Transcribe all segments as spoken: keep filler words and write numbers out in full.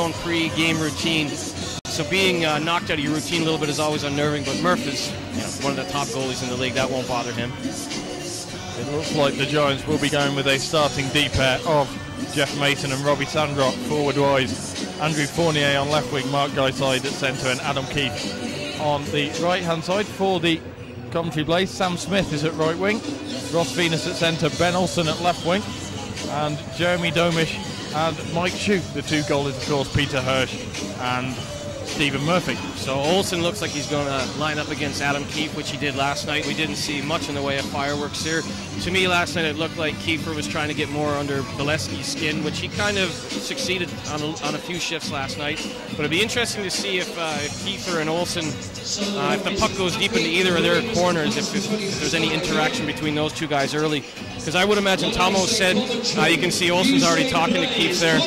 long pre-game routine. So being uh, knocked out of your routine a little bit is always unnerving, but Murph is you know, one of the top goalies in the league. That won't bother him. It looks like the Giants will be going with a starting D pair of Jeff Mason and Robbie Sandrock forward-wise. Andrew Fournier on left wing, Mark Gaiside at centre, and Adam Keefe on the right-hand side. For the Coventry Blaze, Sam Smith is at right wing, Ross Venus at centre, Ben Olsen at left wing, and Jeremy Domish and Mike Shute, the two goalies, of course, Peter Hirsch and Stephen Murphy. So Olsen looks like he's going to line up against Adam Keefe, which he did last night. We didn't see much in the way of fireworks here. To me, last night it looked like Kiefer was trying to get more under Bolesky's skin, which he kind of succeeded on a, on a few shifts last night. But it'd be interesting to see if, uh, if Kiefer and Olsen, uh, if the puck goes deep into either of their corners, if, if, if there's any interaction between those two guys early. Because I would imagine Tomo said, uh, you can see Olsen's already talking to Keefe there.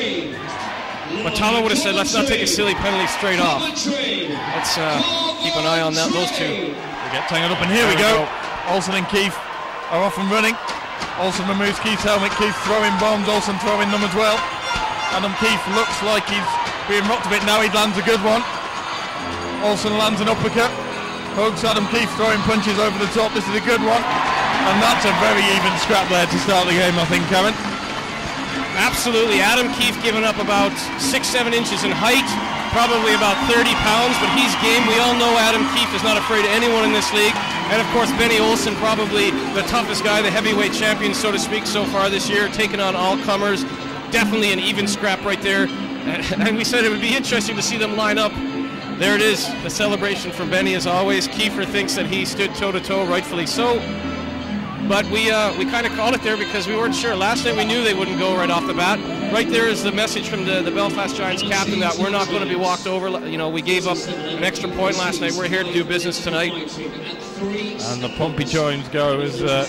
But Tomo would have said, let's not take a silly penalty straight off. Let's uh, keep an eye on that. Those two. We get tangled up, and here we go. go. Olsen and Keefe are off and running. Olsen removes Keith's helmet. Keefe throwing bombs. Olsen throwing them as well. Adam Keefe looks like he's being rocked a bit now. He lands a good one. Olsen lands an uppercut. Hugs Adam Keefe throwing punches over the top. This is a good one. And that's a very even scrap there to start the game, I think, Karen. Absolutely. Adam Keefe giving up about six, seven inches in height, probably about thirty pounds, but he's game. We all know Adam Keefe is not afraid of anyone in this league. And of course, Benny Olsen, probably the toughest guy, the heavyweight champion, so to speak, so far this year, taking on all comers. Definitely an even scrap right there. And we said it would be interesting to see them line up. There it is, the celebration from Benny as always. Kiefer thinks that he stood toe-to-toe, rightfully so. But we uh, we kind of called it there because we weren't sure. Last night we knew they wouldn't go right off the bat. Right there is the message from the, the Belfast Giants captain that we're not going to be walked over. You know, we gave up an extra point last night. We're here to do business tonight. And the Pompey chimes go as uh,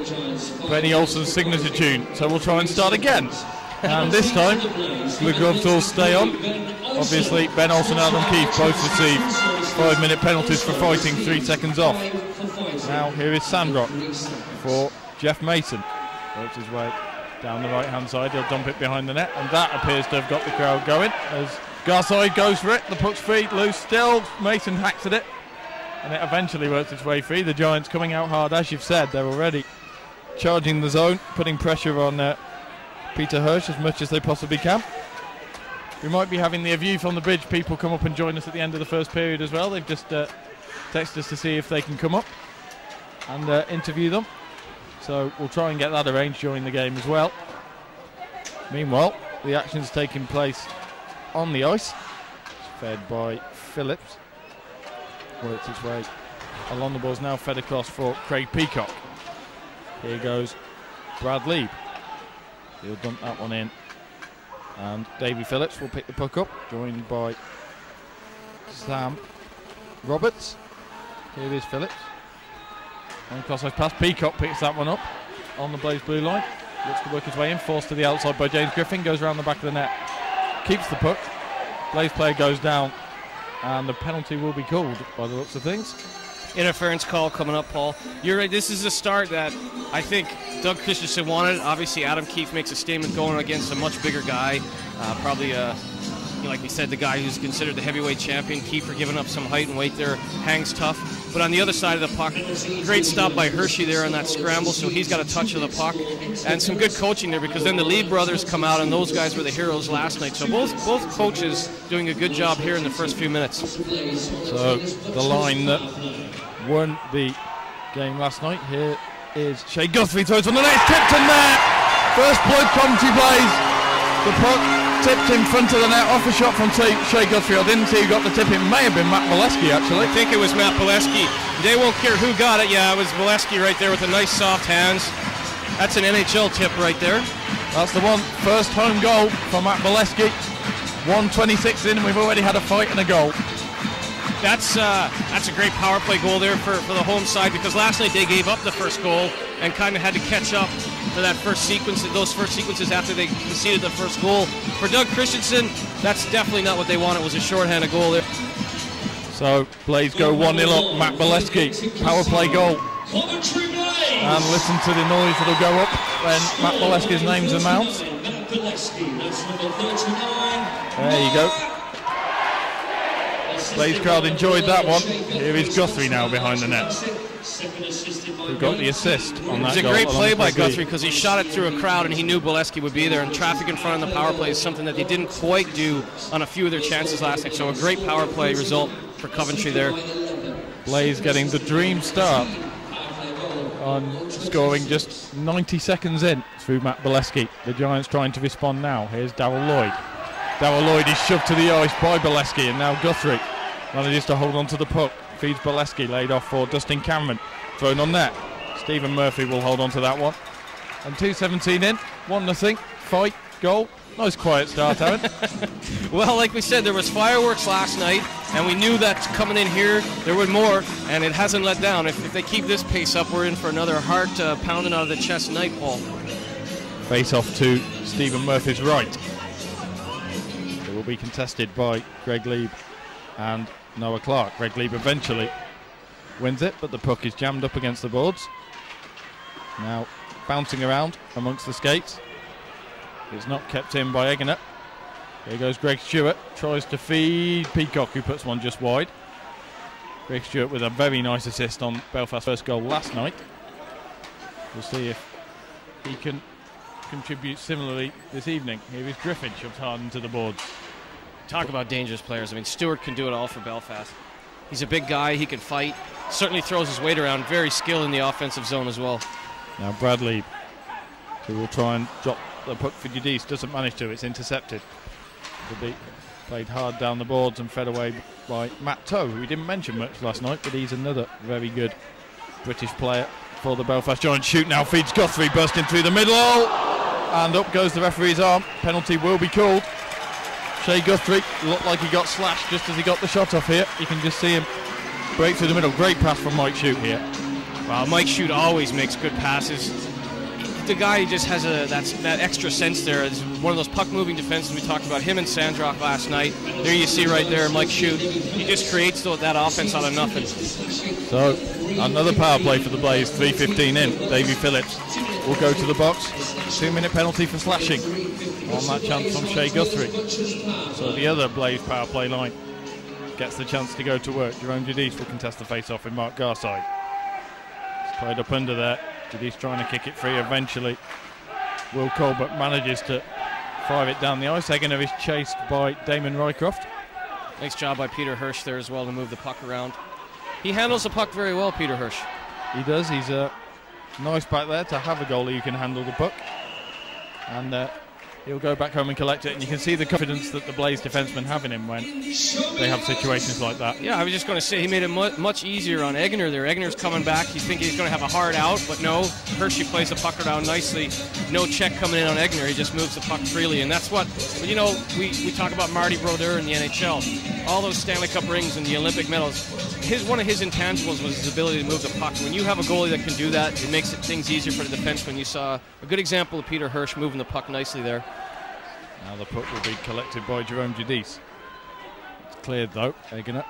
Benny Olsen's signature tune. So we'll try and start again. And this time, the gloves will stay on. Obviously, Ben Olsen and Adam Keefe both receive five-minute penalties for fighting three seconds off. Now here is Sandrock for Jeff Mason. Works his way down the right-hand side. He'll dump it behind the net, and that appears to have got the crowd going. As Garside goes for it, the puck's free, loose still. Mason hacks at it, and it eventually works its way free. The Giants coming out hard, as you've said. They're already charging the zone, putting pressure on uh, Peter Hirsch as much as they possibly can. We might be having the view from the bridge people come up and join us at the end of the first period as well. They've just uh, texted us to see if they can come up and uh, interview them. So we'll try and get that arranged during the game as well. Meanwhile, the action's taking place on the ice. It's fed by Phillips. Works its way along the balls, now fed across for Craig Peacock. Here goes Brad Lieb. He'll dump that one in. And Davy Phillips will pick the puck up, joined by Sam Roberts. Here is Phillips. And cross pass, Peacock picks that one up on the Blaze blue line. Looks to work his way in, forced to the outside by James Griffin, goes around the back of the net, keeps the puck. Blaze player goes down, and the penalty will be called by the looks of things. Interference call coming up, Paul. You're right, this is a start that I think Doug Christensen wanted. Obviously, Adam Keefe makes a statement going against a much bigger guy. Uh, probably, uh, like we said, the guy who's considered the heavyweight champion. Kiefer giving up some height and weight there, hangs tough. But on the other side of the puck, great stop by Hershey there on that scramble, so he's got a touch of the puck. And some good coaching there, because then the Lee brothers come out, and those guys were the heroes last night. So both both coaches doing a good job here in the first few minutes. So the line that won the game last night, here is Shea Guthrie, throws on the net, tipped in there! First blood Coventry Blaze. The puck tipped in front of the net, off a shot from Shea Guthrie. I didn't see who got the tip. It may have been Matt Bolesky, actually. I think it was Matt Bolesky. They won't care who got it. Yeah, it was Bolesky right there with the nice soft hands. That's an N H L tip right there. That's the one. First home goal for Matt Bolesky. one twenty-six in, and we've already had a fight and a goal. That's uh, that's a great power play goal there for, for the home side, because last night they gave up the first goal and kind of had to catch up for that first sequence, those first sequences after they conceded the first goal. For Doug Christensen, that's definitely not what they wanted. It was a shorthanded goal there. So Blaze go one nil up. Matt Bolesky, power play goal. And listen to the noise that'll go up when Matt Bolesky's name's announced. There you go. Blaze crowd enjoyed that one. Here is Guthrie now behind the net, who got the assist on that goal. It was a great play by Guthrie because he shot it through a crowd and he knew Bolesky would be there, and traffic in front of the power play is something that they didn't quite do on a few of their chances last night. So a great power play result for Coventry there. Blaze getting the dream start on scoring just ninety seconds in through Matt Bolesky. The Giants trying to respond now. Here's Darrell Lloyd. Darrell Lloyd is shoved to the ice by Bolesky, and now Guthrie manages to hold on to the puck. Feeds Bolesky, laid off for Dustin Cameron. Thrown on net. Stephen Murphy will hold on to that one. And two seventeen in, one nothing. Fight, goal. Nice quiet start, Aaron. Well, like we said, there was fireworks last night, and we knew that coming in here, there would more, and it hasn't let down. If, if they keep this pace up, we're in for another heart uh, pounding out of the chest nightfall. Face off to Stephen Murphy's right. It will be contested by Greg Lieb and Noah Clark. Greg Lieb eventually wins it, but the puck is jammed up against the boards. Now bouncing around amongst the skates. It's not kept in by Egener. Here goes Greg Stewart, tries to feed Peacock, who puts one just wide. Greg Stewart with a very nice assist on Belfast's first goal last night. We'll see if he can contribute similarly this evening. Here is Griffin shoved hard into the boards. Talk about dangerous players. I mean, Stewart can do it all for Belfast. He's a big guy, he can fight, certainly throws his weight around, very skilled in the offensive zone as well. Now Bradley, who will try and drop the puck for Giudice, doesn't manage to, it's intercepted. It'll be played hard down the boards and fed away by Matt Toe, who we didn't mention much last night, but he's another very good British player for the Belfast Giants. Shoot now feeds Guthrie, bursting through the middle, and up goes the referee's arm. Penalty will be called. Shea Guthrie looked like he got slashed just as he got the shot off here. You can just see him break through the middle. Great pass from Mike Shute here. Well, Mike Shute always makes good passes. The guy just has a that's that extra sense there. Is one of those puck-moving defenses we talked about. Him and Sandrock last night. There you see right there, Mike Shute. He just creates that offense out of nothing. So another power play for the Blaze. three fifteen in. Davy Phillips will go to the box. Two-minute penalty for slashing on that chance from Shea Guthrie. So the other Blaze power play line gets the chance to go to work. Jerome Giudice will contest the face-off in Mark Garside. It's played up under there. Giudice trying to kick it free eventually. Will Colbert manages to fire it down the ice. Egener is chased by Damon Rycroft. Nice job by Peter Hirsch there as well to move the puck around. He handles the puck very well, Peter Hirsch. He does. He's uh, nice back there to have a goalie who can handle the puck. And uh, he'll go back home and collect it, and you can see the confidence that the Blaze defensemen have in him when they have situations like that. Yeah, I was just going to say, he made it mu much easier on Egener there. Egener's coming back. He's thinking he's going to have a hard out, but no. Hershey plays the puck around nicely. No check coming in on Egener. He just moves the puck freely, and that's what, you know, we, we talk about Marty Brodeur in the N H L. All those Stanley Cup rings and the Olympic medals. His One of his intangibles was his ability to move the puck. When you have a goalie that can do that, it makes it things easier for the defenseman. You saw a good example of Peter Hirsch moving the puck nicely there. Now the puck will be collected by Jerome Giudice. It's cleared though. Egener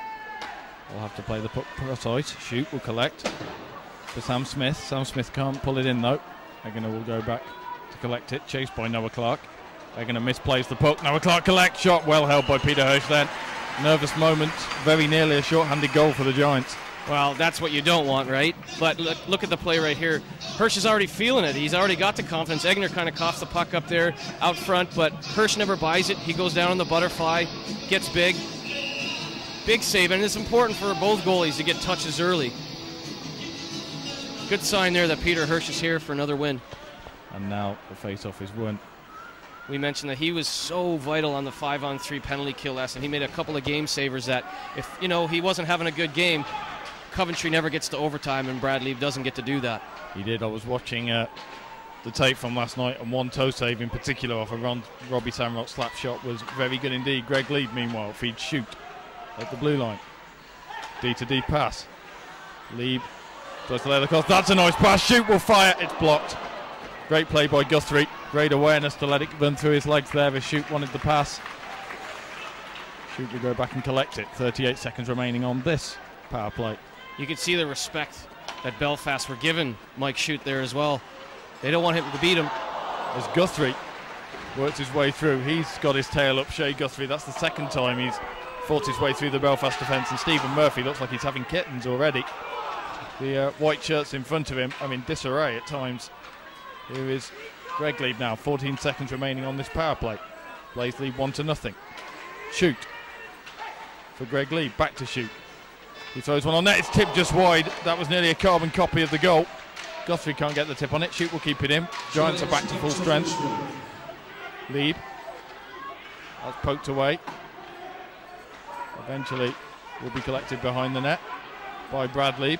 will have to play the puck cross ice. Shute will collect for Sam Smith. Sam Smith can't pull it in though. Egener will go back to collect it, chased by Noah Clark. Egener misplays the puck. Noah Clark collect. Shot well held by Peter Hirsch then. Nervous moment. Very nearly a short-handed goal for the Giants. Well, that's what you don't want, right? But look, look at the play right here. Hirsch is already feeling it. He's already got the confidence. Egener kind of coughs the puck up there out front, but Hirsch never buys it. He goes down on the butterfly, gets big. Big save, and it's important for both goalies to get touches early. Good sign there that Peter Hirsch is here for another win. And now the face-off is won. We mentioned that he was so vital on the five-on-three penalty kill last, and he made a couple of game savers that if, you know, he wasn't having a good game, Coventry never gets to overtime, and Brad Leib doesn't get to do that. He did. I was watching uh, the tape from last night, and one toe save in particular off a Ron, Robbie Samrock slap shot was very good indeed. Greg Leib, meanwhile, feeds Shute at the blue line. D to D pass. Leib tries to lay the cross. That's a nice pass. Shute will fire. It's blocked. Great play by Guthrie. Great awareness to let it run through his legs there as Shute wanted the pass. Shute will go back and collect it. thirty-eight seconds remaining on this power play. You can see the respect that Belfast were giving Mike Shute there as well. They don't want him to beat him. As Guthrie works his way through. He's got his tail up, Shay Guthrie. That's the second time he's fought his way through the Belfast defence, and Stephen Murphy looks like he's having kittens already. The uh, white shirts in front of him, I mean, disarray at times. Here is Greg Leib now, fourteen seconds remaining on this power play. Blaze lead one to nothing. Shoot for Greg Leib, back to Shoot. He throws one on net, it's tipped just wide. That was nearly a carbon copy of the goal. Guthrie can't get the tip on it, Shoot will keep it in. Giants are back to full strength. Leib, that's poked away. Eventually will be collected behind the net by Brad Leib.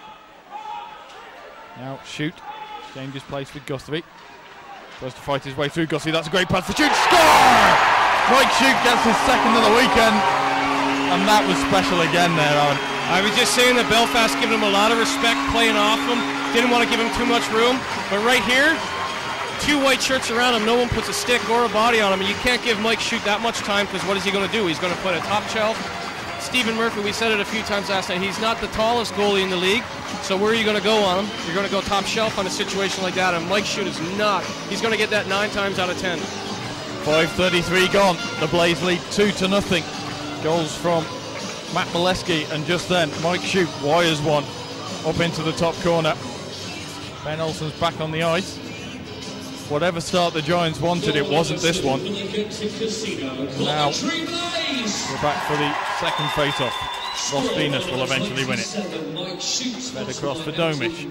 Now Shoot, changes place with Guthrie. Tries to fight his way through Guthrie, that's a great pass for Shoot, score! Mike Shoot gets his second of the weekend, and that was special again there, Alan. I was just saying that Belfast giving him a lot of respect, playing off him, didn't want to give him too much room, but right here, two white shirts around him, no one puts a stick or a body on him, and you can't give Mike Shoot that much time, because what is he going to do? He's going to put a top shelf. Stephen Murphy, we said it a few times last night, he's not the tallest goalie in the league, so where are you going to go on him? You're going to go top shelf on a situation like that, and Mike Shoot is not. He's going to get that nine times out of ten. five thirty-three gone. The Blaze lead two to nothing. Goals from Matt Molesky, and just then Mike Shoot wires one up into the top corner. Ben Olsen's back on the ice. Whatever start the Giants wanted, it wasn't this one. Now we're back for the second face-off. Ross Venus will eventually win it. Fed across for Domish.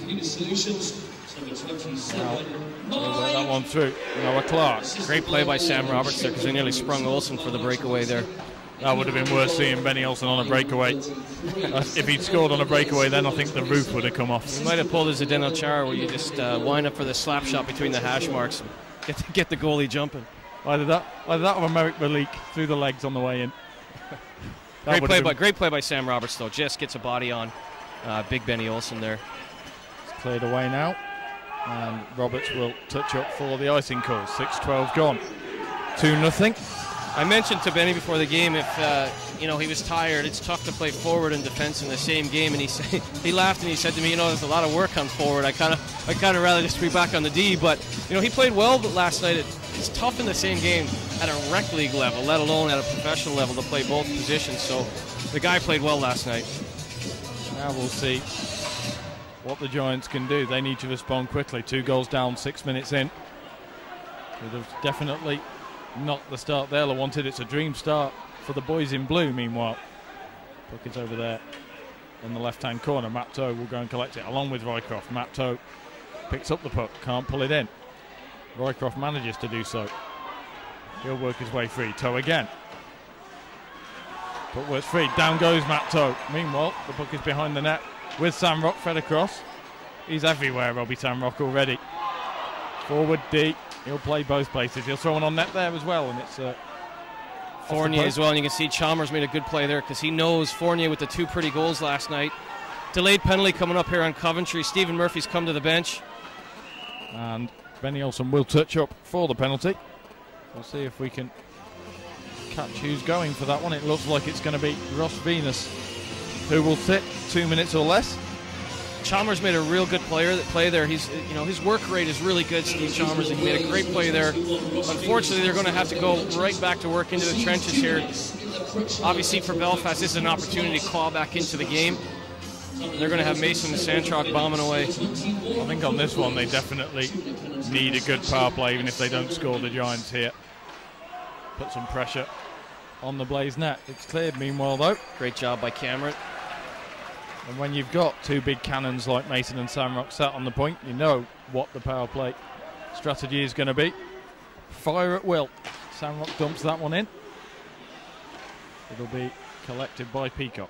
Now, that one through. Noah Clark. Great play by Sam Roberts there, because they nearly sprung Olsen for the breakaway there. That would have been worse, seeing Benny Olsen on a breakaway. If he'd scored on a breakaway, then I think the roof would have come off. He might have pulled his Zdeno Chara, where you just uh, wind up for the slap shot between the hash marks and get the, get the goalie jumping. Either that, either that or Merrick Malik through the legs on the way in. Great play, by, great play by Sam Roberts, though. Just gets a body on uh, big Benny Olsen there. It's cleared away now, and Roberts will touch up for the icing call. six twelve gone. two nothing. I mentioned to Benny before the game, if uh, you know he was tired, it's tough to play forward and defense in the same game. And he said, he laughed and he said to me, you know, there's a lot of work on forward. I kind of, I kind of rather just be back on the D. But you know, he played well last night. It, it's tough in the same game at a rec league level, let alone at a professional level, to play both positions. So the guy played well last night. Now we'll see what the Giants can do. They need to respond quickly. Two goals down, six minutes in. It was definitely not the start They'll wanted. It's a dream start for the boys in blue. Meanwhile, puck is over there in the left-hand corner. Matt Toe will go and collect it along with Roycroft. Matt Toe picks up the puck, can't pull it in. Roycroft manages to do so. He'll work his way free. Toe again. Puck works free. Down goes Matt Toe. Meanwhile, the puck is behind the net with Samrock fed across. He's everywhere, Robbie Samrock already. Forward D. He'll play both places. He'll throw one on net there as well, and it's uh, Fournier as well. And you can see Chalmers made a good play there, because he knows Fournier with the two pretty goals last night. Delayed penalty coming up here on Coventry. Stephen Murphy's come to the bench. And Benny Olsen will touch up for the penalty. We'll see if we can catch who's going for that one. It looks like it's going to be Ross Venus, who will sit two minutes or less. Chalmers made a real good player that play there. He's, you know, his work rate is really good, Steve Chalmers. He made a great play there. Unfortunately, they're going to have to go right back to work into the trenches here. Obviously, for Belfast, this is an opportunity to claw back into the game. They're going to have Mason and Sandrock bombing away. I think on this one, they definitely need a good power play, even if they don't score the Giants here. Put some pressure on the Blaze net. It's cleared meanwhile, though. Great job by Cameron. And when you've got two big cannons like Mason and Samrock sat on the point, you know what the power play strategy is going to be. Fire at will. Samrock dumps that one in. It'll be collected by Peacock.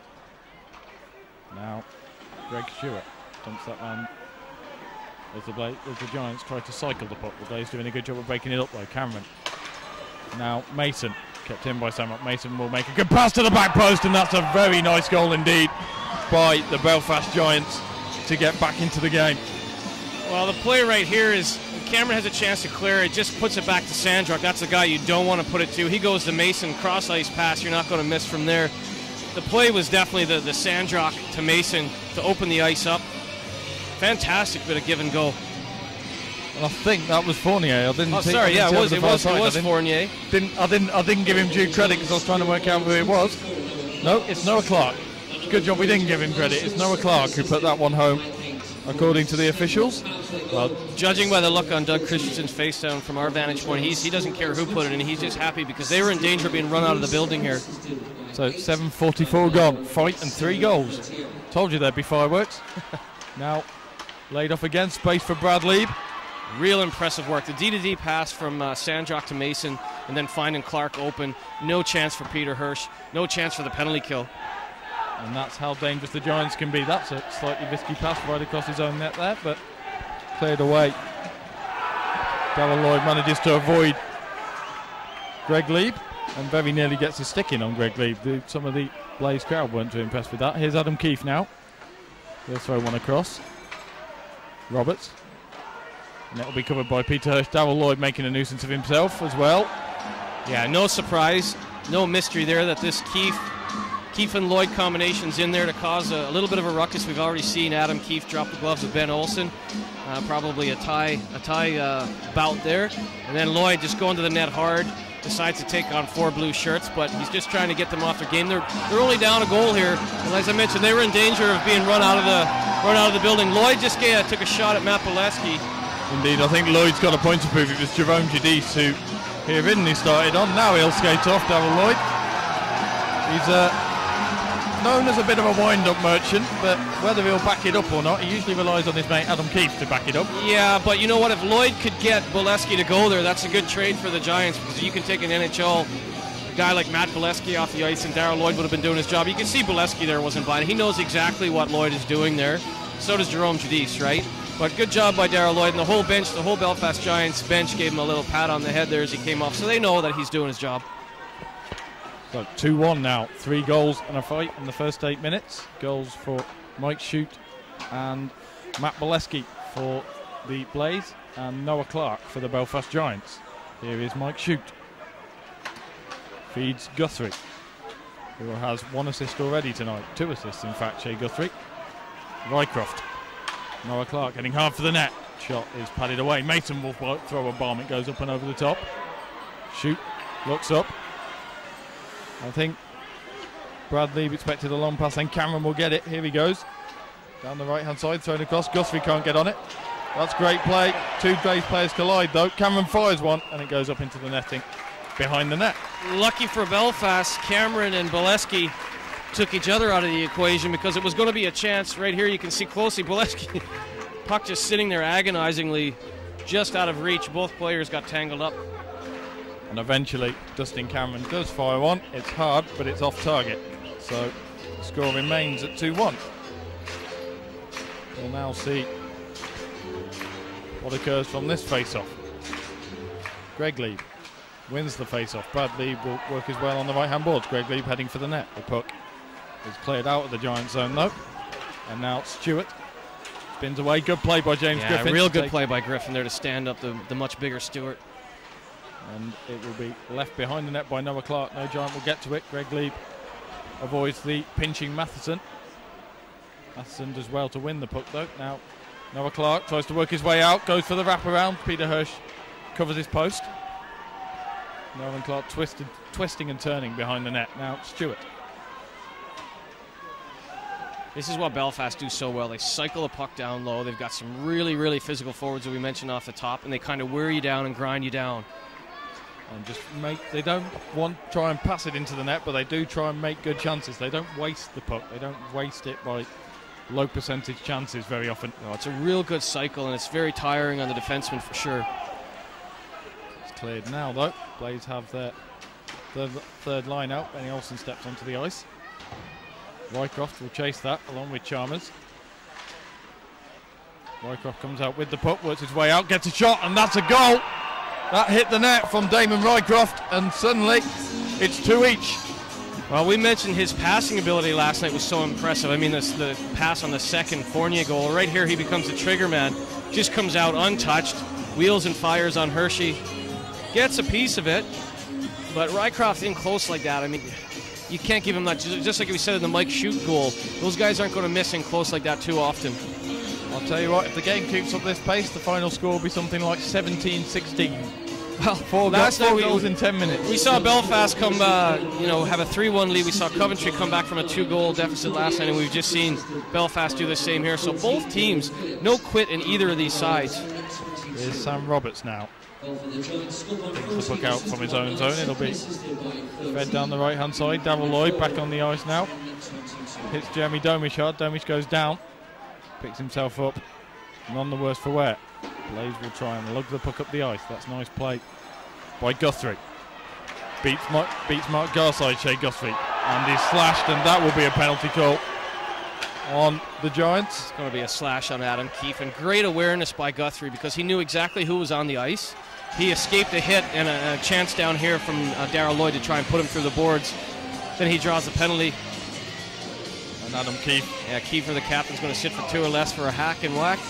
Now, Greg Stewart dumps that one as the, Blaze, as the Giants try to cycle the puck. The Blaze doing a good job of breaking it up, though. Cameron. Now, Mason. Kept in by Samrock. Mason will make a good pass to the back post, and that's a very nice goal indeed by the Belfast Giants to get back into the game. Well, the play right here is Cameron has a chance to clear it, just puts it back to Sandrock. That's the guy you don't want to put it to. He goes to Mason, cross ice pass. You're not going to miss from there. The play was definitely the, the Sandrock to Mason to open the ice up. Fantastic bit of give and go. I think that was Fournier. I didn't. Oh, think, sorry. I Yeah, it was. It was. It was Fournier. Didn't I? Didn't. I didn't give him due credit because I was trying to work out who it was. No, it's Noah Clark. Good job we didn't give him credit. It's Noah Clark who put that one home, according to the officials. Well, judging by the look on Doug Christensen's face down from our vantage point, he's, he doesn't care who put it in. He's just happy because they were in danger of being run out of the building here. So seven forty-four gone. Fight and three goals. Told you there'd be fireworks. Now laid off again. Space for Brad Lieb. Real impressive work. The D to D pass from uh, Sanjok to Mason, and then finding Clark open. No chance for Peter Hirsch. No chance for the penalty kill. And that's how dangerous the Giants can be. That's a slightly risky pass right across his own net there, but cleared away. Darrell Lloyd manages to avoid Greg Lieb and very nearly gets a stick in on Greg Lieb. The, some of the Blaze crowd weren't too impressed with that. Here's Adam Keefe now. He'll throw one across. Roberts. And that will be covered by Peter Hirsch. Darrell Lloyd making a nuisance of himself as well. Yeah, no surprise, no mystery there that this Keefe Keefe and Lloyd combination's in there to cause a, a little bit of a ruckus. We've already seen Adam Keefe drop the gloves with Ben Olsen. Uh, probably a tie a tie uh, bout there. And then Lloyd just going to the net hard, decides to take on four blue shirts, but he's just trying to get them off their game. They're they're only down a goal here. And as I mentioned, they were in danger of being run out of the run out of the building. Lloyd just uh, took a shot at Matt Bolesky. Indeed, I think Lloyd's got a point to prove. It was Jerome Giudice who he originally started on. Now he'll skate off, Darrell Lloyd. He's uh, known as a bit of a wind-up merchant, but whether he'll back it up or not, he usually relies on his mate Adam Keefe to back it up. Yeah, but you know what? If Lloyd could get Bolesky to go there, that's a good trade for the Giants, because you can take an N H L guy like Matt Bolesky off the ice and Darrell Lloyd would have been doing his job. You can see Bolesky there wasn't buying. He knows exactly what Lloyd is doing there. So does Jerome Giudice, right? But good job by Darrell Lloyd, and the whole bench, the whole Belfast Giants bench gave him a little pat on the head there as he came off, so they know that he's doing his job. So two one now, three goals and a fight in the first eight minutes. Goals for Mike Shute and Matt Bolesky for the Blaze, and Noah Clark for the Belfast Giants. Here is Mike Shute. Feeds Guthrie, who has one assist already tonight. Two assists, in fact, Shea Guthrie. Rycroft. Noah Clark heading hard for the net. Shot is padded away. Mason will throw a bomb. It goes up and over the top. Shute looks up. I think Brad Lieb expected a long pass, and Cameron will get it. Here he goes. Down the right-hand side, thrown across. Guthrie can't get on it. That's great play. Two Blaze players collide, though. Cameron fires one, and it goes up into the netting behind the net. Lucky for Belfast, Cameron and Bolesky took each other out of the equation, because it was going to be a chance. Right here you can see closely Bolesky, puck just sitting there agonizingly, just out of reach. Both players got tangled up. And eventually Dustin Cameron does fire one. It's hard, but it's off target. So the score remains at two one. We'll now see what occurs from this face-off. Greg Lieb wins the face-off. Brad Lieb will work his way on the right-hand boards. Greg Lieb heading for the net. The puck is cleared out of the Giant zone, though. And now Stewart spins away. Good play by James yeah, Griffin. Real good play by Griffin there to stand up the, the much bigger Stewart. And it will be left behind the net by Noah Clark. No Giant will get to it. Greg Lieb avoids the pinching Matheson. Matheson does well to win the puck, though. Now Noah Clark tries to work his way out, goes for the wraparound. Peter Hirsch covers his post. Nolan Clark twisted, twisting and turning behind the net. Now Stewart. This is what Belfast do so well. They cycle the puck down low. They've got some really, really physical forwards that we mentioned off the top, and they kind of wear you down and grind you down. And just make, they don't want try and pass it into the net, but they do try and make good chances. They don't waste the puck. They don't waste it by low percentage chances very often. No, it's a real good cycle, and it's very tiring on the defenseman for sure. It's cleared now, though. Blaze have their third, third line out. Benny Olsen steps onto the ice. Rycroft will chase that along with Chalmers. Rycroft comes out with the puck, works his way out, gets a shot, and that's a goal. That hit the net from Damon Rycroft, and suddenly it's two each. Well, we mentioned his passing ability last night was so impressive. I mean, this, the pass on the second Fournier goal. Right here, he becomes a trigger man. Just comes out untouched, wheels and fires on Hershey. Gets a piece of it, but Rycroft in close like that, I mean, you can't give him that. Just like we said in the Mike Shute goal, those guys aren't going to miss in close like that too often. I'll tell you what, if the game keeps up this pace, the final score will be something like seventeen sixteen. Well, four last goals, four night goals we, in ten minutes. We saw Belfast come, uh, you know, have a three one lead. We saw Coventry come back from a two-goal deficit last night, and we've just seen Belfast do the same here. So both teams, no quit in either of these sides. Here's Sam Roberts now. Takes the puck out from his own zone. It'll be fed down the right-hand side. Darryl Lloyd back on the ice now. Hits Jeremy Domish hard. Domish goes down. Picks himself up. None the worse for wear. Blaze will try and lug the puck up the ice. That's nice play by Guthrie. Beats Mark, beats Mark Garside, Shea Guthrie. And he's slashed, and that will be a penalty call on the Giants. It's going to be a slash on Adam Keefe, and great awareness by Guthrie because he knew exactly who was on the ice. He escaped a hit and a, a chance down here from uh, Darryl Lloyd to try and put him through the boards. Then he draws the penalty. And Adam Keefe. Yeah, Keefe, the captain's going to sit for two or less for a hack and whack.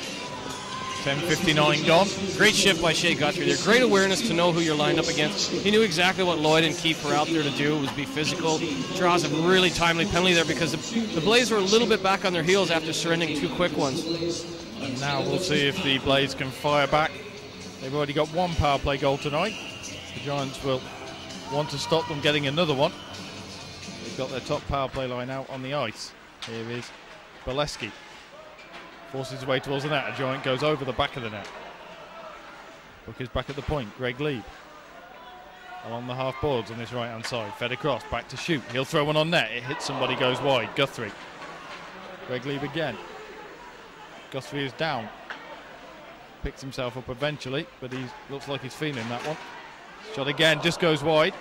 ten fifty-nine gone. Great shift by Shea Guthrie there. Great awareness to know who you're lined up against. He knew exactly what Lloyd and Keefe were out there to do, was be physical. Draws a really timely penalty there because the, the Blaze were a little bit back on their heels after surrendering two quick ones. And now we'll see if the Blaze can fire back. They've already got one power play goal tonight. The Giants will want to stop them getting another one. They've got their top power play line out on the ice. Here is Bolesky. Forces his way towards the net. A Giant goes over the back of the net. Puck is back at the point. Greg Lieb along the half boards on this right hand side. Fed across, back to shoot. He'll throw one on net. It hits somebody, goes wide. Guthrie. Greg Lieb again. Guthrie is down. Picks himself up eventually, but he looks like he's feeling that one. Shot again, just goes wide.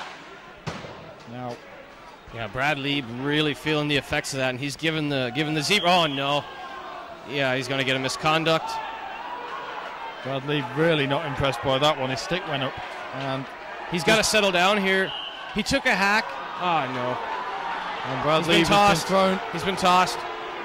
Now, yeah, Brad Lieb really feeling the effects of that, and he's given the given the zebra. Oh no. Yeah, he's going to get a misconduct. Brad Lieb really not impressed by that one. His stick went up, and he's got to settle down here. He took a hack. Oh no. And Brad He's Lieb been tossed. has been thrown. He's been tossed.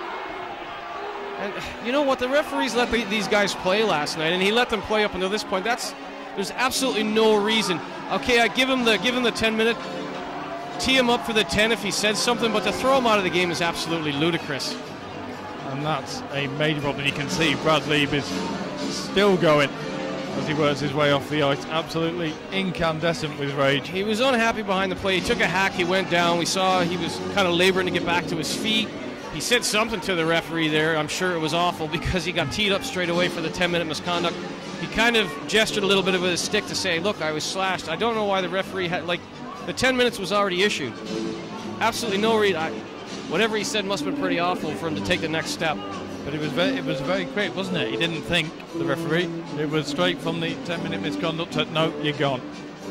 And you know what? The referees let the, these guys play last night, and he let them play up until this point. That's there's absolutely no reason. Okay, I give him the give him the ten minute. Tee him up for the ten if he said something, but to throw him out of the game is absolutely ludicrous. And that's a major problem. You can see Brad Lieb is still going as he works his way off the ice. Absolutely incandescent with rage. He was unhappy behind the play. He took a hack. He went down. We saw he was kind of laboring to get back to his feet. He said something to the referee there. I'm sure it was awful because he got teed up straight away for the ten minute misconduct. He kind of gestured a little bit with his stick to say, look, I was slashed. I don't know why the referee had, like, the ten minutes was already issued. Absolutely no reason. Whatever he said must have been pretty awful for him to take the next step. But it was very, it was very quick, wasn't it? He didn't think, the referee. It was straight from the ten minute misconduct to, no, you're gone.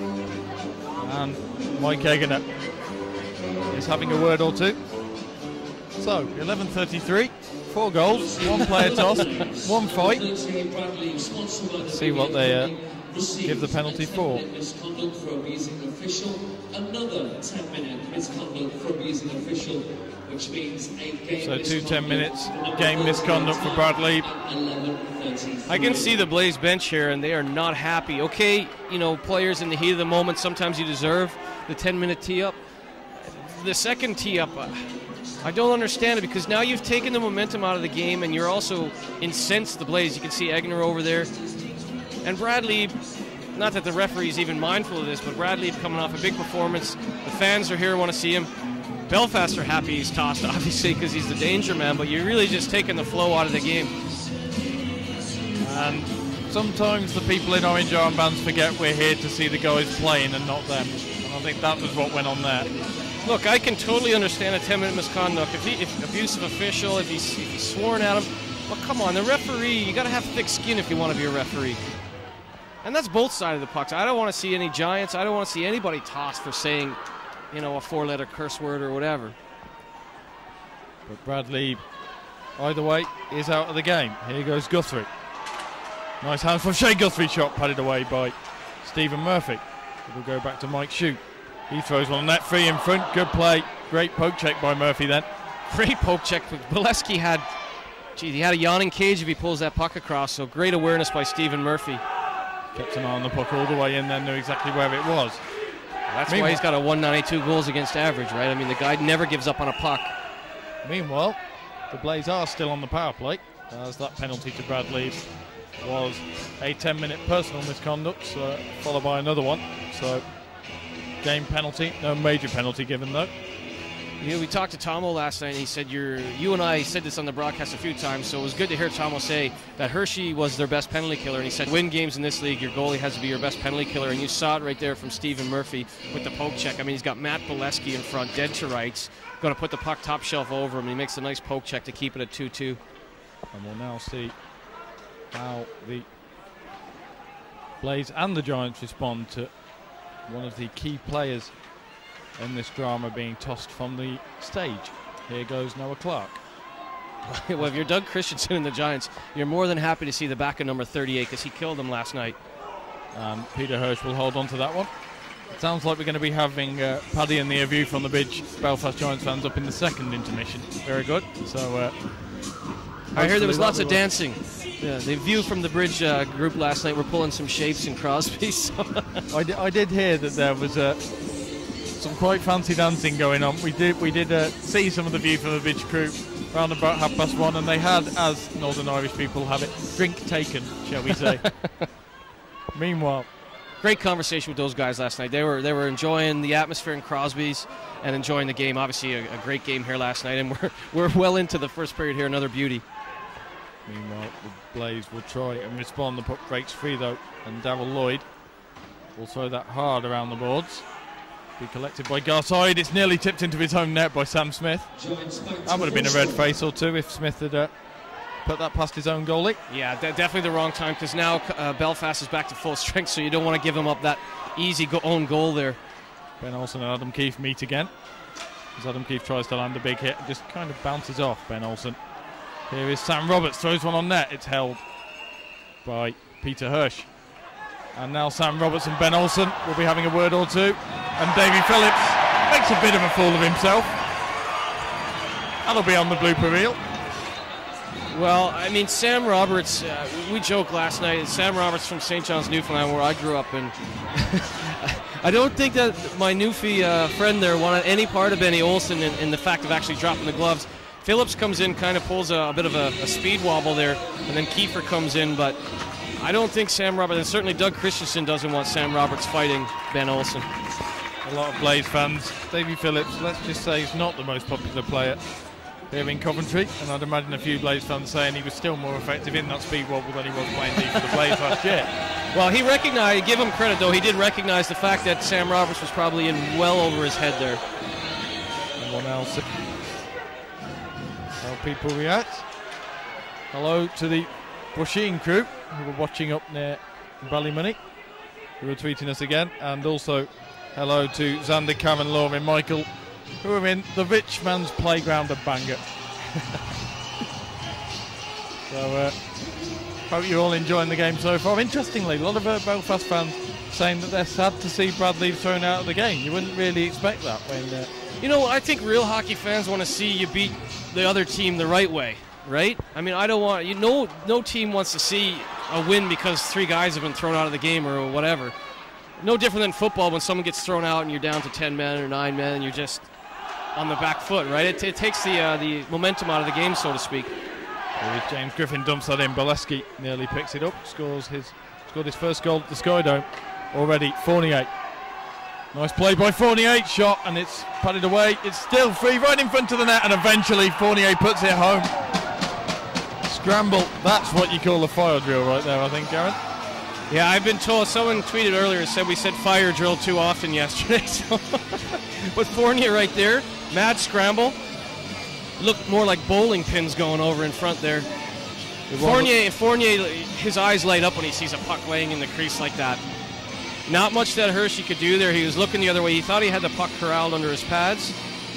And Mike Hagener is having a word or two. So, eleven thirty-three, four goals, one player tossed, one fight. Let's see what they uh, give the penalty for. Another ten minute misconduct for abusing official, which means a game. So two ten minutes game misconduct for Brad Lieb. I can see the Blaze bench here, and they are not happy. Okay, you know, players in the heat of the moment, sometimes you deserve the ten minute tee up. The second tee up, uh, I don't understand it because now you've taken the momentum out of the game, and you're also incensed the Blaze. You can see Egner over there, and Brad Lieb. Not that the referee's even mindful of this, but Brad Lieb coming off a big performance. The fans are here, want to see him. Belfast are happy he's tossed, obviously, because he's the danger man, but you're really just taking the flow out of the game. And sometimes the people in orange armbands forget we're here to see the guys playing and not them. And I think that was what went on there. Look, I can totally understand a ten minute misconduct. If, he, if abusive official, if he's, if he's sworn at him, well, come on, the referee, you got to have thick skin if you want to be a referee. And that's both sides of the pucks. I don't want to see any Giants. I don't want to see anybody tossed for saying, you know, a four-letter curse word or whatever. But Brad Lieb, either way, is out of the game. Here goes Guthrie. Nice hand from Shea Guthrie, shot padded away by Stephen Murphy. It will go back to Mike Shute. He throws one on net, free in front. Good play. Great poke check by Murphy then. Great poke check. Bolesky had, gee, he had a yawning cage if he pulls that puck across. So great awareness by Stephen Murphy. Kept an eye on the puck all the way in there, knew exactly where it was. That's Meanwhile, why he's got a one ninety-two goals against average, right? I mean, the guy never gives up on a puck. Meanwhile, the Blaze are still on the power play. as that penalty to Bradley was a ten minute personal misconduct, so, followed by another one. So, game penalty, no major penalty given though. Yeah, we talked to Tomo last night, and he said, you're, you and I said this on the broadcast a few times, so it was good to hear Tomo say that Hershey was their best penalty killer, and he said, win games in this league, your goalie has to be your best penalty killer, and you saw it right there from Stephen Murphy with the poke check. I mean, he's got Matt Bolesky in front, dead to rights, going to put the puck top shelf over him, and he makes a nice poke check to keep it at two two. And we'll now see how the Blaze and the Giants respond to one of the key players in this drama being tossed from the stage. Here goes Noah Clark. Well, if you're Doug Christensen and the Giants, you're more than happy to see the back of number thirty-eight because he killed them last night. Um, Peter Hirsch will hold on to that one. It sounds like we're going to be having uh, Paddy and the view from the bridge Belfast Giants fans up in the second intermission. Very good. So uh, I heard there was lots of dancing. Yeah, the view from the bridge uh, group last night were pulling some shapes in Crosby. So I, d I did hear that there was uh, some quite fancy dancing going on. We did we did uh, see some of the view from the bridge crew around about half past one, and they had, as Northern Irish people have it, drink taken, shall we say. Meanwhile, great conversation with those guys last night. They were they were enjoying the atmosphere in Crosby's and enjoying the game. Obviously, a, a great game here last night, and we're we're well into the first period here. Another beauty. Meanwhile, the Blaze will try and respond. The puck breaks free though, and Darryl Lloyd will throw that hard around the boards. Be collected by Garside. It's nearly tipped into his home net by Sam Smith. That would have been a red face or two if Smith had uh, put that past his own goalie. Yeah, de definitely the wrong time, because now uh, Belfast is back to full strength, so you don't want to give him up that easy go own goal there. Ben Olsen and Adam Keefe meet again as Adam Keefe tries to land a big hit and just kind of bounces off Ben Olsen. Here is Sam Roberts, throws one on net. It's held by Peter Hirsch. And now Sam Roberts and Ben Olsen will be having a word or two. And Davy Phillips makes a bit of a fool of himself. That'll be on the blooper reel. Well, I mean, Sam Roberts, uh, we joked last night, Sam Roberts from Saint John's, Newfoundland, where I grew up, and I don't think that my Newfie uh, friend there wanted any part of Benny Olsen in, in the fact of actually dropping the gloves. Phillips comes in, kind of pulls a, a bit of a, a speed wobble there, and then Kiefer comes in, but I don't think Sam Roberts, and certainly Doug Christensen doesn't want Sam Roberts fighting Ben Olsen. A lot of Blaze fans. Davy Phillips, let's just say, is not the most popular player here in Coventry, and I'd imagine a few Blaze fans saying he was still more effective in that speed wobble than he was playing deep for the Blaze last year. Well, he recognized, give him credit though, he did recognize the fact that Sam Roberts was probably in well over his head there. And one else. How people react. Hello to the Busheen crew who were watching up near Ballymoney, who are tweeting us again, and also hello to Xander, Cameron, Lauren, Michael, who are in the rich man's playground of Bangor. So, uh, hope you're all enjoying the game so far. Interestingly, a lot of uh, Belfast fans saying that they're sad to see Bradley thrown out of the game. You wouldn't really expect that when... Uh, you know, I think real hockey fans want to see you beat the other team the right way, right? I mean, I don't want... You know, no team wants to see a win because three guys have been thrown out of the game or whatever. No different than football when someone gets thrown out and you're down to ten men or nine men and you're just on the back foot, right? It, it takes the uh, the momentum out of the game, so to speak. James Griffin dumps that in. Bolesky nearly picks it up, scores his scored his first goal at the Sky Dome already. Fournier. Nice play by Fournier, shot, and it's padded away. It's still free right in front of the net, and eventually Fournier puts it home. Scramble, that's what you call a fire drill right there, I think, Garen. Yeah, I've been told, someone tweeted earlier, said we said fire drill too often yesterday. So with Fournier right there, mad scramble. Looked more like bowling pins going over in front there. Fournier, Fournier, his eyes light up when he sees a puck laying in the crease like that. Not much that Hershey could do there. He was looking the other way. He thought he had the puck corralled under his pads.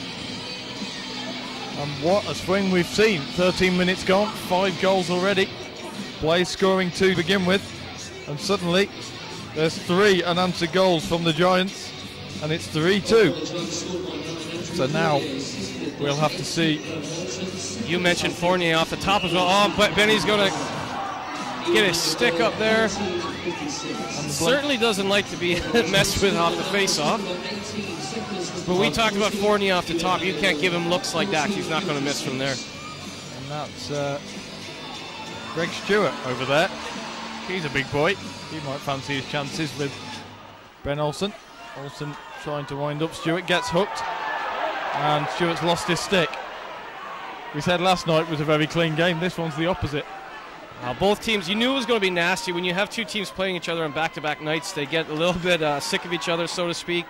And what a swing we've seen. thirteen minutes gone, five goals already. Blaze scoring two to begin with. And suddenly, there's three unanswered goals from the Giants. And it's three two. So now, we'll have to see. You mentioned Fournier off the top as well. Oh, but Benny's going to get his stick up there. Certainly doesn't like to be messed with off the face-off. But we talked about Fournier off the top. You can't give him looks like that. He's not going to miss from there. And that's uh, Greg Stewart over there. He's a big boy. He might fancy his chances with Ben Olsen. Olsen trying to wind up. Stewart gets hooked. And Stewart's lost his stick. We said last night was a very clean game. This one's the opposite. Uh, both teams, you knew it was going to be nasty. When you have two teams playing each other on back-to-back nights, they get a little bit uh, sick of each other, so to speak.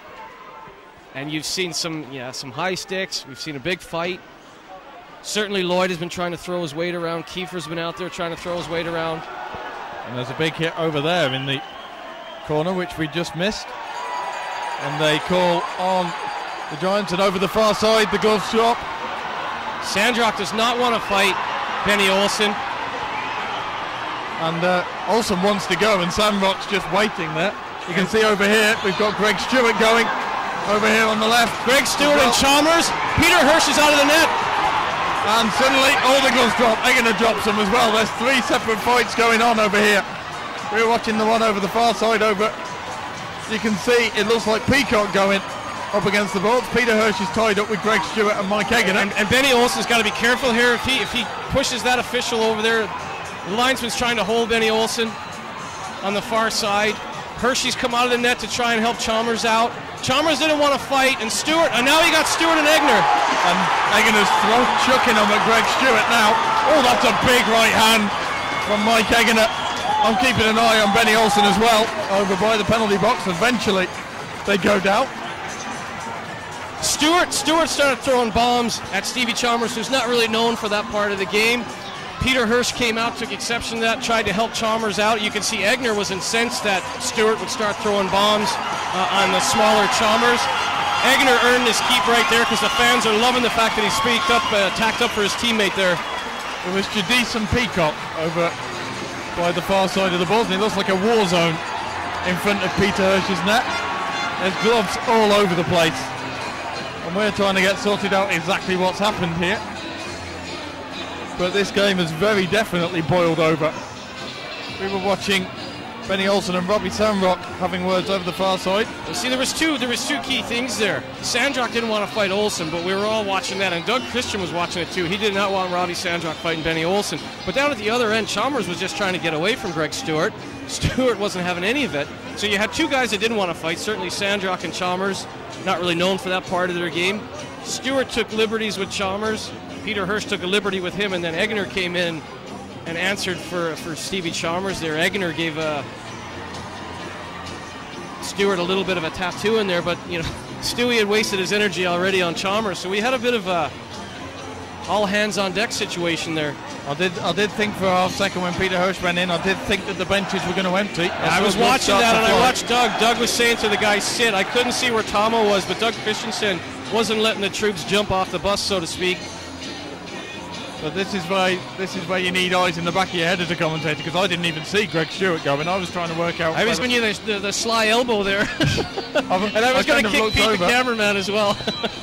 And you've seen some, yeah, some high sticks. We've seen a big fight. Certainly Lloyd has been trying to throw his weight around. Kiefer's been out there trying to throw his weight around. And there's a big hit over there in the corner, which we just missed. And they call on the Giants, and over the far side, the glove shot. Sandrock does not want to fight Benny Olsen. And uh, Olsen wants to go, and Sandrock's just waiting there. You can see over here, we've got Greg Stewart going over here on the left. Greg Stewart well. and Chalmers. Peter Hirsch is out of the net. And suddenly all the gloves drop. Eggener drops them as well. There's three separate fights going on over here. We're watching the one over the far side over. You can see it looks like Peacock going up against the boards. Peter Hirsch is tied up with Greg Stewart and Mike Eggener. And, and Benny Olsen's got to be careful here. If he, if he pushes that official over there, the linesman's trying to hold Benny Olsen on the far side. Hershey's come out of the net to try and help Chalmers out. Chalmers didn't want to fight, and Stewart, and now he got Stewart and Eggener. And Eggener's throat chucking him at Greg Stewart now. Oh, that's a big right hand from Mike Eggener. I'm keeping an eye on Benny Olsen as well, over by the penalty box. Eventually, they go down. Stewart, Stewart started throwing bombs at Stevie Chalmers, who's not really known for that part of the game. Peter Hirsch came out, took exception to that, tried to help Chalmers out. You can see Eggener was incensed that Stewart would start throwing bombs uh, on the smaller Chalmers. Eggener earned his keep right there because the fans are loving the fact that he speaked up, uh, tacked up for his teammate there. It was Jadison Peacock over by the far side of the balls, and it looks like a war zone in front of Peter Hirsch's net. There's gloves all over the place, and we're trying to get sorted out exactly what's happened here. But this game has very definitely boiled over. We were watching Benny Olsen and Robbie Sandrock having words over the far side. Well, see, there was two there was two key things there. Sandrock didn't want to fight Olsen, but we were all watching that, and Doug Christian was watching it too. He did not want Robbie Sandrock fighting Benny Olsen. But down at the other end, Chalmers was just trying to get away from Greg Stewart. Stewart wasn't having any of it. So you had two guys that didn't want to fight, certainly Sandrock and Chalmers, not really known for that part of their game. Stewart took liberties with Chalmers. Peter Hirsch took a liberty with him, and then Eggener came in and answered for, for Stevie Chalmers there. Eggener gave uh, Stewart a little bit of a tattoo in there, but you know, Stewie had wasted his energy already on Chalmers, so we had a bit of a all hands on deck situation there. I did I did think for a half second when Peter Hirsch went in, I did think that the benches were going to empty. I was watching that, and I watched Doug. Doug was saying to the guy, sit. I couldn't see where Tomo was, but Doug Christensen wasn't letting the troops jump off the bus, so to speak. But this is why this is where you need eyes in the back of your head as a commentator, because I didn't even see Greg Stewart going. I was trying to work out. I was giving you the, the, the sly elbow there, and I was going to kick Pete, the cameraman, as well.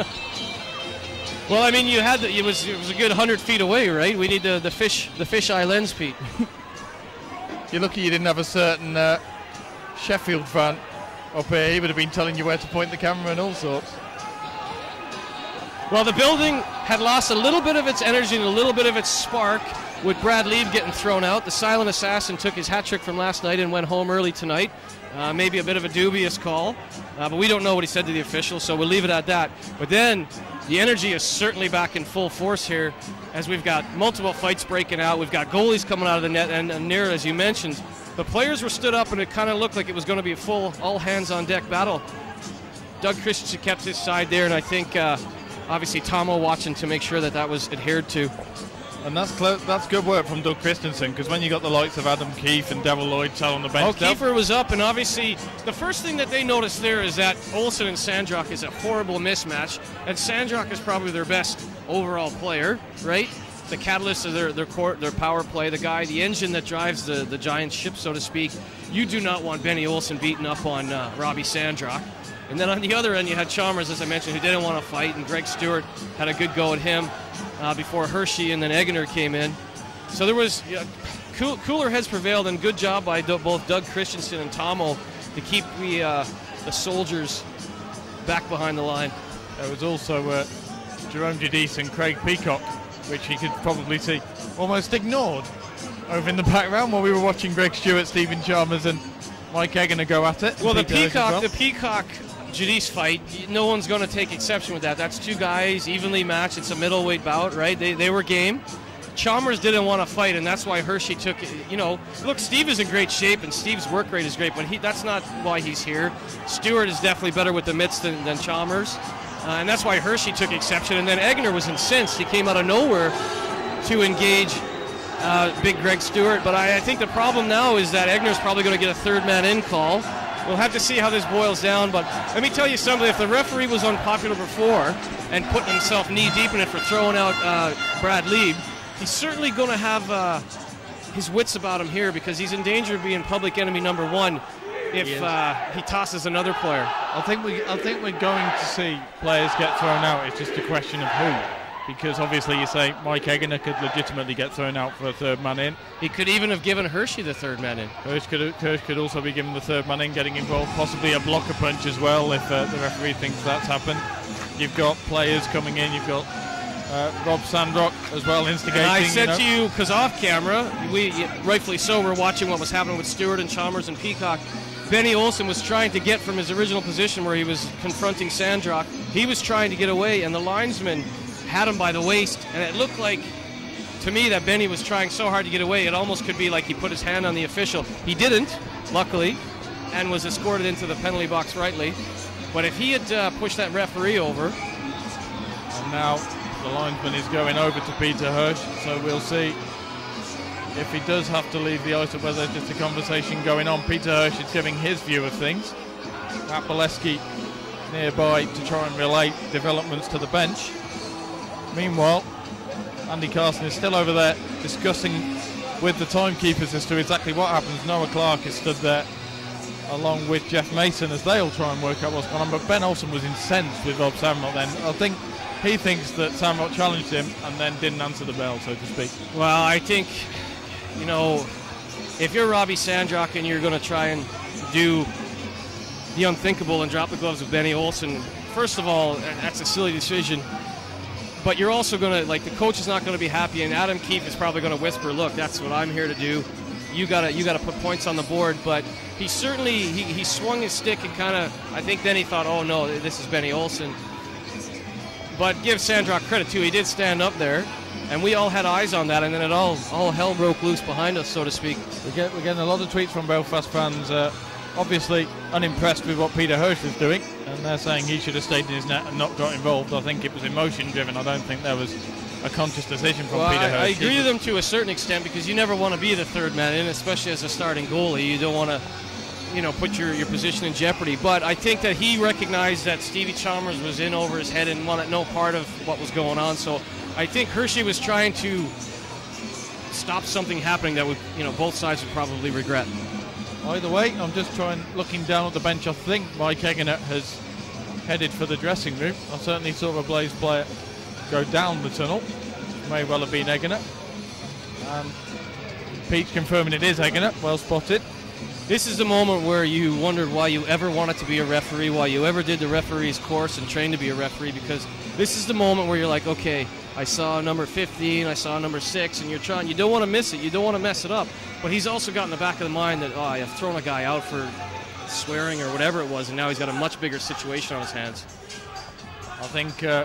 Well, I mean, you had the, it was it was a good hundred feet away, right? We need the the fish the fish eye lens, Pete. You're lucky you didn't have a certain uh, Sheffield fan up here. He would have been telling you where to point the camera and all sorts. Well, the building had lost a little bit of its energy and a little bit of its spark with Brad Leib getting thrown out. The silent assassin took his hat trick from last night and went home early tonight. Uh, maybe a bit of a dubious call, uh, but we don't know what he said to the officials, so we'll leave it at that. But then the energy is certainly back in full force here as we've got multiple fights breaking out. We've got goalies coming out of the net, and, and near, as you mentioned, the players were stood up, and it kind of looked like it was going to be a full all-hands-on-deck battle. Doug Christensen kept his side there, and I think... Uh, Obviously, Tomo watching to make sure that that was adhered to. And that's that's good work from Doug Christensen, because when you got the likes of Adam Keefe and Devil Lloyd sat on the bench. Oh, Kiefer was up, and obviously the first thing that they noticed there is that Olsen and Sandrock is a horrible mismatch, and Sandrock is probably their best overall player, right? The catalyst of their their court, their power play, the guy, the engine that drives the, the Giants ship, so to speak. You do not want Benny Olsen beating up on uh, Robbie Sandrock. And then on the other end, you had Chalmers, as I mentioned, who didn't want to fight, and Greg Stewart had a good go at him uh, before Hershey and then Eggener came in. So there was uh, cool, cooler heads prevailed, and good job by do, both Doug Christensen and Tomo to keep the, uh, the soldiers back behind the line. There was also uh, Jerome Jadis and Craig Peacock, which you could probably see almost ignored over in the background while we were watching Greg Stewart, Stephen Chalmers, and Mike Eggener go at it. Well, the Peter Hirsch as Peacock, well. the Peacock Jadis fight, no one's going to take exception with that. That's two guys evenly matched. It's a middleweight bout, right? They they were game. Chalmers didn't want to fight, and that's why Hershey took, you know, look, Steve is in great shape, and Steve's work rate is great, but he that's not why he's here. Stewart is definitely better with the mitts than, than Chalmers, uh, and that's why Hershey took exception. And then Eggener was incensed. He came out of nowhere to engage uh, big Greg Stewart, but I, I think the problem now is that Eggener's probably going to get a third man in call. We'll have to see how this boils down, but let me tell you something. If the referee was unpopular before and put himself knee deep in it for throwing out uh, Brad Lieb, he's certainly going to have uh, his wits about him here, because he's in danger of being public enemy number one if he, uh, he tosses another player. I think we, I think we're going to see players get thrown out. It's just a question of who, because obviously you say Mike Eggener could legitimately get thrown out for a third man in. He could even have given Hershey the third man in. Hirsch could, Hirsch could also be given the third man in, getting involved, possibly a blocker punch as well if uh, the referee thinks that's happened. You've got players coming in. You've got Uh, Rob Sandrock as well instigating. And I said you know. to you, because off camera, we rightfully so, we're watching what was happening with Stewart and Chalmers and Peacock. Benny Olsen was trying to get from his original position where he was confronting Sandrock. He was trying to get away, and the linesman had him by the waist, and it looked like, to me, that Benny was trying so hard to get away, it almost could be like he put his hand on the official. He didn't, luckily, and was escorted into the penalty box rightly. But if he had uh, pushed that referee over... And now the linesman is going over to Peter Hirsch, so we'll see if he does have to leave the ice or whether there's just a conversation going on. Peter Hirsch is giving his view of things. Matt Bolesky nearby to try and relay developments to the bench. Meanwhile, Andy Carson is still over there discussing with the timekeepers as to exactly what happens. Noah Clark is stood there along with Jeff Mason as they all try and work out what's going on, but Ben Olsen was incensed with Rob Sandrock then. I think he thinks that Sandrock challenged him and then didn't answer the bell, so to speak. Well, I think, you know, if you're Robbie Sandrock and you're going to try and do the unthinkable and drop the gloves with Benny Olsen, first of all, that's a silly decision. But you're also going to, like, the coach is not going to be happy, and Adam Keefe is probably going to whisper, look, that's what I'm here to do. You gotta, you gotta put points on the board. But he certainly, he, he swung his stick and kind of, I think then he thought, oh no, this is Benny Olsen. But give Sandrock credit too, he did stand up there, and we all had eyes on that, and then it all, all hell broke loose behind us, so to speak. We get, we're getting a lot of tweets from Belfast fans, uh, obviously unimpressed with what Peter Hirsch was doing, and they're saying he should have stayed in his net and not got involved. I think it was emotion driven. I don't think there was a conscious decision from well, Peter I, Hirsch. I agree with them to a certain extent, because you never want to be the third man in, especially as a starting goalie. You don't want to, you know, put your, your position in jeopardy. But I think that he recognized that Stevie Chalmers was in over his head and wanted no part of what was going on. So I think Hershey was trying to stop something happening that would, you know, both sides would probably regret. Either way, I'm just trying, looking down at the bench. I think Mike Eggener has headed for the dressing room. I certainly saw a Blaze player go down the tunnel. May well have been Eggener. Um, Pete confirming it is Eggener. Well spotted. This is the moment where you wondered why you ever wanted to be a referee, why you ever did the referee's course and trained to be a referee, because this is the moment where you're like, okay, I saw number fifteen, I saw number six, and you're trying, you don't want to miss it, you don't want to mess it up. But he's also got in the back of the mind that, oh, I've thrown a guy out for swearing or whatever it was, and now he's got a much bigger situation on his hands. I think uh,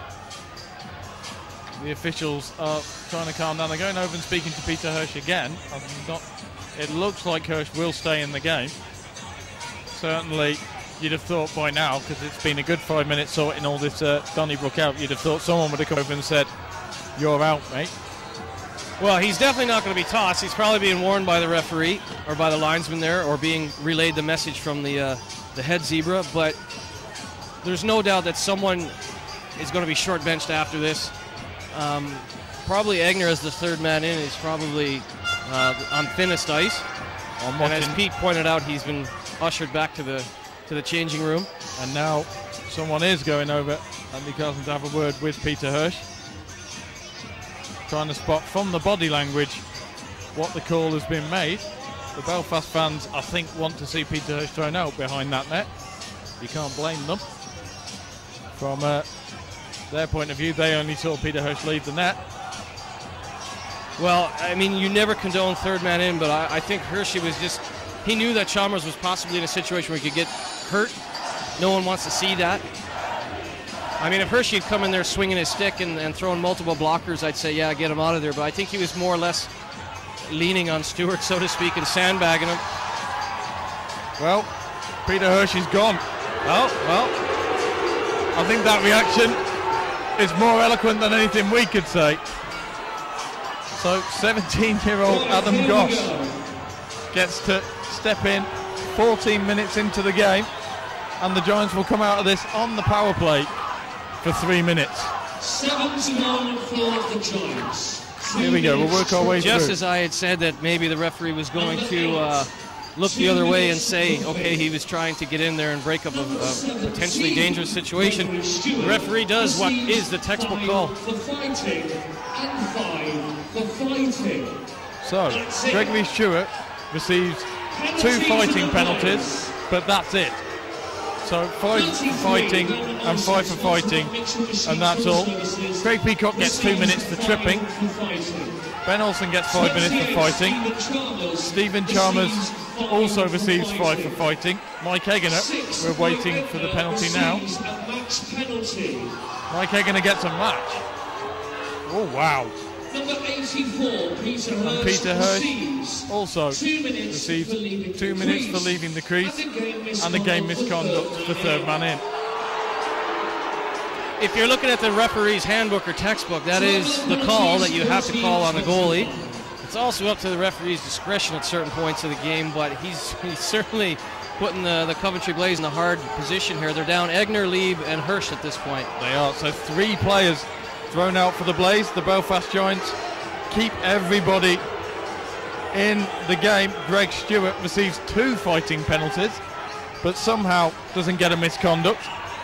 the officials are trying to calm down. They're going over and speaking to Peter Hirsch again. I'm not, it looks like Hirsch will stay in the game. Certainly, you'd have thought by now, because it's been a good five minutes sorting all this uh, Donnybrook out, you'd have thought someone would have come over and said, you're out, mate. Well, he's definitely not going to be tossed. He's probably being warned by the referee or by the linesman there, or being relayed the message from the uh, the head zebra. But there's no doubt that someone is going to be short benched after this. Um, probably Eggener as the third man in is probably uh, on thinnest ice. And as Pete pointed out, he's been ushered back to the to the changing room. And now someone is going over, Andy Carson, to have a word with Peter Hirsch, trying to spot from the body language what the call has been made. The Belfast fans, I think, want to see Peter Hirsch thrown out behind that net. You can't blame them. From uh, their point of view, they only saw Peter Hirsch leave the net. Well, I mean, you never condone third man in, but I, I think Hershey was just, he knew that Chalmers was possibly in a situation where he could get hurt. No one wants to see that. I mean, if Hershey had come in there swinging his stick and, and throwing multiple blockers, I'd say, yeah, get him out of there. But I think he was more or less leaning on Stewart, so to speak, and sandbagging him. Well, Peter Hershey's gone. Well, well, I think that reaction is more eloquent than anything we could say. So seventeen-year-old Adam Goss gets to step in fourteen minutes into the game, and the Giants will come out of this on the power play for three minutes. seven to none for the Giants. Here we go, we'll work our way Just through. as I had said that maybe the referee was going to uh, look the other way and say, okay, he was trying to get in there and break up a, a potentially dangerous situation. The referee does what is the textbook call. For fighting and five for fighting. So, Gregory Stewart receives two fighting penalties, but that's it. So five for fighting and five for fighting, and that's all. Craig Peacock gets two minutes for tripping. Ben Olsen gets five minutes for fighting. Stephen Chalmers also receives five for fighting. Mike Egener, we're waiting for the penalty now. Mike Egener gets a match. Oh wow. Number eighty-four, Peter Hirsch, And Peter Hirsch also receives two minutes for leaving the crease and the game misconduct for third man in. If you're looking at the referee's handbook or textbook, that is the call that you have to call on the goalie. It's also up to the referee's discretion at certain points of the game, but he's, he's certainly putting the, the Coventry Blaze in a hard position here. They're down Egener, Lieb, and Hirsch at this point. They are, so three players thrown out for the Blaze. The Belfast Giants keep everybody in the game. Greg Stewart receives two fighting penalties, but somehow doesn't get a misconduct.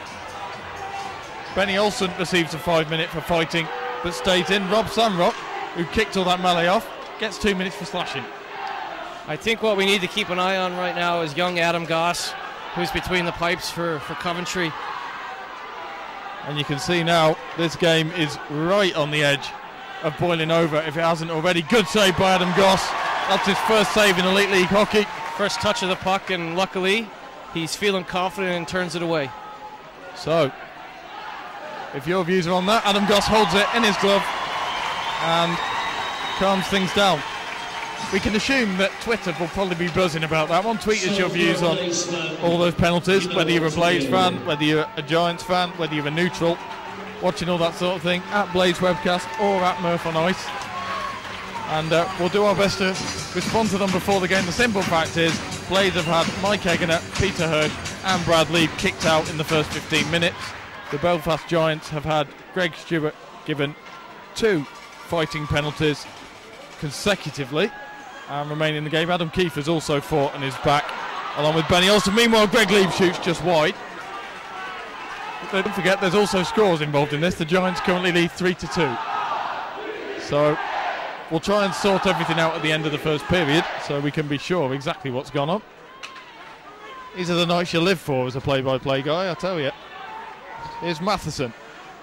Benny Olsen receives a five minute for fighting, but stays in. Rob Samrock, who kicked all that melee off, gets two minutes for slashing. I think what we need to keep an eye on right now is young Adam Goss, who's between the pipes for, for Coventry. And you can see now this game is right on the edge of boiling over if it hasn't already. Good save by Adam Goss. That's his first save in Elite League hockey. First touch of the puck, and luckily he's feeling confident and turns it away. So, if your views are on that, Adam Goss holds it in his glove and calms things down. We can assume that Twitter will probably be buzzing about that one. Tweet us your views on all those penalties, whether you're a Blaze fan, whether you're a Giants fan, whether you're a neutral, watching all that sort of thing, at Blaze Webcast or at Murph on Ice. And uh, we'll do our best to respond to them before the game. The simple fact is, Blaze have had Mike Egener, Peter Hirsch and Brad Lieb kicked out in the first fifteen minutes. The Belfast Giants have had Greg Stewart given two fighting penalties consecutively and remain in the game. Adam Keefe has also fought and is back, along with Benny Olsen. Meanwhile, Greg Lieb shoots just wide. But don't forget, there's also scores involved in this. The Giants currently lead three to two. So we'll try and sort everything out at the end of the first period, so we can be sure exactly what's gone on. These are the nights you live for as a play-by-play guy, I tell you. Here's Matheson.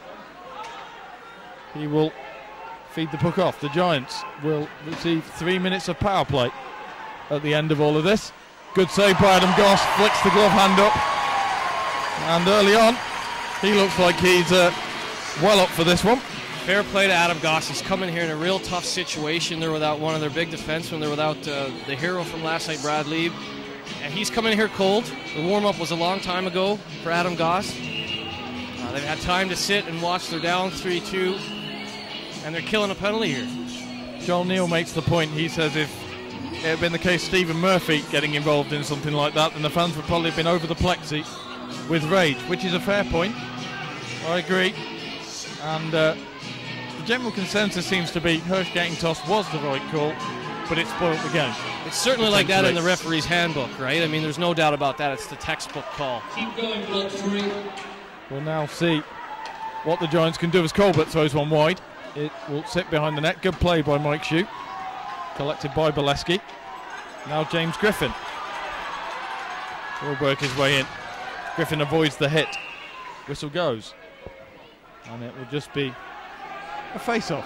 He will feed the puck off. The Giants will receive three minutes of power play at the end of all of this. Good save by Adam Goss, flicks the glove hand up, and early on he looks like he's uh, well up for this one. Fair play to Adam Goss. He's coming here in a real tough situation. They're without one of their big defensemen. They're without uh, the hero from last night, Brad Lieb, and he's coming here cold. The warm-up was a long time ago for Adam Goss. Uh, they've had time to sit and watch. They're down three two. And they're killing a penalty here. Joel Neal makes the point. He says if it had been the case Stephen Murphy getting involved in something like that, then the fans would probably have been over the plexi with rage, which is a fair point. I agree. And uh, the general consensus seems to be Hirsch getting tossed was the right call, but it spoiled the game. It's certainly like that in the referee's handbook, right? I mean, there's no doubt about that. It's the textbook call. Keep going, block three. We'll now see what the Giants can do as Colbert throws one wide. It will sit behind the net. Good play by Mike Shue. Collected by Bolesky. Now James Griffin will work his way in. Griffin avoids the hit. Whistle goes. And it will just be a face-off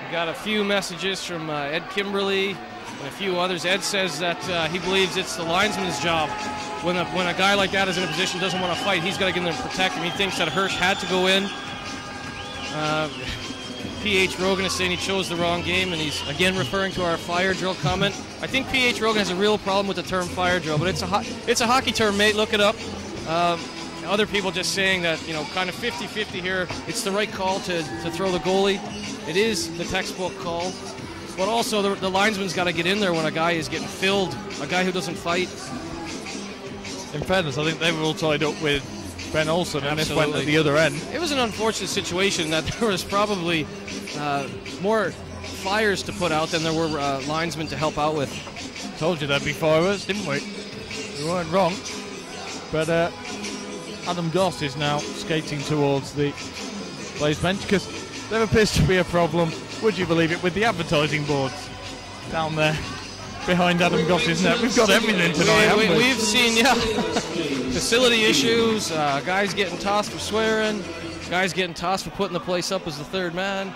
We got a few messages from uh, Ed Kimberly and a few others. Ed says that uh, he believes it's the linesman's job. When a, when a guy like that is in a position doesn't want to fight, he's got to get in there and protect him. He thinks that Hirsch had to go in. Uh, P H Rogan is saying he chose the wrong game, and he's again referring to our fire drill comment. I think P H Rogan has a real problem with the term fire drill, but it's a ho it's a hockey term, mate. Look it up. Um, other people just saying that, you know, kind of fifty fifty here. It's the right call to, to throw the goalie. It is the textbook call, but also the, the linesman's got to get in there when a guy is getting filled, a guy who doesn't fight. In fairness, I think they were all tied up with Ben Olsen, and this went at the other end. It was an unfortunate situation that there was probably uh, more fires to put out than there were uh, linesmen to help out with. Told you there'd be fires, didn't we? We weren't wrong. But uh, Adam Goss is now skating towards the Blaze bench because there appears to be a problem, would you believe it, with the advertising boards down there behind Adam Goss's net. We've got everything tonight, we, haven't we? We've seen, yeah, facility issues, uh, guys getting tossed for swearing, guys getting tossed for putting the place up as the third man.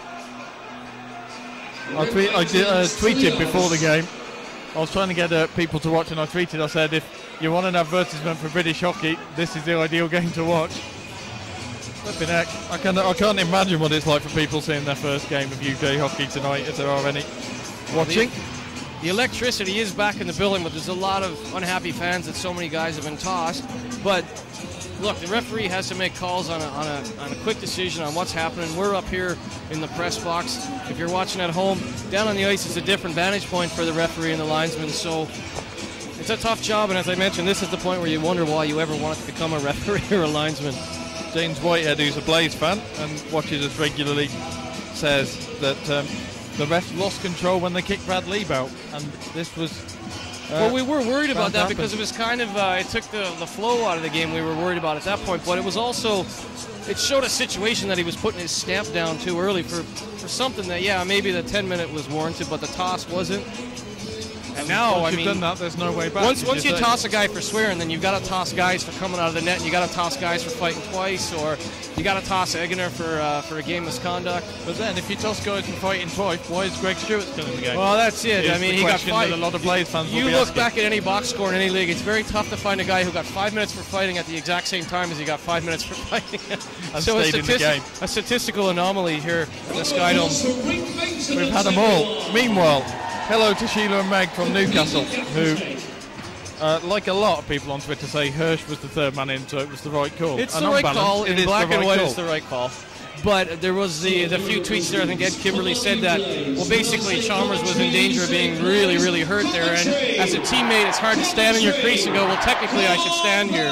I, tweet, I did, uh, tweeted before the game. I was trying to get uh, people to watch, and I tweeted, I said, if you want an advertisement for British hockey, this is the ideal game to watch. Flipping heck. I, can, I can't imagine what it's like for people seeing their first game of U K hockey tonight, if there are any watching. The, the electricity is back in the building, but there's a lot of unhappy fans that so many guys have been tossed. But look, the referee has to make calls on a, on a, on a quick decision on what's happening. We're up here in the press box. If you're watching at home, down on the ice is a different vantage point for the referee and the linesman. So it's a tough job, and as I mentioned, this is the point where you wonder why you ever wanted to become a referee or a linesman. James Whitehead, who's a Blaze fan and watches us regularly, says that um, the ref lost control when they kicked Brad Leib out, and this was... Uh, well, we were worried about that happen. because it was kind of, uh, it took the, the flow out of the game. We were worried about at that point, but it was also, it showed a situation that he was putting his stamp down too early for, for something that, yeah, maybe the ten minute was warranted, but the toss wasn't. And now, once I you've mean, done that, there's no way back. Once, once you say. toss a guy for swearing, then you've got to toss guys for coming out of the net, and you got to toss guys for fighting twice, or you got to toss Egener for uh, for a game misconduct. But then, if you toss guys for fighting twice, why is Greg Stewart still in the game? Well, that's it. Is I mean, the he got five. A lot of Blaze fans You will be look asking. back at any box score in any league, it's very tough to find a guy who got five minutes for fighting at the exact same time as he got five minutes for fighting. And so a, stayed in the game. a statistical anomaly here in the Skydome. We've had them all. Meanwhile, hello to Sheila and Meg from Newcastle, who, uh, like a lot of people on Twitter, say Hirsch was the third man in, so it was the right call. It's and the right balance, call. it In black the right and white, call. it's the right call. But there was the, the few tweets there. I think Ed Kimberly said that, well, basically Chalmers was in danger of being really, really hurt there. And as a teammate, it's hard to stand in your crease and go, well, technically I should stand here.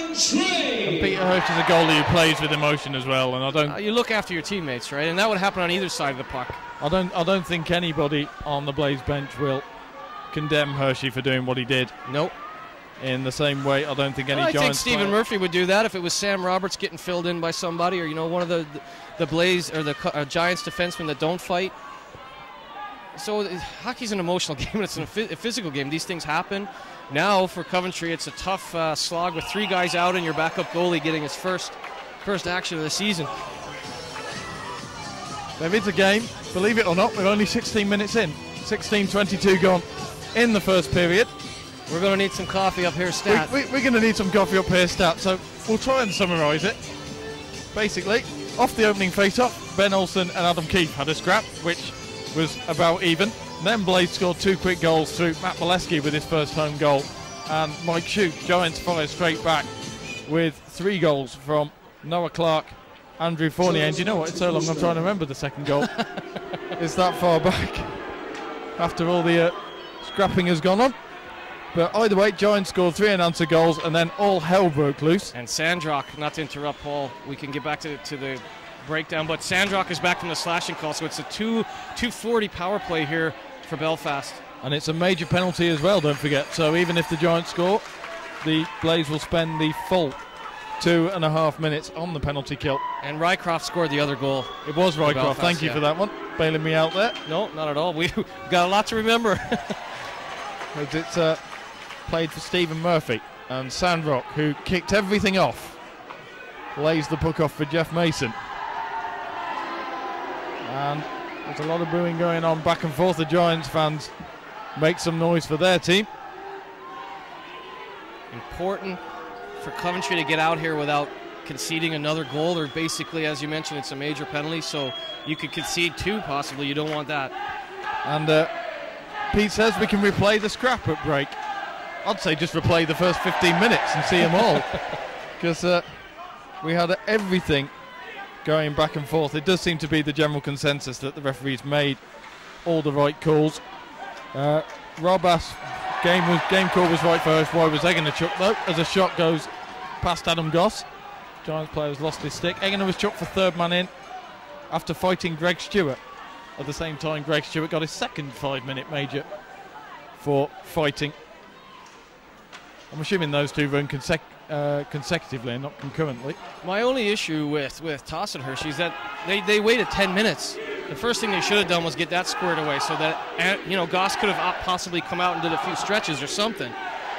And Peter Hirsch is a goalie who plays with emotion as well, and I don't. Uh, you look after your teammates, right? And that would happen on either side of the puck. I don't. I don't think anybody on the Blaze bench will condemn Hershey for doing what he did. Nope. In the same way, I don't think any well, I Giants think Stephen player- Murphy would do that if it was Sam Roberts getting filled in by somebody, or you know, one of the the Blaze or the uh, Giants defensemen that don't fight. So uh, hockey's an emotional game, and it's an, a physical game. These things happen. Now for Coventry, it's a tough uh, slog with three guys out and your backup goalie getting his first first action of the season. There is a game, believe it or not. We're only sixteen minutes in. sixteen twenty-two gone in the first period. We're going to need some coffee up here, Stat. We, we, we're going to need some coffee up here, Stat. So we'll try and summarise it. Basically, off the opening face-off, Ben Olsen and Adam Keefe had a scrap, which was about even. Then Blaze scored two quick goals through Matt Bolesky with his first home goal. And Mike Shute, Giants follow straight back with three goals from Noah Clark, Andrew Fournier. And do you know what? It's so long I'm trying to remember the second goal. It's that far back after all the uh, scrapping has gone on. But either way, Giants scored three unanswered goals, and then all hell broke loose. And Sandrock, not to interrupt Paul, we can get back to, to the breakdown, but Sandrock is back from the slashing call, so it's a two forty power play here for Belfast. And it's a major penalty as well, don't forget. So even if the Giants score, the Blaze will spend the full two and a half minutes on the penalty kill. And Rycroft scored the other goal. It was Rycroft. Belfast, Thank you yeah. for that one. Bailing me out there. No, not at all. We've got a lot to remember. It's uh, played for Stephen Murphy. And Sandrock, who kicked everything off, lays the puck off for Jeff Mason. And There's a lot of booing going on back and forth. The Giants fans make some noise for their team. Important for Coventry to get out here without conceding another goal, or basically, as you mentioned, it's a major penalty, so you could concede two possibly. You don't want that. And uh, Pete says we can replay the scrap at break. I'd say just replay the first fifteen minutes and see them all, because uh, we had everything going back and forth. It does seem to be the general consensus that the referees made all the right calls. Uh, Rob asked, game was game call was right first. Why was Egener chucked though? As a shot goes past Adam Goss, Giants player has lost his stick. Egener was chucked for third man in after fighting Greg Stewart. At the same time, Greg Stewart got his second five-minute major for fighting. I'm assuming those two run consec uh, consecutively and not concurrently. My only issue with, with Tossenhurst is that they, they waited ten minutes. The first thing they should have done was get that squared away so that, you know, Goss could have possibly come out and did a few stretches or something.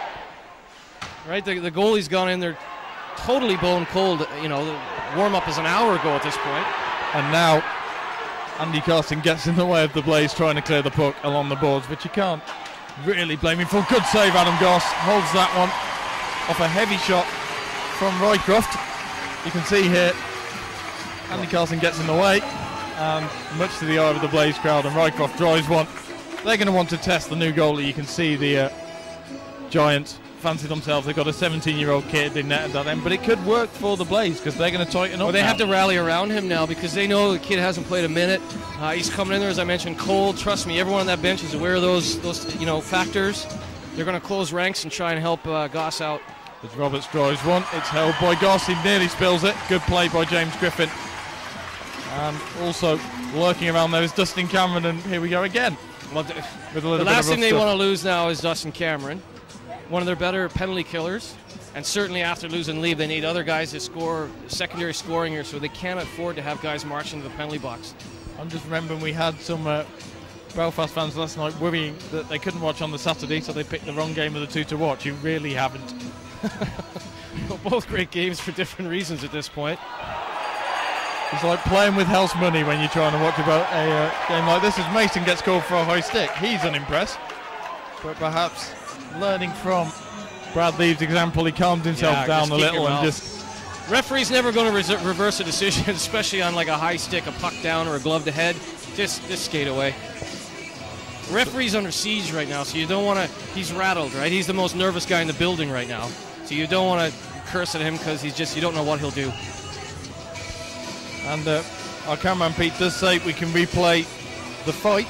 Right, the, the goalie's gone in there totally bone cold. You know, the warm-up is an hour ago at this point. And now Andy Carson gets in the way of the Blaze trying to clear the puck along the boards, but you can't really blame him for a good save. Adam Goss holds that one off a heavy shot from Roycroft. You can see here Andy Carson gets in the way, and much to the eye of the Blaze crowd, and Roycroft drives one. They're going to want to test the new goalie. You can see the uh, Giants fancy themselves. They've got a seventeen-year-old kid they netted that end, but it could work for the Blaze because they're going to tighten up. Well, they now. have to rally around him now because they know the kid hasn't played a minute. Uh, he's coming in there, as I mentioned, cold. Trust me, everyone on that bench is aware of those, those you know, factors. They're going to close ranks and try and help uh, Goss out. As Roberts drives one, it's held by Goss. He nearly spills it. Good play by James Griffin. And also lurking around there is Dustin Cameron, and here we go again. Well, the, the last thing they want to lose now is Dustin Cameron, one of their better penalty killers, and certainly after losing Lee, they need other guys to score secondary scoring here, so they can't afford to have guys march into the penalty box. I'm just remembering we had some uh, Belfast fans last night worrying that they couldn't watch on the Saturday, so they picked the wrong game of the two to watch. You really haven't. Well, both great games for different reasons at this point. It's like playing with house money when you're trying to watch about a uh, game like this. As Mason gets called for a high stick, he's unimpressed, but perhaps learning from Brad Lee's example, he calmed himself yeah, down a little and just... Referee's never going to reverse a decision, especially on like a high stick, a puck down, or a glove to head. Just, just skate away. Referee's under siege right now, so you don't want to... He's rattled, right? He's the most nervous guy in the building right now. So you don't want to curse at him because he's just... You don't know what he'll do. And uh, our cameraman Pete does say we can replay the fight,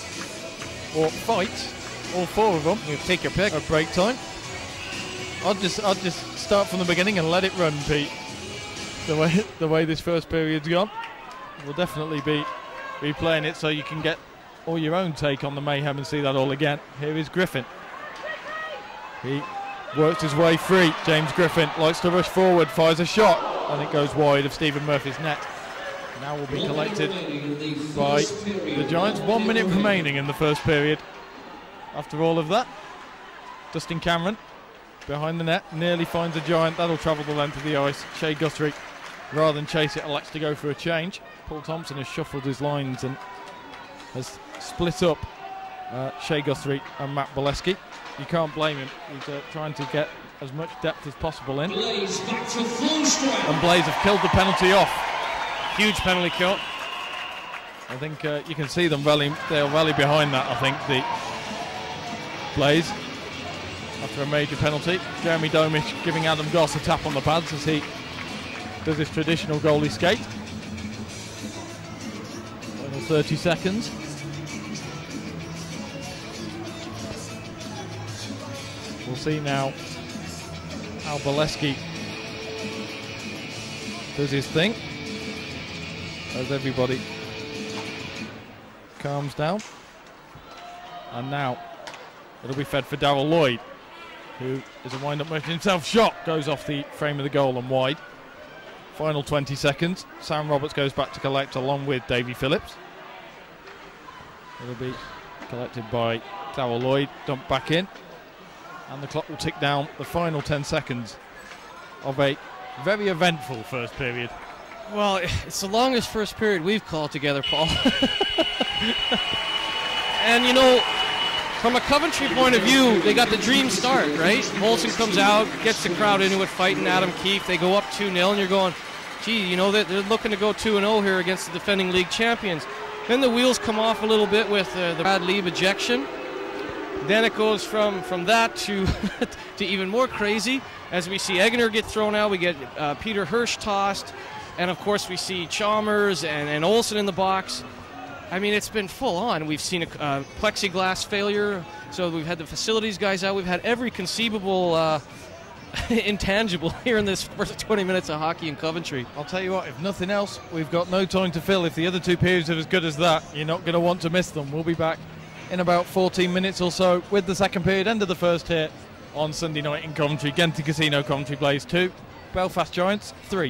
or fight, all four of them. You take your pick. At break time. I'll just, I'll just start from the beginning and let it run, Pete. The way, the way this first period's gone, we'll definitely be replaying it so you can get all your own take on the mayhem and see that all again. Here is Griffin. He works his way free. James Griffin likes to rush forward, fires a shot, and it goes wide of Stephen Murphy's net. Now will be collected by the Giants. One minute remaining in the first period. After all of that, Dustin Cameron behind the net nearly finds a Giant. That'll travel the length of the ice. Shea Guthrie, rather than chase it, elects to go for a change. Paul Thompson has shuffled his lines and has split up uh, Shea Guthrie and Matt Bolesky. You can't blame him. He's uh, trying to get as much depth as possible in. Blaze back to full strike. And Blaze have killed the penalty off. Huge penalty kill. I think uh, you can see them rally. They'll rally behind that, I think, the Blaze. After a major penalty, Jeremy Domish giving Adam Goss a tap on the pads as he does his traditional goalie skate. Final thirty seconds. We'll see now how Bolesky does his thing as everybody calms down. And now it'll be fed for Darrell Lloyd, who is a wind-up motion himself. Shot goes off the frame of the goal and wide. Final twenty seconds. Sam Roberts goes back to collect along with Davy Phillips. It'll be collected by Darrell Lloyd, dumped back in. And the clock will tick down the final ten seconds of a very eventful first period. Well, it's the longest first period we've called together, Paul. And, you know, from a Coventry point of view, they got the dream start, right? Molson comes out, gets the crowd into it, fighting Adam Keefe. They go up two nil, and you're going, gee, you know, they're, they're looking to go two and oh here against the defending league champions. Then the wheels come off a little bit with uh, the Brad Leib ejection. Then it goes from, from that to, to even more crazy as we see Eggener get thrown out. We get uh, Peter Hirsch tossed. And, of course, we see Chalmers and, and Olsen in the box. I mean, it's been full on. We've seen a uh, plexiglass failure. So we've had the facilities guys out. We've had every conceivable uh, intangible here in this first twenty minutes of hockey in Coventry. I'll tell you what, if nothing else, we've got no time to fill. If the other two periods are as good as that, you're not going to want to miss them. We'll be back in about fourteen minutes or so with the second period, end of the first hit on Sunday night in Coventry. Genting Casino, Coventry Blaze two, Belfast Giants three.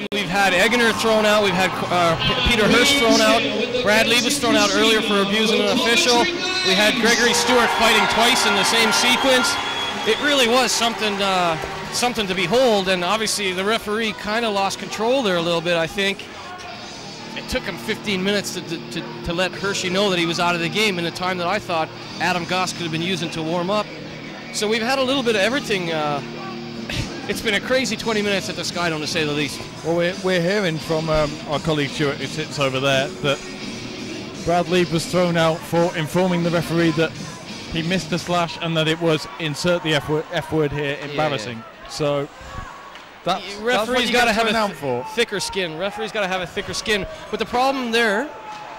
We've had Egner thrown out. We've had uh, Peter Hirsch thrown out. Brad Lee was thrown out earlier for abusing an official. We had Gregory Stewart fighting twice in the same sequence. It really was something, uh, something to behold, and obviously the referee kind of lost control there a little bit, I think. It took him fifteen minutes to, to, to let Hershey know that he was out of the game in the time that I thought Adam Goss could have been using to warm up. So we've had a little bit of everything. Uh, it's been a crazy twenty minutes at the Skydome, to say the least. Well, we're, we're hearing from um, our colleague Stuart, who sits over there, that Brad Lee was thrown out for informing the referee that he missed the slash and that it was, insert the F word, F word here, embarrassing. Yeah, yeah. So that's, referee's got to have a th for. thicker skin. Referee's got to have a thicker skin. But the problem there.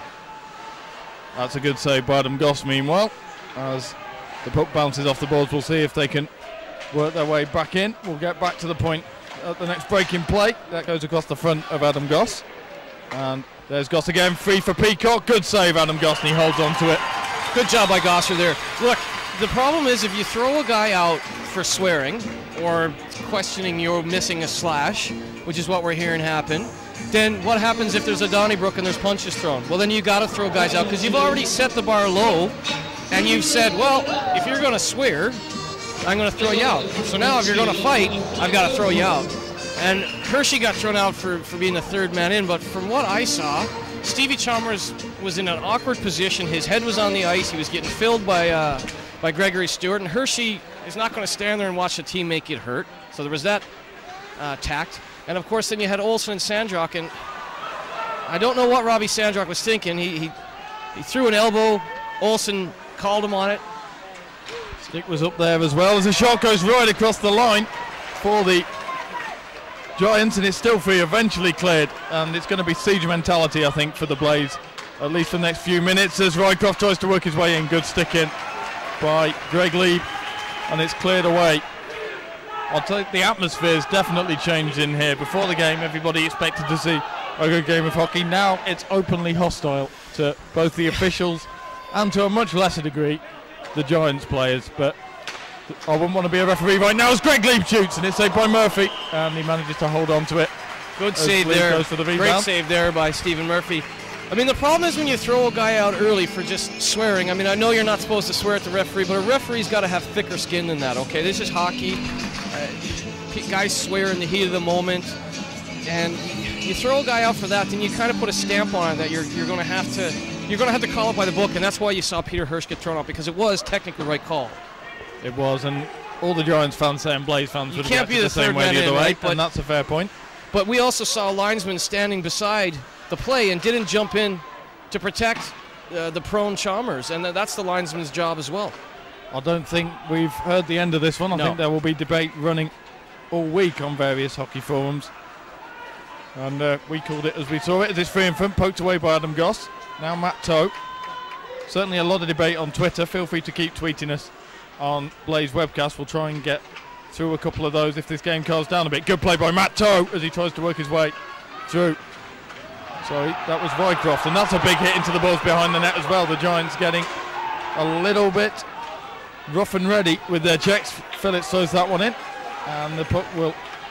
That's a good save by Adam Goss, meanwhile, as the puck bounces off the boards. We'll see if they can work their way back in. We'll get back to the point at the next breaking play. That goes across the front of Adam Goss. And there's Goss again, free for Peacock. Good save, Adam Goss, and he holds on to it. Good job by Gosser there. Look, the problem is if you throw a guy out for swearing or questioning you're missing a slash, which is what we're hearing happen, then what happens if there's a Donnybrook and there's punches thrown? Well, then you got to throw guys out because you've already set the bar low and you've said, well, if you're going to swear, I'm going to throw you out. So now if you're going to fight, I've got to throw you out. And Hershey got thrown out for, for being the third man in, but from what I saw, Stevie Chalmers was in an awkward position. His head was on the ice. He was getting filled by uh, by Gregory Stewart, and Hershey is not going to stand there and watch the teammate get hurt. So there was that uh, tact. And of course, then you had Olsen and Sandrock, and I don't know what Robbie Sandrock was thinking. He, he he threw an elbow. Olsen called him on it. Stick was up there as well as the shot goes right across the line for the Giants, and it's still free, eventually cleared, and it's going to be siege mentality, I think, for the Blaze, at least for the next few minutes, as Rycroft tries to work his way in. Good stick in by Greg Lee, and it's cleared away. I'll take the atmosphere's definitely changed in here. Before the game, everybody expected to see a good game of hockey. Now it's openly hostile to both the officials and, to a much lesser degree, the Giants players, but I wouldn't want to be a referee right now as Greg Lee shoots, and it's saved by Murphy, and he manages to hold on to it. Good save there. Goes for the Great save there by Stephen Murphy. I mean, the problem is when you throw a guy out early for just swearing. I mean, I know you're not supposed to swear at the referee, but a referee's got to have thicker skin than that, okay? This is hockey. Uh, guys swear in the heat of the moment, and you throw a guy out for that, then you kind of put a stamp on it that you're, you're going to have to you're going to have to call it by the book, and that's why you saw Peter Hirsch get thrown out, because it was technically the right call. It was, and all the Giants fans and Blaze fans you would can't have be the, the same way the other way, right? And that's a fair point. But we also saw a linesman standing beside the play and didn't jump in to protect uh, the prone Chalmers, and that's the linesman's job as well. I don't think we've heard the end of this one. I no. think there will be debate running all week on various hockey forums. And uh, we called it as we saw it, as it's free in front, poked away by Adam Goss. Now Matt Toe. Certainly a lot of debate on Twitter. Feel free to keep tweeting us on Blaze Webcast. We'll try and get through a couple of those if this game calms down a bit. Good play by Matt Toe as he tries to work his way through. Sorry, that was Rycroft, and that's a big hit into the balls behind the net as well. The Giants getting a little bit rough and ready with their checks. Phillips throws that one in, and the puck will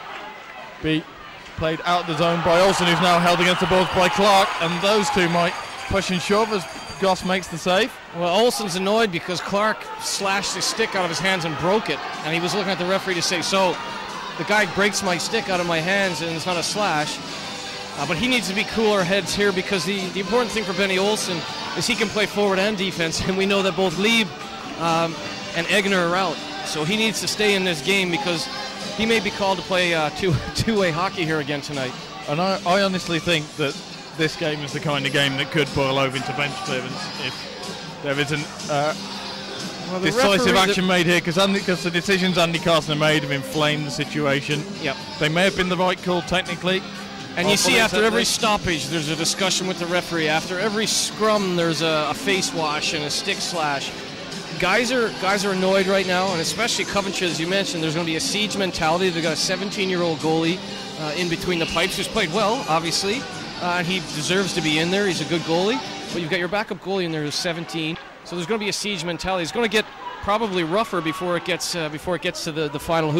be played out of the zone by Olsen, who's now held against the balls by Clark, and those two might push and shove as Goss makes the save. Well, Olsen's annoyed because Clark slashed his stick out of his hands and broke it, and he was looking at the referee to say, so the guy breaks my stick out of my hands and it's not a slash. Uh, but he needs to be cooler heads here, because the, the important thing for Benny Olsen is he can play forward and defense, and we know that both Lieb um, and Egner are out. So he needs to stay in this game, because he may be called to play uh, two, two-way hockey here again tonight. And I, I honestly think that this game is the kind of game that could boil over into bench clearance if there isn't uh, well, the decisive action the made here, because the decisions Andy Carson have made have inflamed the situation. Yep. They may have been the right call technically. And you see, after every stoppage, there's a discussion with the referee. After every scrum, there's a, a face wash and a stick slash. Guys are guys are annoyed right now, and especially Coventry, as you mentioned. There's going to be a siege mentality. They've got a seventeen-year-old goalie uh, in between the pipes who's played well, obviously. Uh, he deserves to be in there. He's a good goalie. But you've got your backup goalie in there who's seventeen. So there's going to be a siege mentality. It's going to get probably rougher before it gets uh, before it gets to the, the final hooter.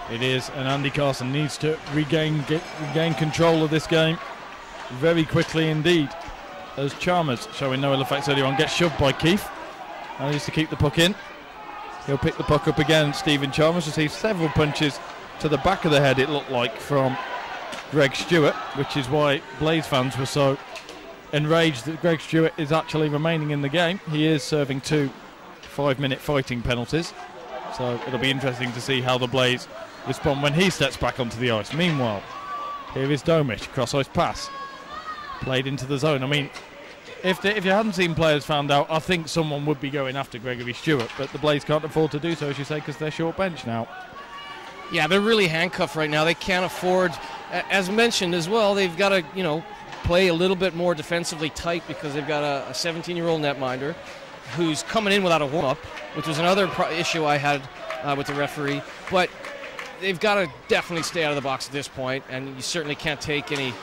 It is, and Andy Carson needs to regain get, regain control of this game very quickly indeed. As Chalmers, showing no ill effects earlier on, gets shoved by Keith. Manages to keep the puck in. He'll pick the puck up again. Stephen Chalmers receives several punches to the back of the head, it looked like, from Greg Stewart, which is why Blaze fans were so enraged that Greg Stewart is actually remaining in the game. He is serving two five-minute fighting penalties, so it'll be interesting to see how the Blaze respond when he steps back onto the ice. Meanwhile, here is Domish, cross-ice pass, played into the zone. I mean, if, the, if you hadn't seen players found out, I think someone would be going after Gregory Stewart, but the Blaze can't afford to do so, as you say, because they're short bench now. Yeah, they're really handcuffed right now. They can't afford, as mentioned as well, they've got to, you know, play a little bit more defensively tight because they've got a seventeen-year-old netminder who's coming in without a warm-up, which was another pro issue I had uh, with the referee. But they've got to definitely stay out of the box at this point, and you certainly can't take any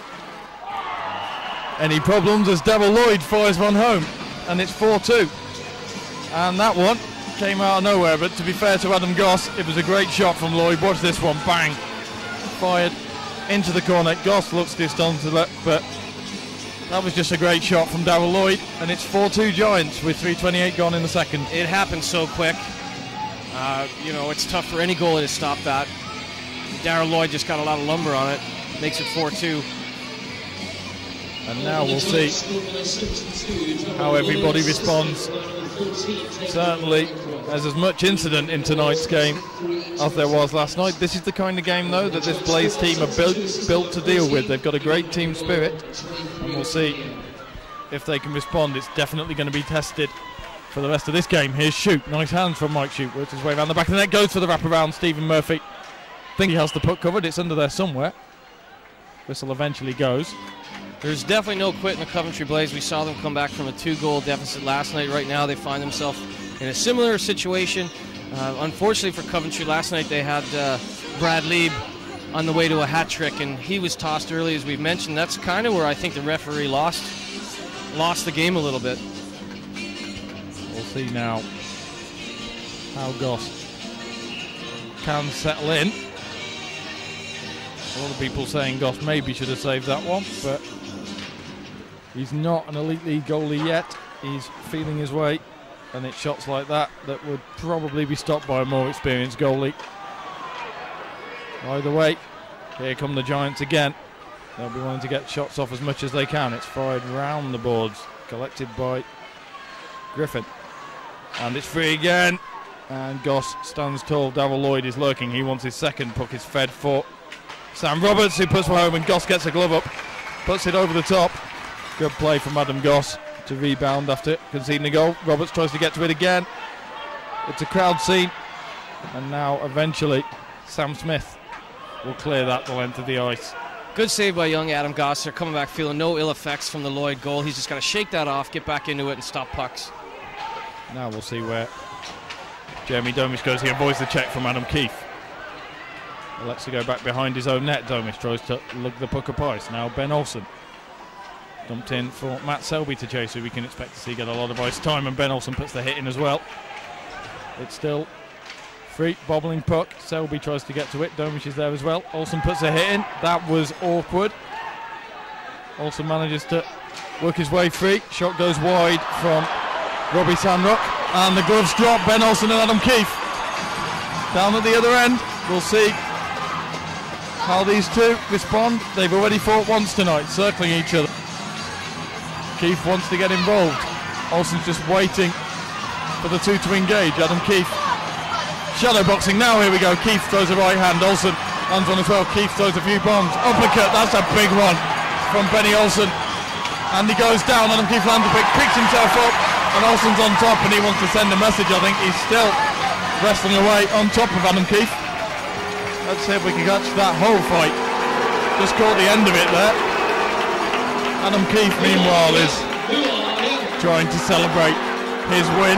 any problems as Darryl Lloyd fires one home, and it's four two. And that one came out of nowhere, but to be fair to Adam Goss, it was a great shot from Lloyd. Watch this one, bang, fired into the corner. Goss looks disconsolate, but that was just a great shot from Darryl Lloyd, and it's four two Giants with three twenty-eight gone in the second. It happened so quick. Uh, you know, it's tough for any goalie to stop that. Darryl Lloyd just got a lot of lumber on it, makes it four two. And now we'll see how everybody responds. Certainly, there's as much incident in tonight's game as there was last night. This is the kind of game, though, that this Blaze team are built, built to deal with. They've got a great team spirit, and we'll see if they can respond. It's definitely going to be tested for the rest of this game. Here's Shute. Nice hands from Mike Shute. Works his way around the back of the net, goes for the wraparound. Stephen Murphy. I think he has the puck covered. It's under there somewhere. Whistle eventually goes. There's definitely no quit in the Coventry Blaze. We saw them come back from a two-goal deficit last night. Right now they find themselves in a similar situation. Uh, unfortunately for Coventry, last night they had uh, Brad Lieb on the way to a hat trick, and he was tossed early, as we've mentioned. That's kind of where I think the referee lost lost the game a little bit. We'll see now how Goss can settle in. A lot of people saying Goss maybe should have saved that one, but he's not an elite league goalie yet. He's feeling his way, and it's shots like that that would probably be stopped by a more experienced goalie. Either way, here come the Giants again. They'll be wanting to get shots off as much as they can. It's fired round the boards, collected by Griffin. And it's free again. And Goss stands tall. Darryl Lloyd is lurking. He wants his second. Puck is fed for Sam Roberts, who puts one home, and Goss gets a glove up. Puts it over the top. Good play from Adam Goss to rebound after conceding a goal. Roberts tries to get to it again. It's a crowd scene. And now eventually Sam Smith will clear that the length of the ice. Good save by young Adam Goss. They're coming back feeling no ill effects from the Lloyd goal. He's just got to shake that off, get back into it, and stop pucks. Now we'll see where Jeremy Domish goes. He avoids the check from Adam Keefe. Lets it go back behind his own net. Domish tries to lug the puck up ice. Now Ben Olsen dumped in for Matt Selby to chase, who we can expect to see get a lot of ice time, and Ben Olsen puts the hit in as well. It's still free, bobbling puck. Selby tries to get to it. Domish is there as well. Olsen puts a hit in. That was awkward. Olsen manages to work his way free. Shot goes wide from Robbie Sandrock, and the gloves drop. Ben Olsen and Adam Keefe down at the other end. We'll see how these two respond. They've already fought once tonight, circling each other. Keefe wants to get involved. Olsen's just waiting for the two to engage. Adam Keefe shadow boxing now. Here we go. Keefe throws a right hand. Olsen lands on as well. Keefe throws a few bombs. Uppercut. That's a big one from Benny Olsen. And he goes down. Adam Keefe lands a pick, picks himself up, and Olsen's on top, and he wants to send a message. I think he's still wrestling away on top of Adam Keefe. Let's see if we can catch that whole fight. Just caught the end of it there. Adam Keefe, meanwhile, is trying to celebrate his win.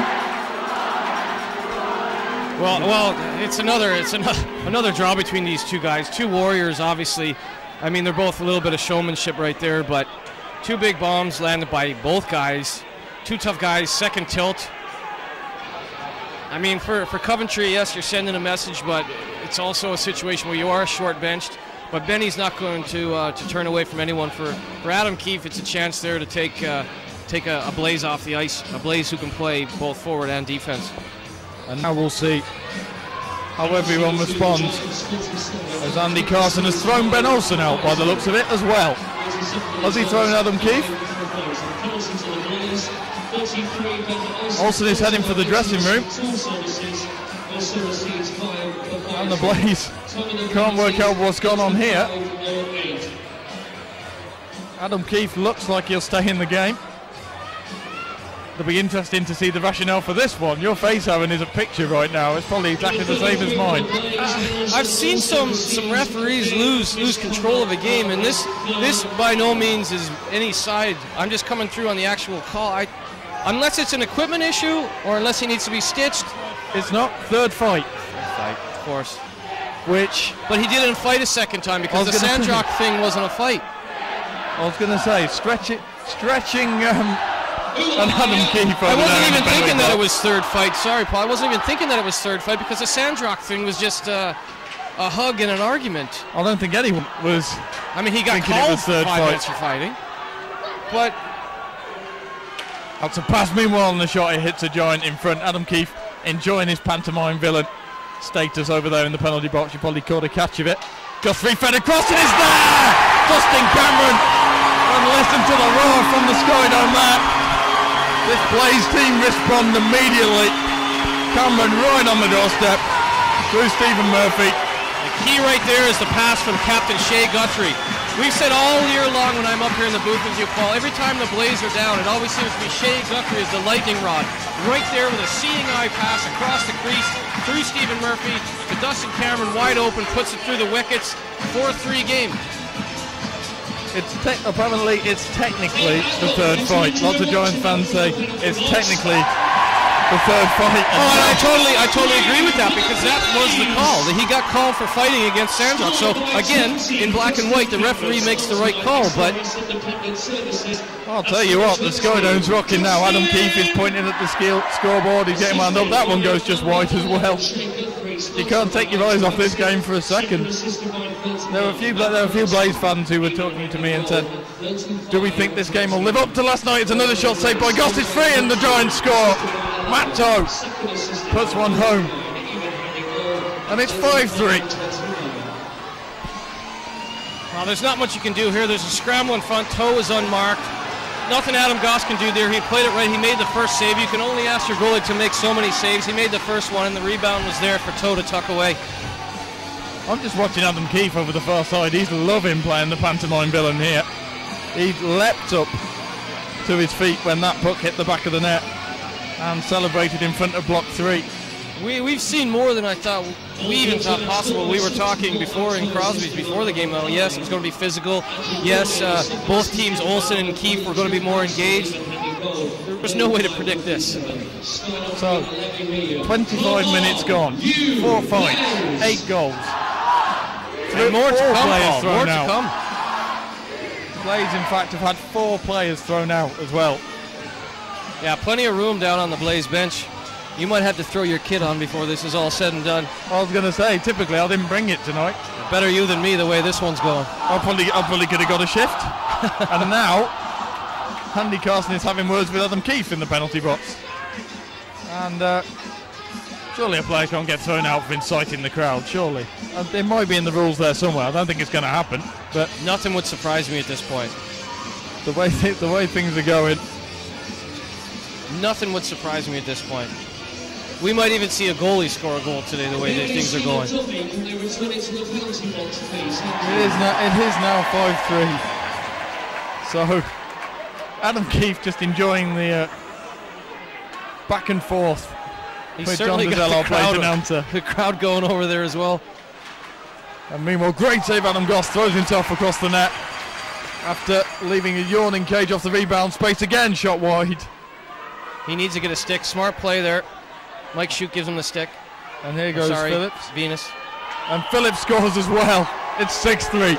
Well, well, it's another, it's another, another draw between these two guys. Two warriors, obviously. I mean, they're both a little bit of showmanship right there, but two big bombs landed by both guys. Two tough guys. Second tilt. I mean, for for Coventry, yes, you're sending a message, but it's also a situation where you are short benched. But Benny's not going to uh, to turn away from anyone. For, for Adam Keefe, it's a chance there to take uh, take a, a Blaze off the ice, a Blaze who can play both forward and defense. And now we'll see how everyone responds, as Andy Carson has thrown Ben Olsen out by the looks of it as well. Has he thrown Adam Keefe? Olsen is heading for the dressing room. And the Blaze can't work out what's gone on here. Adam Keefe looks like he'll stay in the game. It'll be interesting to see the rationale for this one. Your face, Aaron, is a picture right now. It's probably exactly the same as mine. Uh, I've seen some some referees lose lose control of a game, and this this by no means is any side. I'm just coming through on the actual call. I, unless it's an equipment issue or unless he needs to be stitched. It's not. Third fight. Third fight, of course. Which, but he didn't fight a second time because the Sandrock thing wasn't a fight. I was going to say, stretch it, stretching um, an Adam Keefe. I wasn't even thinking that it was third fight. Sorry, Paul. I wasn't even thinking that it was third fight because the Sandrock thing was just uh, a hug and an argument. I don't think anyone was. I mean, he got called for five minutes for fighting, but that's a pass. Meanwhile, in the shot, it hits a giant in front. Adam Keefe enjoying his pantomime villain status over there in the penalty box. You probably caught a catch of it. Guthrie fed across and is there! Dustin Cameron, and listen to the roar from the Sky Dome there. This Blaze team respond immediately. Cameron right on the doorstep through Stephen Murphy. The key right there is the pass from Captain Shea Guthrie. We've said all year long when I'm up here in the booth with you, Paul, every time the Blaze are down, it always seems to be Shea Guthrie as the lightning rod. Right there with a seeing eye pass across the crease, through Stephen Murphy, to Dustin Cameron, wide open, puts it through the wickets, four three game. It's te apparently it's technically the third fight. Lots of Giants fans say it's technically the third fight. Oh, and I totally, I totally agree with that because that was the call. That he got called for fighting against Sandrock. So again, in black and white, the referee makes the right call. But I'll tell you what, the Sky Dome's rocking now. Adam Keefe is pointing at the skill scoreboard. He's getting wound up. That one goes just wide as well. You can't take your eyes off this game for a second. There were a few, there were a few Blaze fans who were talking to me and said, "Do we think this game will live up to last night?" It's another shot saved by Goss. It's free, and the Giants score. Matto puts one home, and it's five three. Well, there's not much you can do here. There's a scramble in front. Toe is unmarked. Nothing Adam Goss can do there. He played it right. He made the first save. You can only ask your goalie to make so many saves. He made the first one, and the rebound was there for Toe to tuck away. I'm just watching Adam Keefe over the far side. He's loving playing the pantomime villain here. He leapt up to his feet when that puck hit the back of the net and celebrated in front of block three. We, we've seen more than I thought we even thought possible. We were talking before in Crosby's before the game. Well, yes, it's going to be physical. Yes, uh, both teams, Olsen and Keefe, were going to be more engaged. There was no way to predict this. So, twenty-five minutes gone. Four fights, eight goals. And more to come, players thrown more to out. come. Blaze, in fact, have had four players thrown out as well. Yeah, plenty of room down on the Blaze bench. You might have to throw your kit on before this is all said and done. I was going to say, typically I didn't bring it tonight. Better you than me the way this one's going. I probably, I probably could have got a shift. And now, Andy Carson is having words with Adam Keefe in the penalty box. And uh, surely a player can't get thrown out for inciting the crowd, surely. Uh, it might be in the rules there somewhere. I don't think it's going to happen. But nothing would surprise me at this point. The way, th the way things are going. Nothing would surprise me at this point. We might even see a goalie score a goal today, the way that things are going. It is now, it is now five three. So, Adam Keefe just enjoying the uh, back and forth. He's certainly got the crowd, the crowd going over there as well. And meanwhile, great save. Adam Goss throws himself across the net after leaving a yawning Cage off the rebound space again, shot wide. He needs to get a stick. Smart play there. Mike Shute gives him the stick. And here goes oh, sorry, Phillips. Venus. And Phillips scores as well. It's six three.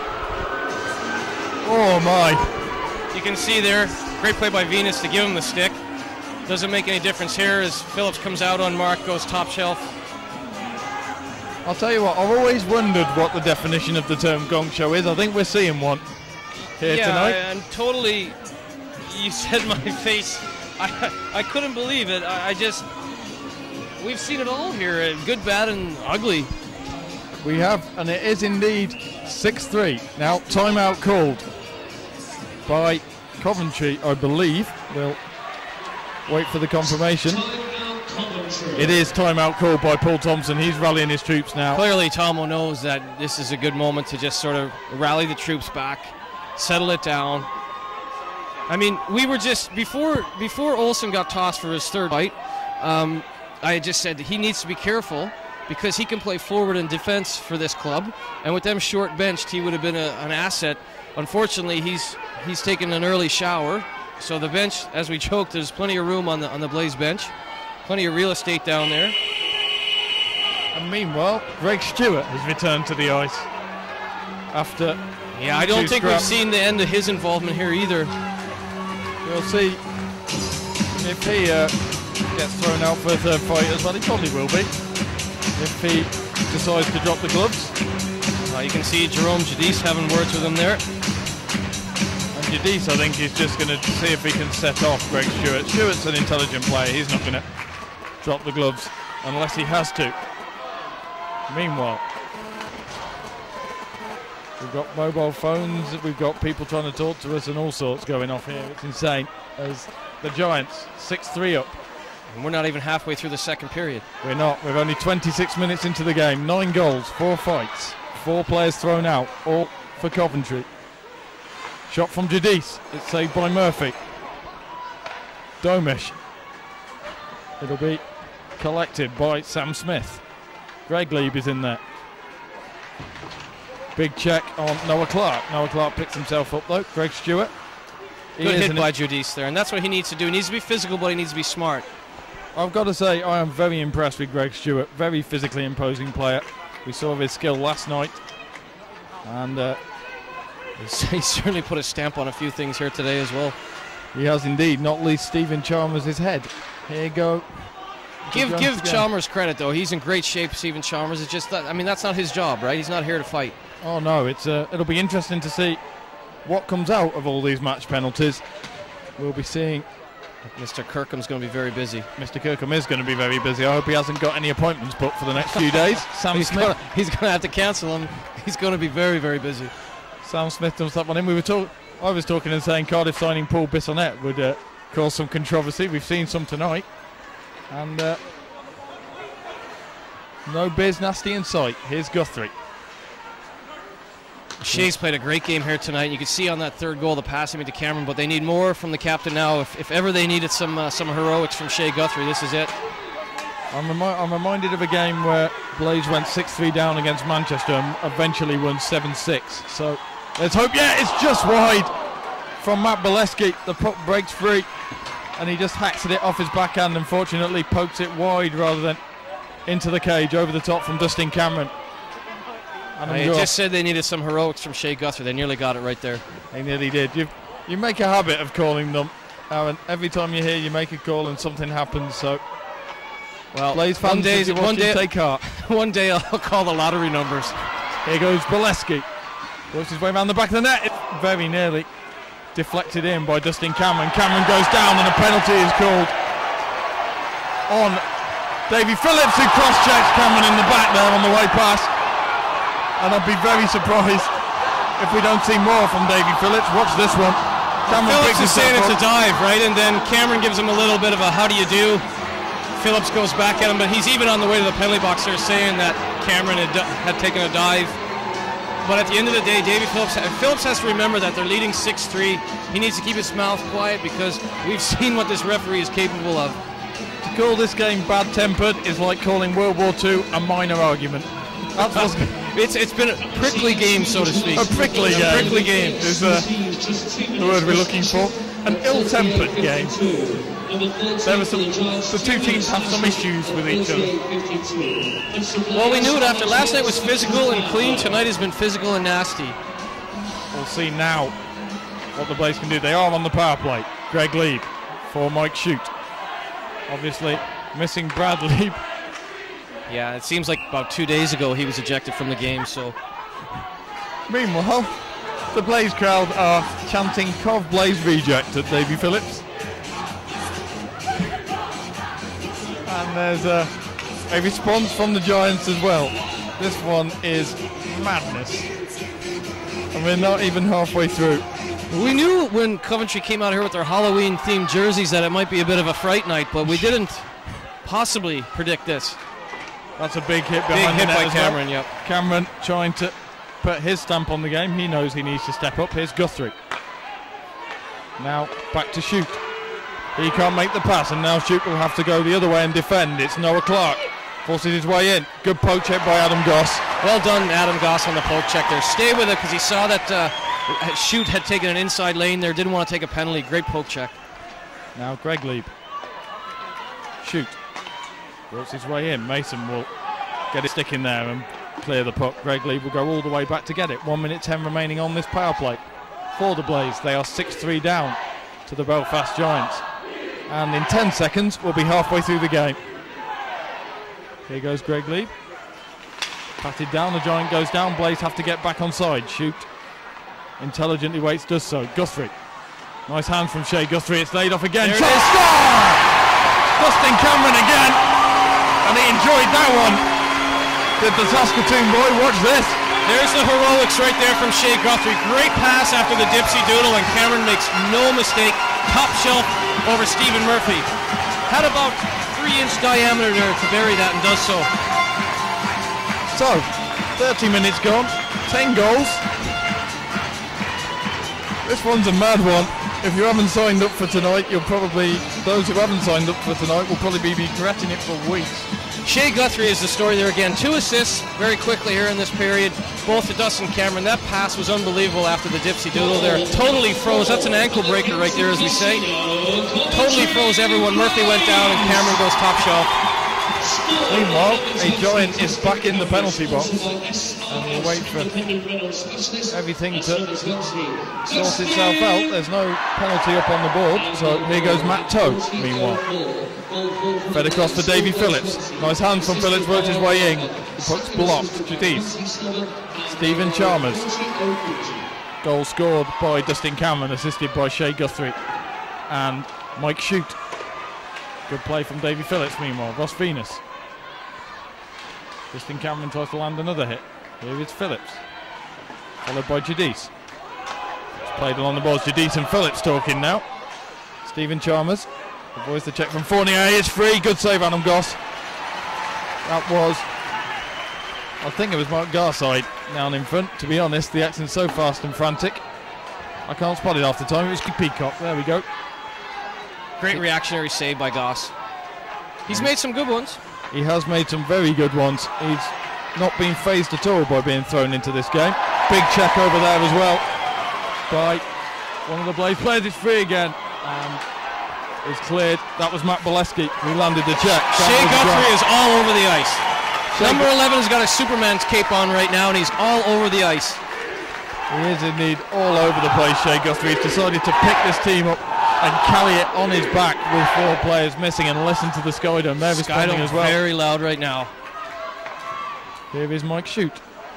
Oh my. You can see there, great play by Venus to give him the stick. Doesn't make any difference here as Phillips comes out unmarked, goes top shelf. I'll tell you what, I've always wondered what the definition of the term gong show is. I think we're seeing one here yeah, tonight. Yeah, and totally, you said my face. I I couldn't believe it. I, I just, we've seen it all here, good, bad, and ugly. We have, and it is indeed six three. Now, timeout called by Coventry, I believe. We'll wait for the confirmation. It is timeout called by Paul Thompson. He's rallying his troops now. Clearly, Tomo knows that this is a good moment to just sort of rally the troops back, settle it down. I mean, we were just, before before Olsen got tossed for his third fight, um, I had just said that he needs to be careful because he can play forward in defense for this club, and with them short benched, he would have been a, an asset. Unfortunately, he's he's taken an early shower, so the bench, as we joked, there's plenty of room on the on the Blaze bench. Plenty of real estate down there. And meanwhile, Greg Stewart has returned to the ice after. Yeah, I don't think scraps. We've seen the end of his involvement here either. We'll see if he uh, gets thrown out for a third fight as well. He probably will be if he decides to drop the gloves. Uh, you can see Jerome Jadis having words with him there. And Jadis, I think, is just going to see if he can set off Greg Stewart. Stewart's an intelligent player. He's not going to drop the gloves unless he has to. Meanwhile, we've got mobile phones, we've got people trying to talk to us and all sorts going off here. It's insane as the Giants six three up. And we're not even halfway through the second period. We're not. We're only twenty-six minutes into the game. Nine goals, four fights, four players thrown out, all for Coventry. Shot from Jadis. It's saved by Murphy. Domish. It'll be collected by Sam Smith. Greg Lieb is in there. Big check on Noah Clark. Noah Clark picks himself up though. Greg Stewart. Good hit by Jadis there, and that's what he needs to do. He needs to be physical, but he needs to be smart. I've got to say, I am very impressed with Greg Stewart. Very physically imposing player. We saw his skill last night, and uh, he certainly put a stamp on a few things here today as well. He has indeed, not least Stephen Chalmers' head. Here you go. Give give again. Chalmers credit though. He's in great shape. Stephen Chalmers. It's just that, I mean, that's not his job, right? He's not here to fight. Oh no, it's uh, it'll be interesting to see what comes out of all these match penalties. We'll be seeing. Mister Kirkham's going to be very busy. Mister Kirkham is going to be very busy. I hope he hasn't got any appointments booked for the next few days. Sam he's Smith. Gonna, he's going to have to cancel them. He's going to be very, very busy. Sam Smith does that one in. We were talk I was talking and saying Cardiff signing Paul Bissonnette would uh, cause some controversy. We've seen some tonight. And uh, no Biz Nasty in sight. Here's Guthrie. Shea's played a great game here tonight. You can see on that third goal the passing into Cameron, but they need more from the captain now. If, if ever they needed some uh, some heroics from Shea Guthrie, this is it. I'm, remi I'm reminded of a game where Blaze went six three down against Manchester and eventually won seven six. So let's hope. Yeah, it's just wide from Matt Bolesky. The puck breaks free and he just hacks at it off his backhand. Unfortunately, pokes it wide rather than into the cage over the top from Dustin Cameron. I just said they needed some heroics from Shea Guthrie. They nearly got it right there. They nearly did. You you make a habit of calling them, Aaron. Every time you hear, you make a call and something happens. So, well, Blaze fans, one day, one day, take heart. One day I'll call the lottery numbers. Here goes Bolesky. Works his way around the back of the net. It's very nearly deflected in by Dustin Cameron. Cameron goes down and a penalty is called on Davy Phillips, who cross-checks Cameron in the back there on the way past. And I'd be very surprised if we don't see more from Davy Phillips. Watch this one. Cameron Phillips is saying it's a dive, right? And then Cameron gives him a little bit of a how do you do. Phillips goes back at him, but he's even on the way to the penalty box there saying that Cameron had, had taken a dive. But at the end of the day, Davy Phillips, Phillips has to remember that they're leading six three. He needs to keep his mouth quiet because we've seen what this referee is capable of. To call this game bad-tempered is like calling World War Two a minor argument. That's what's It's it's been a prickly game, so to speak. A prickly a game. prickly game is uh, the word we're looking for. An ill-tempered game. There were some. The two teams have some issues with each other. Well, we knew it after last night was physical and clean. Tonight has been physical and nasty. We'll see now what the Blaze can do. They are on the power play. Greg Lieb for Mike Shute. Obviously missing Brad Lieb. Yeah, it seems like about two days ago he was ejected from the game. So, meanwhile, the Blaze crowd are chanting Cov Blaze reject at Davy Phillips. And there's a, a response from the Giants as well. This one is madness. And we're not even halfway through. We knew when Coventry came out here with their Halloween-themed jerseys that it might be a bit of a fright night, but we didn't possibly predict this. That's a big hit behind Big hit the net by as well. Cameron, yep. Cameron trying to put his stamp on the game. He knows he needs to step up. Here's Guthrie. Now back to Shoot. He can't make the pass, and now Shoot will have to go the other way and defend. It's Noah Clark. Forces his way in. Good poke check by Adam Goss. Well done, Adam Goss, on the poke check there. Stay with it because he saw that uh, Shoot had taken an inside lane there. Didn't want to take a penalty. Great poke check. Now Greg Lieb. Shoot. Works his way in. Mason will get his stick in there and clear the puck. Greg Lieb will go all the way back to get it. one minute ten remaining on this power play for the Blaze. They are six three down to the Belfast Giants. And in ten seconds, we'll be halfway through the game. Here goes Greg Lieb. Patted down, the Giant goes down. Blaze have to get back on side. Shoot. Intelligently waits, does so. Guthrie. Nice hand from Shea Guthrie. It's laid off again. There Shot! it is. Score! Dustin Cameron again. And he enjoyed that one. Did the Saskatoon boy watch this? There's the heroics right there from Shea Guthrie. Great pass after the dipsy doodle, and Cameron makes no mistake. Top shelf over Stephen Murphy. Had about three inch diameter there to bury that, and does so. So, thirty minutes gone, ten goals. This one's a mad one. If you haven't signed up for tonight, you'll probably, those who haven't signed up for tonight will probably be regretting it for weeks. Shea Guthrie is the story there again. Two assists very quickly here in this period, both to Dustin Cameron. That pass was unbelievable after the dipsy doodle there. Totally froze. That's an ankle breaker right there, as we say. Totally froze everyone. Murphy went down and Cameron goes top shelf. Meanwhile, a Giant is back in the penalty box, and we'll wait for everything to sort itself out. There's no penalty up on the board, so here goes Matt Toe, meanwhile. Fed across for Davy Phillips. Nice hand from Phillips, works his way in. The puck's blocked. Jadis. Stephen Chalmers. Goal scored by Dustin Cameron, assisted by Shea Guthrie and Mike Shoot. Good play from Davy Phillips, meanwhile. Ross Venus. Dustin Cameron tries to land another hit. Here is Phillips. Followed by Jadis. It's played along the boards. Jadis and Phillips talking now. Stephen Chalmers. Avoids the check from Fournier. It's free. Good save, Adam Goss. That was, I think it was Mark Garside down in front. To be honest, the action's so fast and frantic, I can't spot it half the time. It was Peacock. There we go. Great reactionary save by Goss. He's made some good ones. He has made some very good ones. He's not been phased at all by being thrown into this game. Big check over there as well by one of the Blaze players. It's free again and is cleared. That was Matt Bolesky who landed the check. Shea Guthrie is all over the ice. Shea Number eleven has got a Superman's cape on right now, and he's all over the ice. He is indeed all over the place, Shea Guthrie. He's decided to pick this team up and carry it on his back with four players missing, and listen to the Skydome. They're responding as well. Very loud right now. Here is Mike Shoot.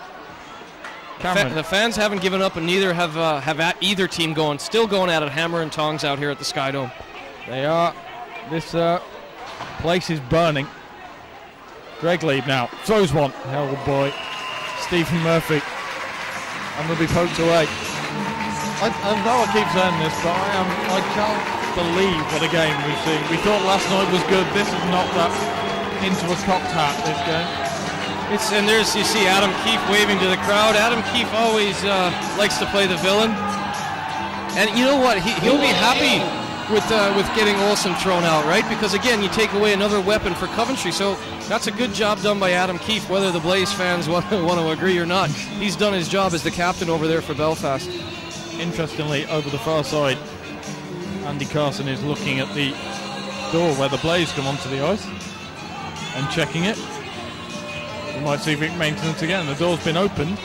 Fa the fans haven't given up, and neither have uh, have at either team going. Still going at it, hammer and tongs out here at the Skydome. They are. This uh, place is burning. Greg Lieb now throws one. Hell boy. Stephen Murphy. And will be poked away. I, I know I keep saying this, but I am I can't believe what a game we've seen. We thought last night was good. This is not that into a cocked hat, this game. It's and there's you see Adam Keefe waving to the crowd. Adam Keefe always uh, likes to play the villain, and you know what? He he'll be happy with uh, with getting Olsen thrown out, right? Because again, you take away another weapon for Coventry. So that's a good job done by Adam Keefe, whether the Blaze fans want to, want to agree or not. He's done his job as the captain over there for Belfast. Interestingly, over the far side, Andy Carson is looking at the door where the Blaze come onto the ice and checking it. We might see Vic maintenance again. The door's been opened.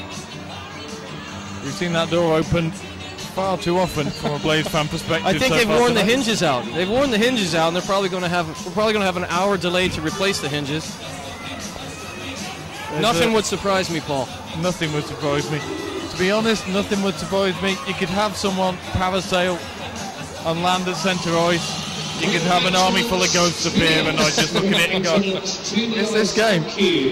We've seen that door opened far too often from a Blaze fan perspective. I think so they've worn tonight. the hinges out. They've worn the hinges out, and they're probably going to have we're probably going to have an hour delay to replace the hinges. There's nothing a, would surprise me, Paul. Nothing would surprise me. To be honest, nothing would surprise me. You could have someone parasail and land at centre ice. You could have an army full of ghosts appear and I just look at it and go, it's this game.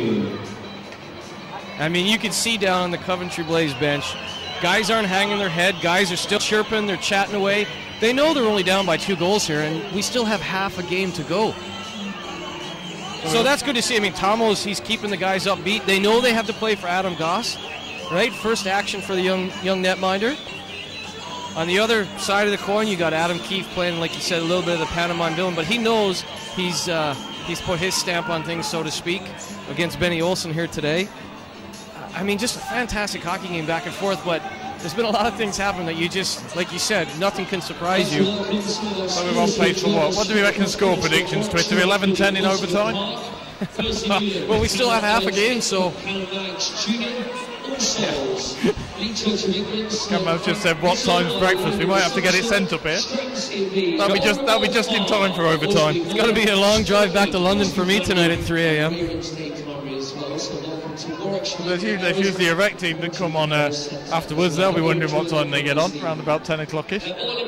I mean, you can see down on the Coventry Blaze bench, guys aren't hanging their head, guys are still chirping, they're chatting away. They know they're only down by two goals here, and we still have half a game to go. So that's good to see. I mean, Tomo's, he's keeping the guys upbeat. They know they have to play for Adam Goss, right? First action for the young young netminder. On the other side of the coin, you got Adam Keefe playing, like you said, a little bit of the pantomime villain, but he knows he's uh, he's put his stamp on things, so to speak, against Benny Olsen here today. I mean, just a fantastic hockey game back and forth, but there's been a lot of things happen that you just, like you said, nothing can surprise you. So we're on pace for what? What do we reckon score predictions, Twitter? eleven ten in overtime? Well, we still have half a game, so... Cameron's just said, what time's breakfast? We might have to get it sent up here. That'll be just, that'll be just in time for overtime. It's going to be a long drive back to London for me tonight at three a m There's usually, there's usually a rec team that come on uh, afterwards. They'll be wondering what time they get on, around about ten o'clock-ish.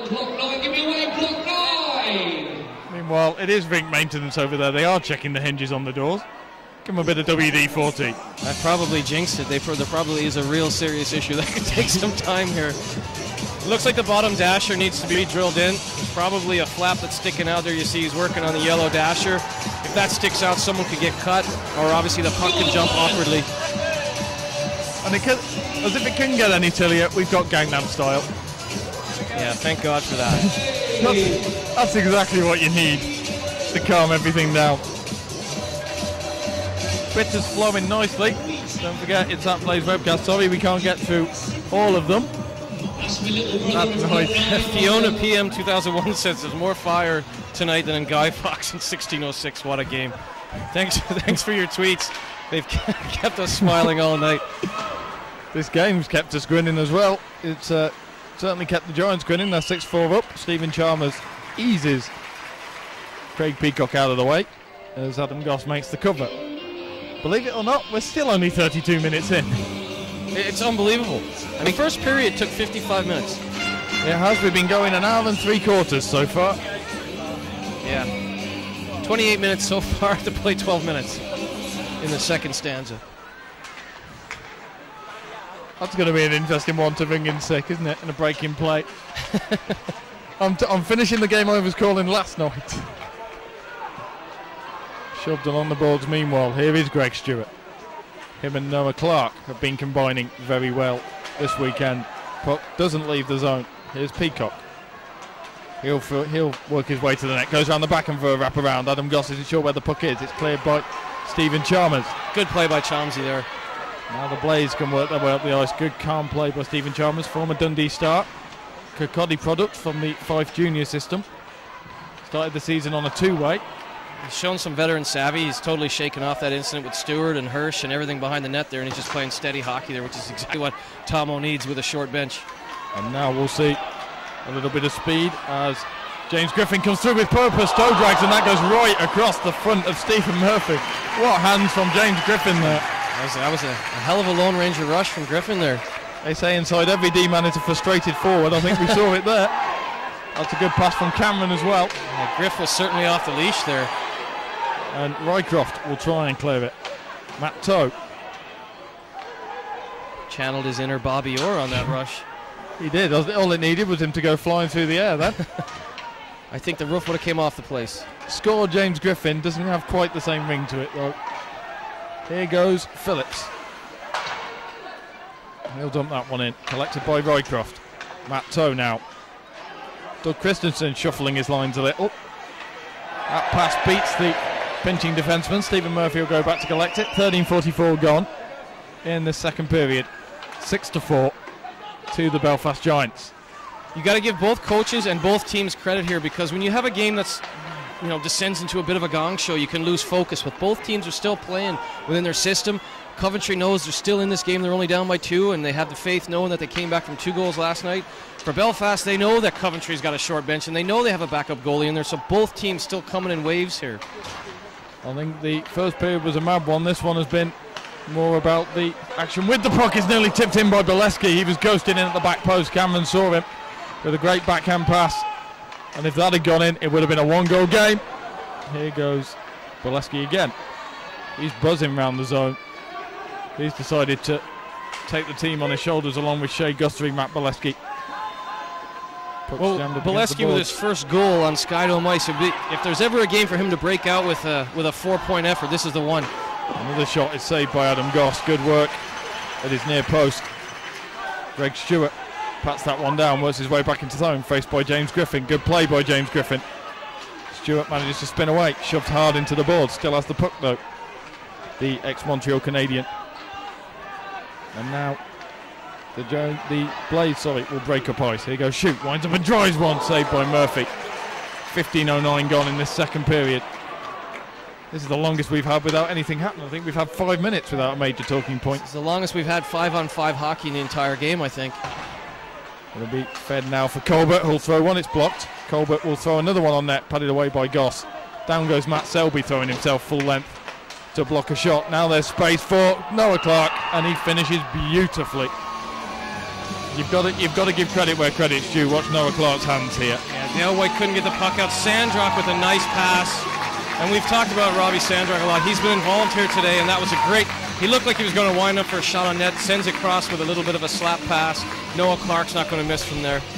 Meanwhile, it is rink maintenance over there. They are checking the hinges on the doors. Give them a bit of W D forty. I probably jinxed it. They, there probably is a real serious issue that could take some time here. It looks like the bottom dasher needs to be drilled in. There's probably a flap that's sticking out there. You see he's working on the yellow dasher. If that sticks out, someone could get cut, or obviously the puck can jump awkwardly. And it can, as if it couldn't get any chillier, we've got Gangnam Style. Yeah, thank God for that. That's, that's exactly what you need to calm everything down. Twitter's flowing nicely. Don't forget, it's that Blaze webcast. Sorry, we can't get through all of them. That's nice. Fiona P M two thousand one says there's more fire tonight than in Guy Fawkes in sixteen oh six. What a game. Thanks, thanks for your tweets. They've kept us smiling all night. This game's kept us grinning as well. It's uh, certainly kept the Giants grinning. They're six four up. Stephen Chalmers eases Craig Peacock out of the way as Adam Goss makes the cover. Believe it or not, we're still only thirty-two minutes in. It's unbelievable. I mean, first period took fifty-five minutes. It has. We've been going an hour and three quarters so far. Yeah. twenty-eight minutes so far to play twelve minutes in the second stanza. That's going to be an interesting one to ring in sick, isn't it? In a break-in play. I'm, t I'm finishing the game I was calling last night. Shoved along the boards meanwhile. Here is Greg Stewart. Him and Noah Clark have been combining very well this weekend. Puck doesn't leave the zone. Here's Peacock. He'll he'll work his way to the net. Goes around the back and for a wrap around. Adam Goss isn't sure where the puck is. It's cleared by Stephen Chalmers. Good play by Chalmsy there. Now the Blaze can work their way up the ice. Good calm play by Stephen Chalmers, former Dundee star. Kirkcaldy product from the Fife Junior system. Started the season on a two-way. He's shown some veteran savvy. He's totally shaken off that incident with Stewart and Hirsch and everything behind the net there, and he's just playing steady hockey there, which is exactly what Tomo needs with a short bench. And now we'll see a little bit of speed as James Griffin comes through with purpose. Toe drags, and that goes right across the front of Stephen Murphy. What hands from James Griffin there. That was, that was a, a hell of a Lone Ranger rush from Griffin there. They say inside every D-man is a frustrated forward. I think we saw it there. That's a good pass from Cameron as well. Yeah, Griff was certainly off the leash there. And Rycroft will try and clear it. Matt Toe channeled his inner Bobby Orr on that rush. He did. All it needed was him to go flying through the air then. I think the roof would have came off the place. Score James Griffin doesn't have quite the same ring to it though. Here goes Phillips. He'll dump that one in. Collected by Rycroft. Matt Toe now. Doug Christensen shuffling his lines a little. That pass beats the pinching defenseman. Stephen Murphy will go back to collect it. thirteen forty-four gone in the second period. Six to four to the Belfast Giants. You got to give both coaches and both teams credit here, because when you have a game that's, you know, descends into a bit of a gong show, you can lose focus. But both teams are still playing within their system. Coventry knows they're still in this game. They're only down by two, and they have the faith knowing that they came back from two goals last night. For Belfast, they know that Coventry's got a short bench, and they know they have a backup goalie in there, so both teams still coming in waves here. I think the first period was a mad one. This one has been more about the action with the puck. Is nearly tipped in by Bolesky. He was ghosting in at the back post. Cameron saw him with a great backhand pass, and if that had gone in, it would have been a one-goal game. Here goes Bolesky again. He's buzzing around the zone. He's decided to take the team on his shoulders along with Shea Guthrie, Matt Bolesky. Well, Bolesky with his first goal on Skydome Ice. If there's ever a game for him to break out with a, with a four-point effort, this is the one. Another shot is saved by Adam Goss. Good work at his near post. Greg Stewart pats that one down, works his way back into zone, faced by James Griffin. Good play by James Griffin. Stewart manages to spin away, shoved hard into the board. Still has the puck though, the ex-Montreal Canadian. And now the, Jones, the Blaze sorry, will break up ice. Here goes Shoot, winds up and drives one, saved by Murphy. fifteen oh nine gone in this second period. This is the longest we've had without anything happening. I think we've had five minutes without a major talking point. It's the longest we've had five-on-five hockey in the entire game, I think. It'll be fed now for Colbert, who'll throw one. It's blocked. Colbert will throw another one on net, padded away by Goss. Down goes Matt Selby, throwing himself full length to block a shot. Now there's space for Noah Clark, and he finishes beautifully. You've got to, you've got to give credit where credit's due. Watch Noah Clark's hands here. Yeah, Dale White couldn't get the puck out. Sandrock with a nice pass. And we've talked about Robbie Sandrock a lot. He's been involved here today, and that was a great... He looked like he was going to wind up for a shot on net. Sends it across with a little bit of a slap pass. Noah Clark's not going to miss from there.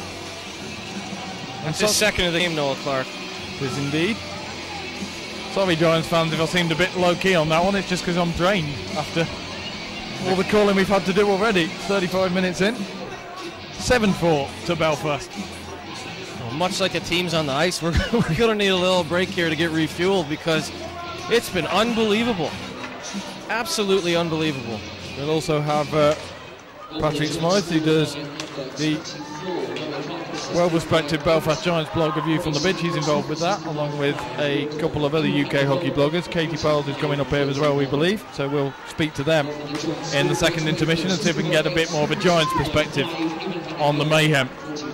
That's his second of the game, Noah Clark. It is indeed. Sorry, Giants fans, if I seemed a bit low-key on that one. It's just because I'm drained after all the calling we've had to do already. thirty-five minutes in. seven four to Belfast. Well, much like the teams on the ice, we're, we're going to need a little break here to get refueled because it's been unbelievable. Absolutely unbelievable. We'll also have uh, Patrick Smythe, who does the well-respected Belfast Giants blog review from the bench. He's involved with that, along with a couple of other U K hockey bloggers. Katie Powell is coming up here as well, we believe, so we'll speak to them in the second intermission and see if we can get a bit more of a Giants perspective on the mayhem.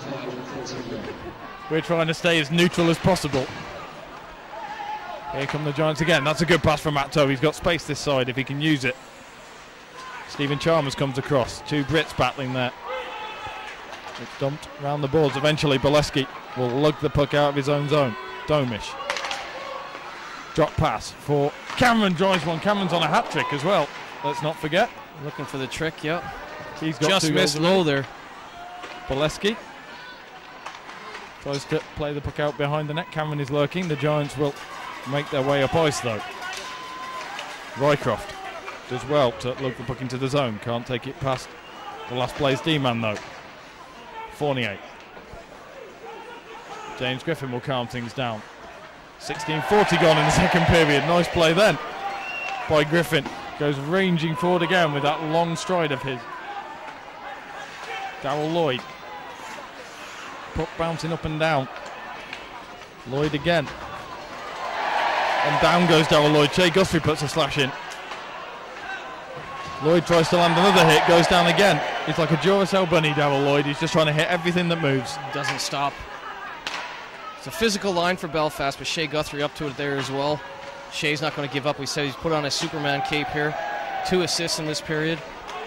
We're trying to stay as neutral as possible. Here come the Giants again. That's a good pass from Matt Toe. He's got space this side if he can use it. Stephen Chalmers comes across. Two Brits battling there. It's dumped round the boards. Eventually Bolesky will lug the puck out of his own zone. Domish. Drop pass for Cameron. Drives one. Cameron's on a hat trick as well. Let's not forget. Looking for the trick, yep. He's got just missed low there. Bolesky tries to play the puck out behind the net. Cameron is lurking. The Giants will make their way up ice though. Rycroft does well to lug the puck into the zone. Can't take it past the last play's D-man though. Fournier. James Griffin will calm things down. sixteen forty gone in the second period. Nice play then by Griffin. Goes ranging forward again with that long stride of his. Darryl Lloyd. Puck bouncing up and down. Lloyd again. And down goes Darryl Lloyd. Shea Guthrie puts a slash in. Lloyd tries to land another hit, goes down again. He's like a Duracell bunny, Darryl Lloyd. He's just trying to hit everything that moves. Doesn't stop. It's a physical line for Belfast, but Shea Guthrie up to it there as well. Shea's not going to give up. We said he's put on a Superman cape here. Two assists in this period.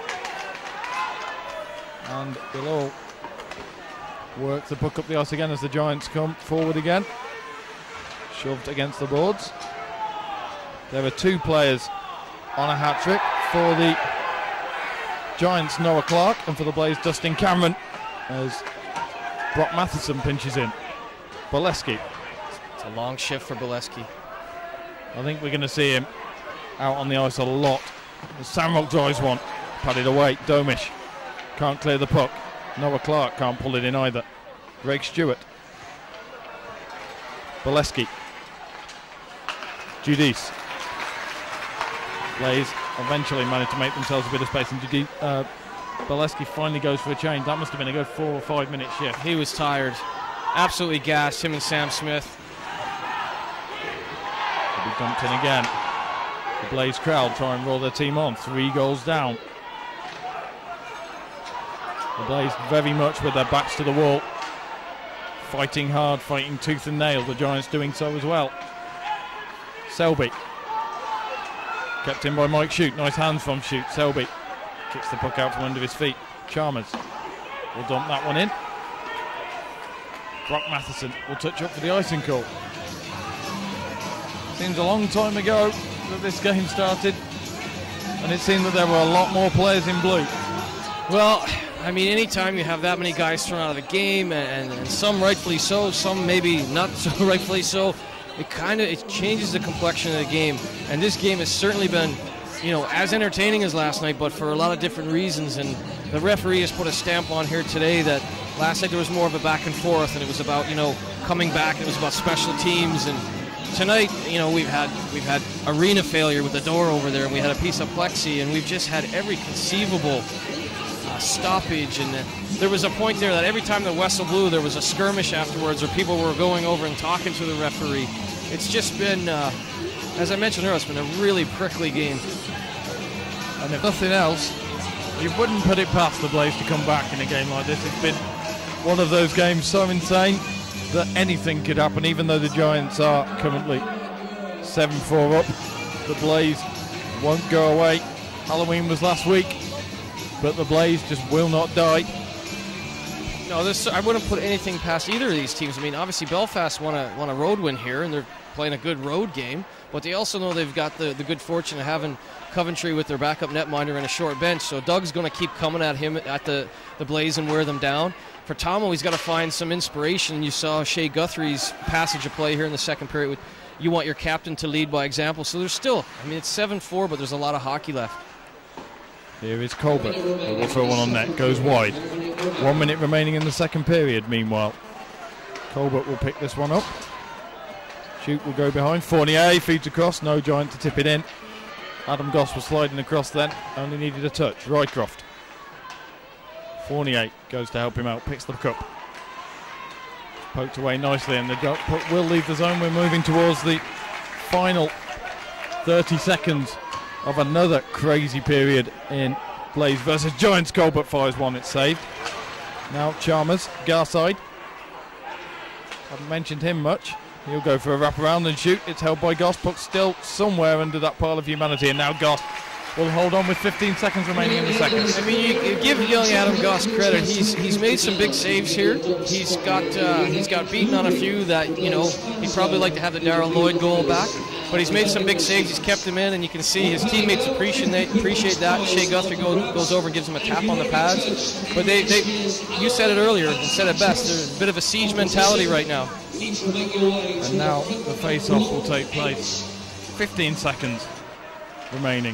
And below works the puck up the ice again as the Giants come forward again. Shoved against the boards. There are two players on a hat trick. For the Giants, Noah Clark, and for the Blaze, Dustin Cameron, as Brock Matheson pinches in. Bolesky. It's a long shift for Bolesky. I think we're going to see him out on the ice a lot. Samrock drives one, padded away. Domish can't clear the puck. Noah Clark can't pull it in either. Greg Stewart. Bolesky. Giudice. Blaze eventually managed to make themselves a bit of space, and Giudice, uh, Bolesky finally goes for a change. That must have been a good four or five minute shift. He was tired. Absolutely gassed, him and Sam Smith. He'll be dumped in again. The Blaze crowd try and roll their team on. Three goals down. The Blaze very much with their backs to the wall. Fighting hard, fighting tooth and nail. The Giants doing so as well. Selby. Kept in by Mike Shute. Nice hands from Shute. Selby kicks the puck out from under his feet. Chalmers will dump that one in. Brock Matheson will touch up for the icing call. Seems a long time ago that this game started, and it seemed that there were a lot more players in blue. Well, I mean, anytime you have that many guys thrown out of the game, and, and some rightfully so, some maybe not so rightfully so, it kind of it changes the complexion of the game. And this game has certainly been, you know, as entertaining as last night, but for a lot of different reasons. And the referee has put a stamp on here today that last night there was more of a back and forth, and it was about, you know, coming back. It was about special teams. And tonight, you know, we've had we've had arena failure with the door over there, and we had a piece of plexi, and we've just had every conceivable uh, stoppage. And uh, there was a point there that every time the whistle blew, there was a skirmish afterwards, or people were going over and talking to the referee. It's just been, uh, as I mentioned earlier, it's been a really prickly game. And if nothing else, you wouldn't put it past the Blaze to come back in a game like this. It's been one of those games so insane that anything could happen, even though the Giants are currently seven four up. The Blaze won't go away. Halloween was last week, but the Blaze just will not die. No, this I wouldn't put anything past either of these teams. I mean, obviously Belfast won a, won a road win here, and they're playing a good road game, but they also know they've got the, the good fortune of having Coventry with their backup netminder and a short bench, so Doug's going to keep coming at him at the, the Blaze and wear them down. For Tomo, he's got to find some inspiration. You saw Shea Guthrie's passage of play here in the second period with, you want your captain to lead by example. So there's still, I mean, it's seven four, but there's a lot of hockey left. Here is Colbert. He will throw one on net. Goes wide. One minute remaining in the second period, meanwhile. Colbert will pick this one up. Shute will go behind. Fournier feeds across. No Giant to tip it in. Adam Goss was sliding across then. Only needed a touch. Rycroft. Fournier goes to help him out. Picks the cup. Poked away nicely, and the puck will leave the zone. We're moving towards the final thirty seconds of another crazy period in Blaze versus Giants. Colbert fires one. It's saved. Now Chalmers, Garside. Haven't mentioned him much. He'll go for a wraparound and shoot. It's held by Goss. Puck still somewhere under that pile of humanity, and now Goss will hold on with fifteen seconds remaining in the second. I mean, you, you give young Adam Goss credit. He's he's made some big saves here. He's got uh, he's got beaten on a few that, you know, he'd probably like to have the Darryl Lloyd goal back. But he's made some big saves. He's kept him in, and you can see his teammates appreciate that. Appreciate that. Shea Guthrie goes, goes over and gives him a tap on the pads. But they, they, you said it earlier and said it best. There's a bit of a siege mentality right now. And now the face-off will take place. fifteen seconds remaining.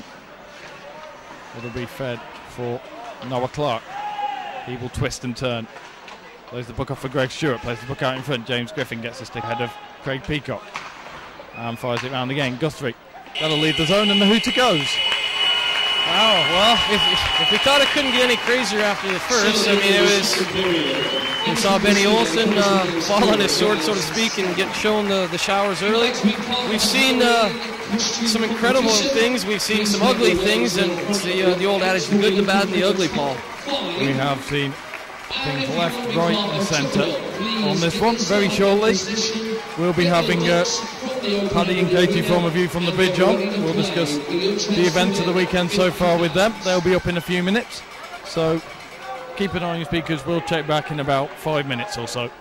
It'll be fed for Noah Clark. He will twist and turn. Plays the puck off for Greg Stewart. Plays the puck out in front. James Griffin gets a stick ahead of Craig Peacock. And fires it round again. Guthrie. That'll leave the zone, and the hooter goes. Wow, well, if, if we thought it couldn't get any crazier after the first, I mean, it was, we saw Benny Olsen uh, fall on his sword, so to speak, and get shown the, the showers early. We've seen uh, some incredible things. We've seen some ugly things, and it's the, uh, the old adage, the good, the bad, and the ugly, Paul. We have seen things left, right, and centre on this one. Very shortly, we'll be having uh, Paddy and Katie from a view from the bridge on. We'll discuss the events of the weekend so far with them. They'll be up in a few minutes, so keep an eye on your speakers. We'll check back in about five minutes or so.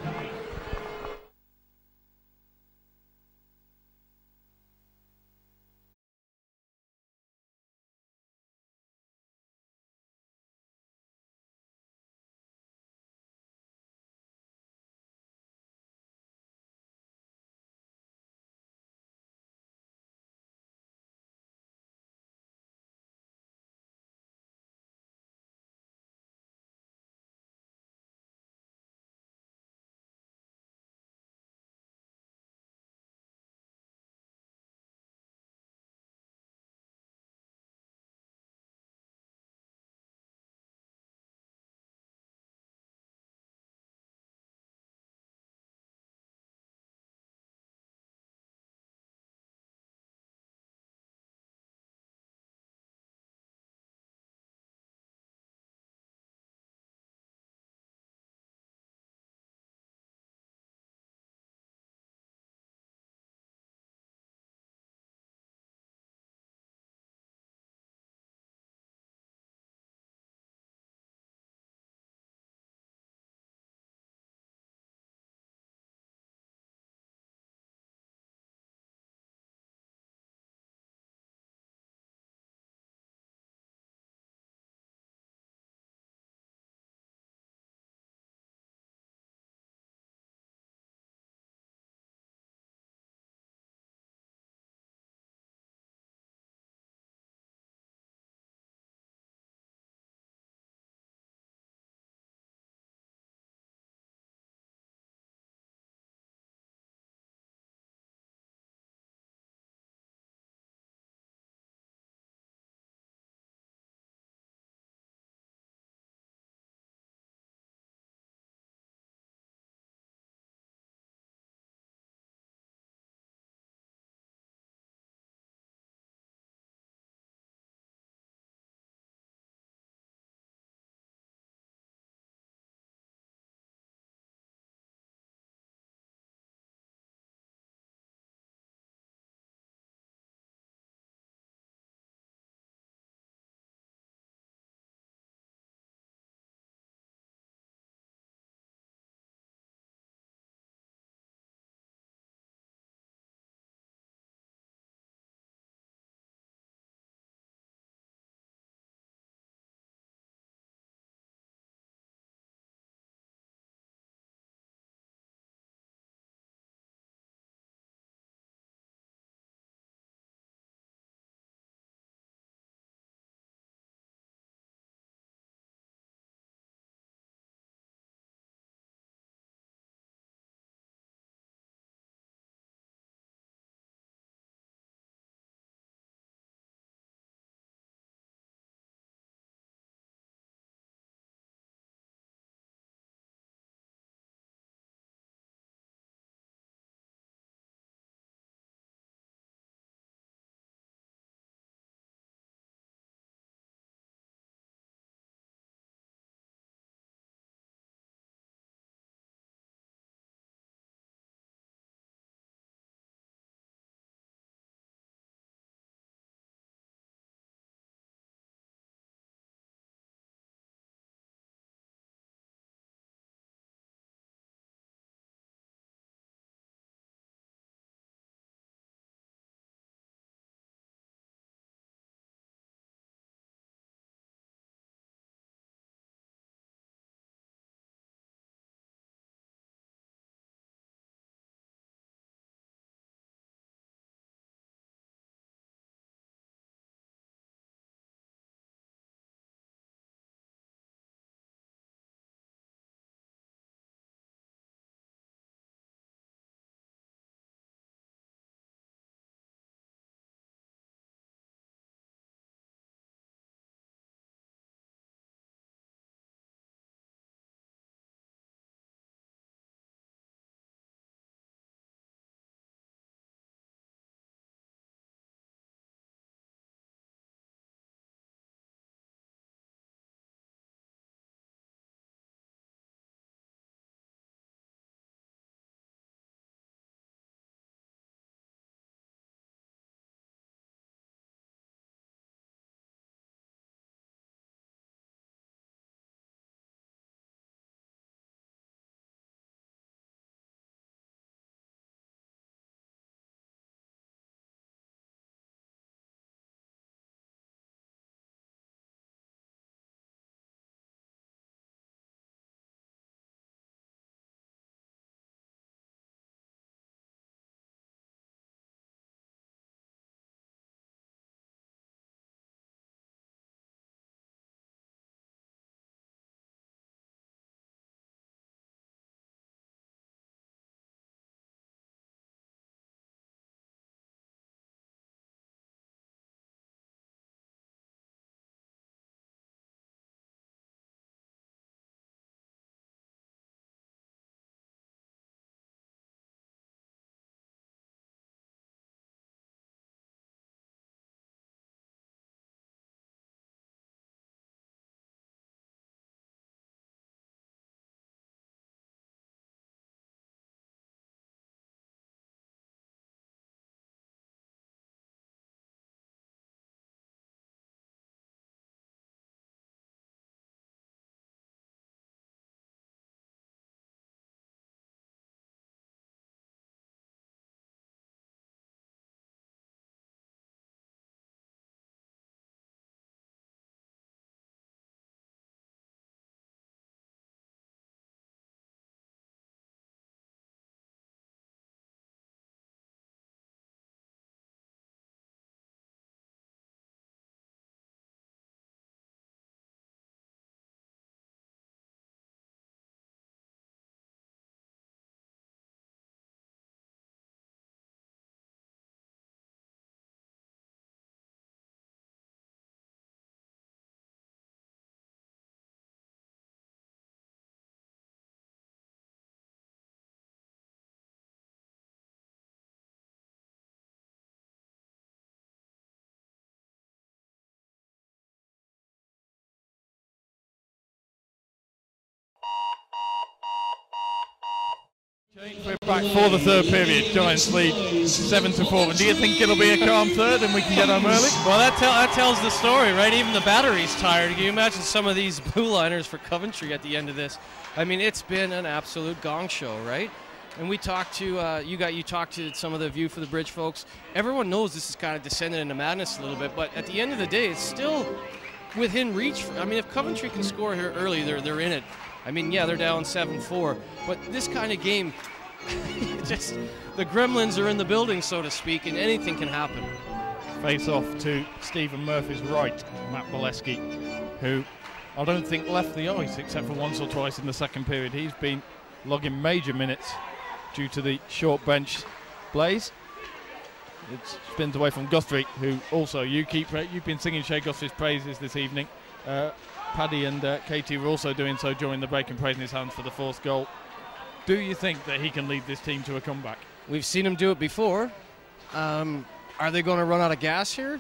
We're back for the third period. Giants lead seven to four. And do you think it'll be a calm third and we can get home early? Well, that, tell, that tells the story, right? Even the battery's tired. Can you imagine some of these blue liners for Coventry at the end of this? I mean, it's been an absolute gong show, right? And we talked to uh, you got you talked to some of the View for the Bridge folks. Everyone knows this is kind of descended into madness a little bit, but at the end of the day, it's still within reach. For, I mean, if Coventry can score here early, they're they're in it. I mean, yeah, they're down seven four, but this kind of game, just the gremlins are in the building, so to speak, and anything can happen. Face off to Stephen Murphy's right, Matt Bolesky, who I don't think left the ice except for once or twice in the second period. He's been logging major minutes due to the short bench Blaze. It spins away from Guthrie, who also, you keep, you've been singing Shea Guthrie's praises this evening. Uh, Paddy and uh, Katie were also doing so during the break and praising his hands for the fourth goal. Do you think that he can lead this team to a comeback? We've seen him do it before. Um, are they going to run out of gas here?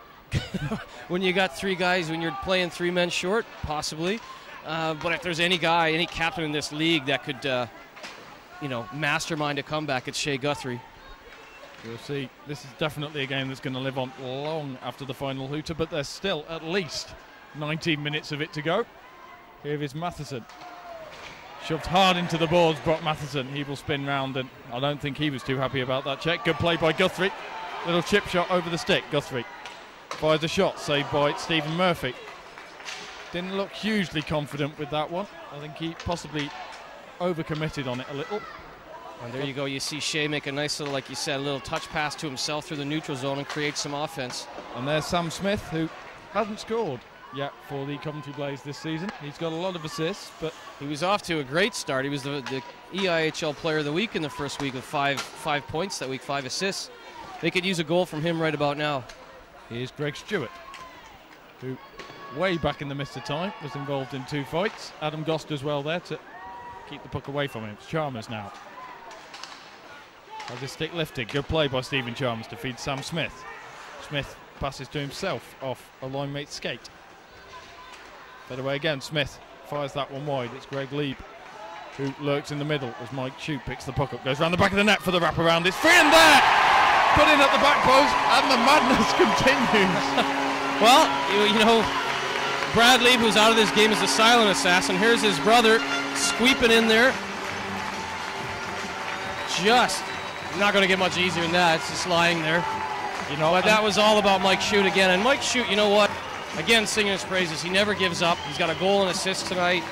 When you got three guys, when you're playing three men short, possibly. Uh, but if there's any guy, any captain in this league that could, uh, you know, mastermind a comeback, it's Shea Guthrie. We'll see. This is definitely a game that's going to live on long after the final hooter, but there's still at least nineteen minutes of it to go. Here is Matheson. Shoved hard into the boards, Brock Matheson. He will spin round, and I don't think he was too happy about that check. Good play by Guthrie. Little chip shot over the stick. Guthrie fires a shot, saved by Stephen Murphy. Didn't look hugely confident with that one. I think he possibly overcommitted on it a little. And there you go. You see Shea make a nice little, like you said, a little touch pass to himself through the neutral zone and create some offense. And there's Sam Smith, who hasn't scored yet for the Coventry Blaze this season. He's got a lot of assists, but he was off to a great start. He was the, the E I H L Player of the Week in the first week with five five points that week, five assists. They could use a goal from him right about now. Here's Greg Stewart, who way back in the mist of time was involved in two fights. Adam Gost as well there to keep the puck away from him. It's Chalmers now. Has his stick lifted. Good play by Stephen Chalmers to feed Sam Smith. Smith passes to himself off a line mate's skate. Fed away again. Smith fires that one wide. It's Greg Lieb who lurks in the middle as Mike Shute picks the puck up. Goes around the back of the net for the wraparound. It's free and there! Put in at the back post, and the madness continues. Well, you, you know, Brad Lieb, who's out of this game, is a silent assassin. Here's his brother sweeping in there. Just not going to get much easier than that. It's just lying there. You know, but that was all about Mike Shute again. And Mike Shute, you know what? Again, singing his praises. He never gives up. He's got a goal and assist tonight.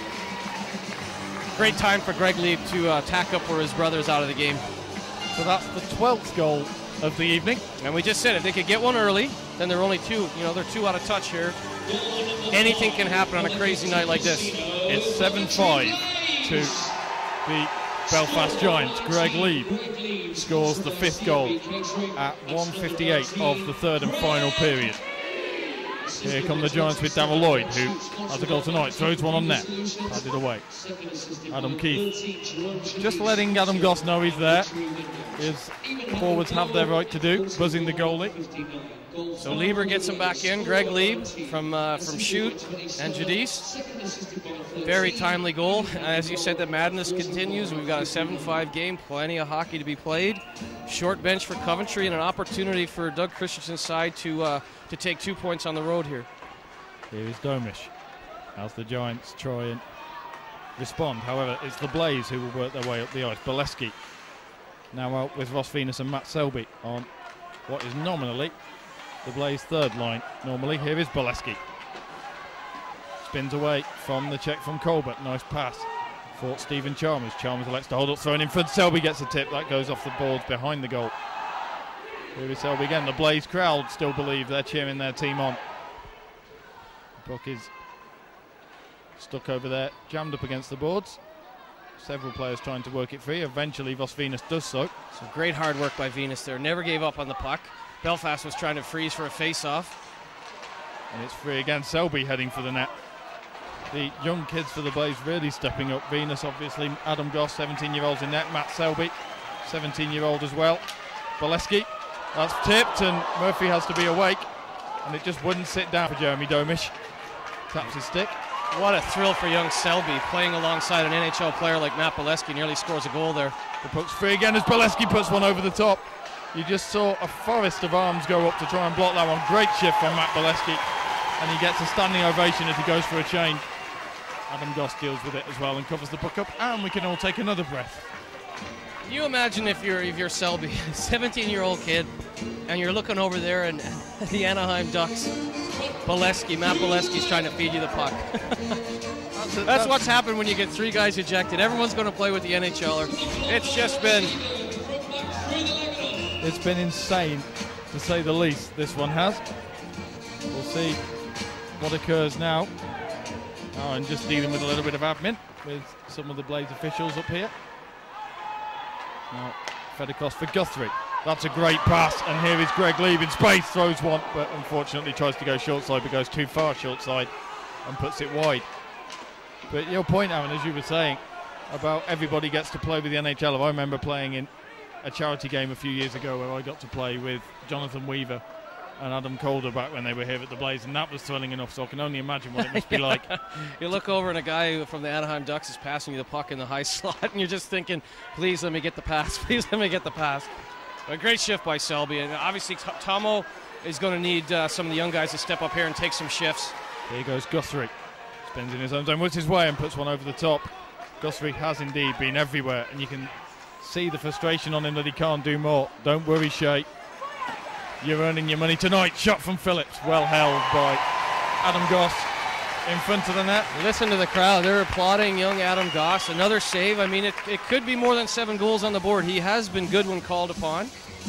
Great time for Greg Lieb to uh, tack up where his brother's out of the game. So that's the twelfth goal of the evening. And we just said if they could get one early, then they're only two. You know, they're two out of touch here. Anything can happen on a crazy night like this. It's seven five to the Belfast Giants. Greg Lieb scores the fifth goal at one fifty-eight of the third and final period. Here come the Giants with Darrell Lloyd, who has a goal tonight, throws one on net, padded away. Adam Keith just letting Adam Goss know he's there. His forwards have their right to do, buzzing the goalie. So Lieber gets him back in. Greg Lieb from uh, from Shute and Jadis. Very timely goal. As you said, the madness continues. We've got a seven five game, plenty of hockey to be played. Short bench for Coventry and an opportunity for Doug Christensen's side to uh, to take two points on the road here. Here is Domish as the Giants try and respond. However, it's the Blaze who will work their way up the ice. Bolesky now out with Ross Venus and Matt Selby on what is nominally the Blaze third line. Normally, here is Bolesky. Spins away from the check from Colbert. Nice pass for Stephen Chalmers. Chalmers elects to hold up, thrown in front. Selby gets a tip. That goes off the boards behind the goal. Here is Selby again. The Blaze crowd still believe they're cheering their team on. The puck is stuck over there, jammed up against the boards. Several players trying to work it free. Eventually, Ross Venus does so. So great hard work by Venus there. Never gave up on the puck. Belfast was trying to freeze for a face-off. And it's free again. Selby heading for the net. The young kids for the Blaze really stepping up. Venus, obviously. Adam Goss, seventeen-year-olds in net. Matt Selby, seventeen-year-old as well. Bolesky, that's tipped, and Murphy has to be awake. And it just wouldn't sit down for Jeremy Domish. Taps his stick. What a thrill for young Selby, playing alongside an N H L player like Matt Bolesky. Nearly scores a goal there. The puck's free again as Bolesky puts one over the top. You just saw a forest of arms go up to try and block that one. Great shift from Matt Bolesky, and he gets a standing ovation as he goes for a change. Adam Goss deals with it as well and covers the puck up, and we can all take another breath. Can you imagine if you're if you're Selby, seventeen-year-old kid, and you're looking over there and the Anaheim Ducks, Bolesky, Matt Bolesky's trying to feed you the puck. that's, a, that's, that's what's happened when you get three guys ejected. Everyone's going to play with the N H L er. It's just been... It's been insane, to say the least, this one has. We'll see what occurs now. Oh, and just dealing with a little bit of admin with some of the Blades officials up here. Now, fed across for Guthrie. That's a great pass, and here is Greg Leave in space, throws one, but unfortunately tries to go short side, but goes too far short side and puts it wide. But your point, Aaron, as you were saying, about everybody gets to play with the N H L. I remember playing in a charity game a few years ago where I got to play with Jonathan Weaver and Adam Calder back when they were here at the Blaze, and that was thrilling enough, so I can only imagine what it must be like. You look over and a guy from the Anaheim Ducks is passing you the puck in the high slot, and you're just thinking, please let me get the pass, please let me get the pass. A great shift by Selby, and obviously Tomo is going to need uh, some of the young guys to step up here and take some shifts. Here goes Guthrie. Spins in his own zone, works his way and puts one over the top. Guthrie has indeed been everywhere, and you can see the frustration on him that he can't do more. Don't worry, Shea. You're earning your money tonight. Shot from Phillips. Well held by Adam Goss in front of the net. Listen to the crowd. They're applauding young Adam Goss. Another save. I mean, it, it could be more than seven goals on the board. He has been good when called upon.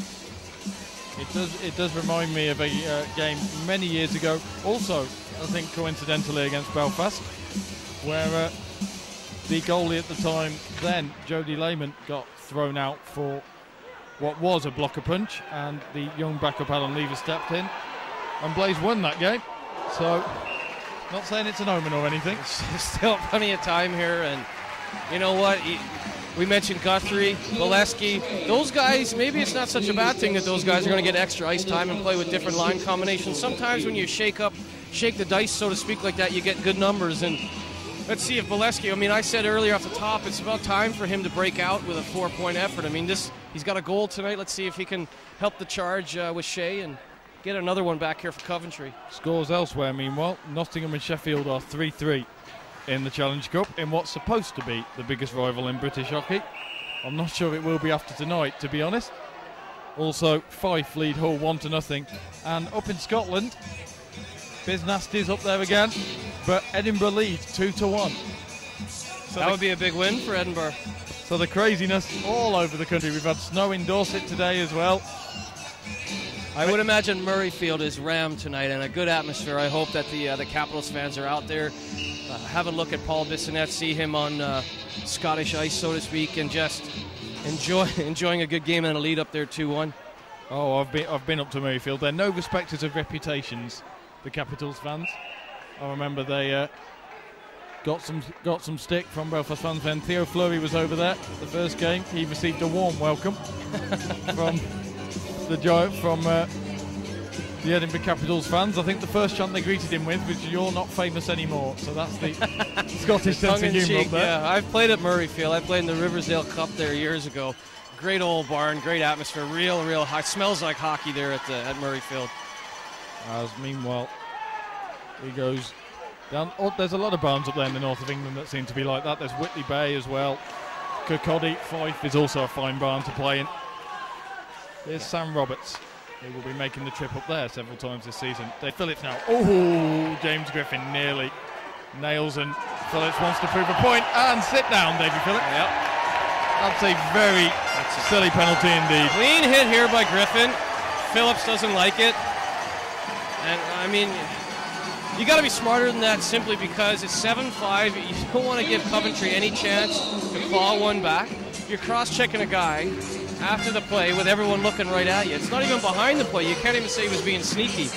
It does, it does remind me of a uh, game many years ago. Also, I think coincidentally against Belfast, where uh, the goalie at the time, then, Jody Lehman, got thrown out for what was a blocker punch, and the young backup Alan Lever stepped in, and Blaze won that game. So, not saying it's an omen or anything. There's still plenty of time here, and you know what? We mentioned Guthrie, Bolesky. Those guys, maybe it's not such a bad thing that those guys are going to get extra ice time and play with different line combinations. Sometimes when you shake up, shake the dice, so to speak, like that, you get good numbers. And let's see if Bolesky, I mean, I said earlier off the top, it's about time for him to break out with a four-point effort. I mean, this he's got a goal tonight. Let's see if he can help the charge uh, with Shea and get another one back here for Coventry. Scores elsewhere, meanwhile. Nottingham and Sheffield are three three in the Challenge Cup in what's supposed to be the biggest rival in British hockey. I'm not sure it will be after tonight, to be honest. Also, Fife lead Hull one to nothing. And up in Scotland, Biz Nasty's up there again, but Edinburgh lead two to one. So that would be a big win for Edinburgh. So the craziness all over the country. We've had snow in Dorset today as well. I would imagine Murrayfield is rammed tonight, and a good atmosphere. I hope that the uh, the Capitals fans are out there. Uh, have a look at Paul Bissonnette, see him on uh, Scottish ice, so to speak, and just enjoy enjoying a good game and a lead up there two one. Oh, I've been I've been up to Murrayfield. They're no respecters of reputations, the Capitals fans. I remember they uh, got some got some stick from Belfast fans when Theo Fleury was over there. The first game, he received a warm welcome from the giant from uh, the Edinburgh Capitals fans. I think the first chant they greeted him with was "You're not famous anymore." So that's the Scottish sense of humour up there. Yeah, I've played at Murrayfield. I played in the Riversdale Cup there years ago. Great old barn, great atmosphere, real, real high. Smells like hockey there at the, at Murrayfield. As meanwhile, he goes down. Oh, there's a lot of barns up there in the north of England that seem to be like that. There's Whitley Bay as well. Kirkcaldy, Fife is also a fine barn to play in. There's Sam Roberts, who will be making the trip up there several times this season. Dave Phillips now. Oh, James Griffin nearly nails, and Phillips wants to prove a point and sit down, Davey Phillips. Yep. That's a very That's a silly penalty indeed. Clean hit here by Griffin. Phillips doesn't like it. And I mean, you got to be smarter than that simply because it's seven five. You don't want to give Coventry any chance to claw one back. You're cross-checking a guy after the play with everyone looking right at you. It's not even behind the play. You can't even say he was being sneaky.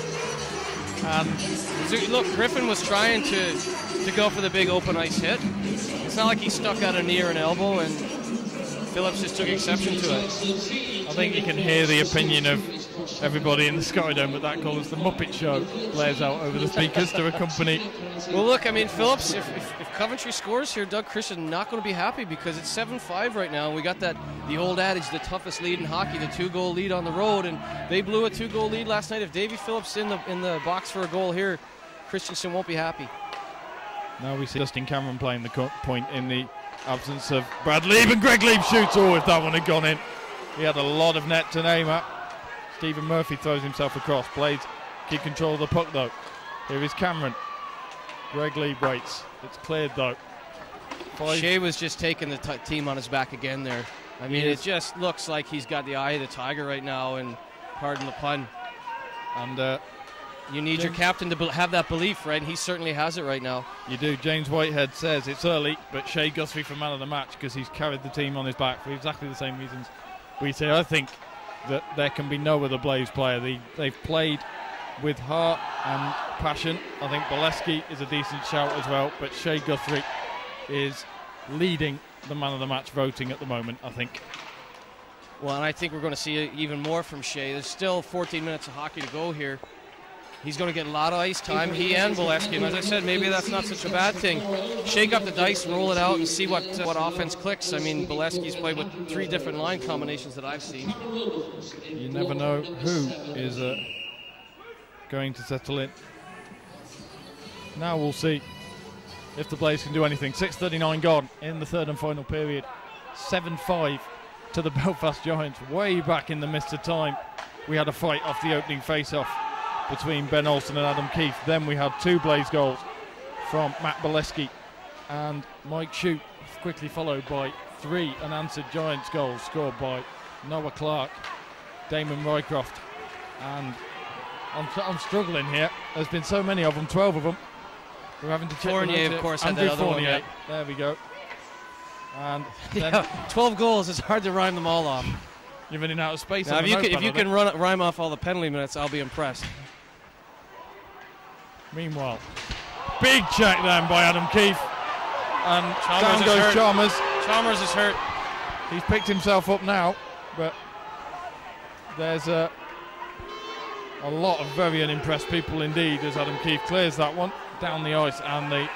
Um, so look, Griffin was trying to, to go for the big open ice hit. It's not like he stuck out a knee or an elbow, and Phillips just took exception to it. I think you can hear the opinion of everybody in the Skydome, but that call as the Muppet Show blares out over the speakers to accompany. Well, look, I mean, Phillips, if, if, if Coventry scores here, Doug Christian not going to be happy because it's seven five right now. We got that, the old adage, the toughest lead in hockey, the two-goal lead on the road, and they blew a two-goal lead last night. If Davy Phillips in the in the box for a goal here, Christensen won't be happy. Now we see Justin Cameron playing the point in the absence of Brad Lieb, and Greg Lieb shoots. Oh, if that one had gone in. He had a lot of net to name at. Stephen Murphy throws himself across. Blades keep control of the puck though. Here is Cameron. Greg Lieb waits. It's cleared though. Five. Shea was just taking the t team on his back again there. I mean, it just looks like he's got the eye of the tiger right now, and pardon the pun. And uh, you need James, your captain to have that belief, right? And he certainly has it right now. You do. James Whitehead says it's early, but Shea Guthrie for man of the match because he's carried the team on his back for exactly the same reasons we say. I think that there can be no other Blaze player. They, they've played with heart and passion. I think Bolesky is a decent shout as well, but Shea Guthrie is leading the man of the match voting at the moment, I think. Well, and I think we're going to see even more from Shea. There's still fourteen minutes of hockey to go here. He's going to get a lot of ice time, he and Bolesky. And as I said, maybe that's not such a bad thing. Shake up the dice, roll it out, and see what uh, what offense clicks. I mean, Bolesky's played with three different line combinations that I've seen. You never know who is uh, going to settle in. Now we'll see if the Blaze can do anything. six thirty-nine gone in the third and final period. seven five to the Belfast Giants. Way back in the midst of time, we had a fight off the opening face-off between Ben Olsen and Adam Keefe. Then we had two Blaze goals from Matt Bolesky and Mike Shute, quickly followed by three unanswered Giants goals scored by Noah Clark, Damon Roycroft, and I'm, I'm struggling here. There's been so many of them, twelve of them. We're having to check. Fournier, of course, Andrew had that other Fournier. one, yeah. There we go. And then yeah, twelve goals. It's hard to rhyme them all off. You're running out of space. Now, if you can, if you can run, rhyme off all the penalty minutes, I'll be impressed. Meanwhile, big check then by Adam Keefe, and Chalmers down goes hurt. Chalmers. Chalmers is hurt. He's picked himself up now, but there's a, a lot of very unimpressed people indeed as Adam Keefe clears that one down the ice, and the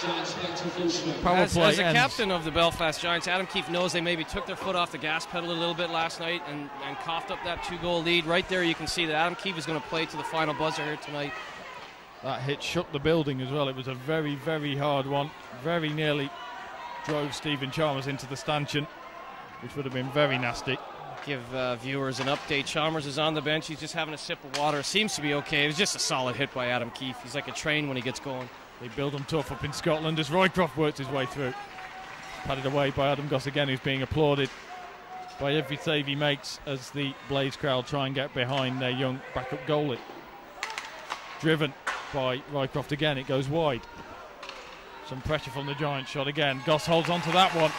power as, play as a ends. captain of the Belfast Giants, Adam Keefe knows they maybe took their foot off the gas pedal a little bit last night and, and coughed up that two-goal lead. Right there you can see that Adam Keefe is going to play to the final buzzer here tonight. That hit shook the building as well. It was a very, very hard one. Very nearly drove Stephen Chalmers into the stanchion, which would have been very nasty. Give uh, viewers an update. Chalmers is on the bench. He's just having a sip of water. Seems to be okay. It was just a solid hit by Adam Keefe. He's like a train when he gets going. They build him tough up in Scotland as Roycroft works his way through. Padded away by Adam Goss again, who's being applauded by every save he makes as the Blaze crowd try and get behind their young backup goalie. Driven by Roycroft again, it goes wide. Some pressure from the Giants shot again. Goss holds on to that one.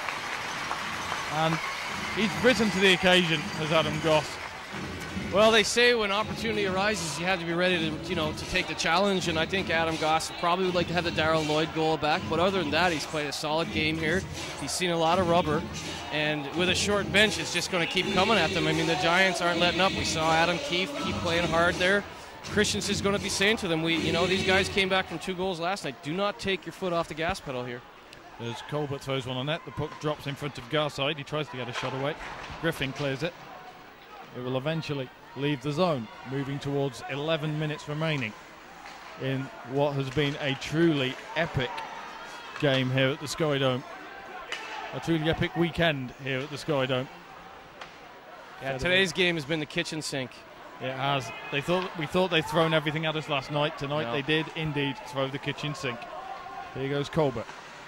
And he's risen to the occasion as Adam Goss. Well, they say when opportunity arises, you have to be ready to, you know, to take the challenge. And I think Adam Goss probably would like to have the Darryl Lloyd goal back. But other than that, he's played a solid game here. He's seen a lot of rubber. And with a short bench, it's just going to keep coming at them. I mean, the Giants aren't letting up. We saw Adam Keefe keep playing hard there. Christensen is going to be saying to them, we, you know, these guys came back from two goals last night. Do not take your foot off the gas pedal here. As Colbert throws one on net, the puck drops in front of Garside. He tries to get a shot away. Griffin clears it. It will eventually leave the zone, moving towards eleven minutes remaining in what has been a truly epic game here at the Skydome. A truly epic weekend here at the Skydome. Yeah, today's game has been the kitchen sink. It has. They thought we thought they'd thrown everything at us last night. Tonight No. they did indeed throw the kitchen sink. Here goes Colbert.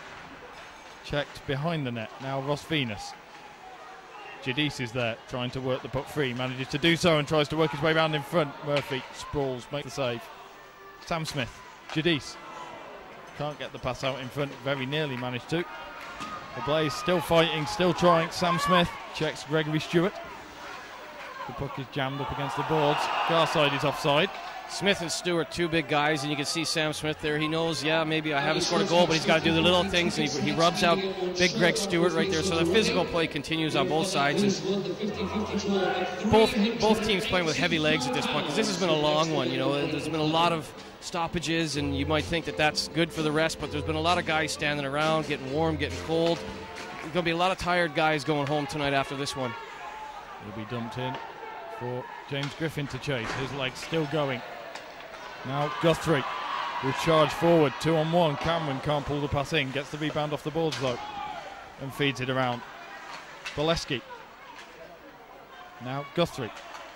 Checked behind the net. Now Ross Venus. Giudice is there trying to work the puck free. Manages to do so and tries to work his way round in front. Murphy sprawls, makes the save. Sam Smith. Giudice. Can't get the pass out in front. Very nearly managed to. The Blaze still fighting, still trying. Sam Smith checks Gregory Stewart. The puck is jammed up against the boards. Garside is offside. Smith and Stewart, two big guys, and you can see Sam Smith there. He knows, yeah, maybe I haven't scored a goal, but he's got to do the little things, and he, he rubs out big Greg Stewart right there. So the physical play continues on both sides. And both both teams playing with heavy legs at this point, because this has been a long one. You know, there's been a lot of stoppages, and you might think that that's good for the rest, but there's been a lot of guys standing around, getting warm, getting cold. There's going to be a lot of tired guys going home tonight after this one. He'll be dumped in for James Griffin to chase. His legs still going. Now Guthrie will charge forward, two on one. Cameron can't pull the pass in, gets the rebound off the boards though, and feeds it around. Bolesky. Now Guthrie.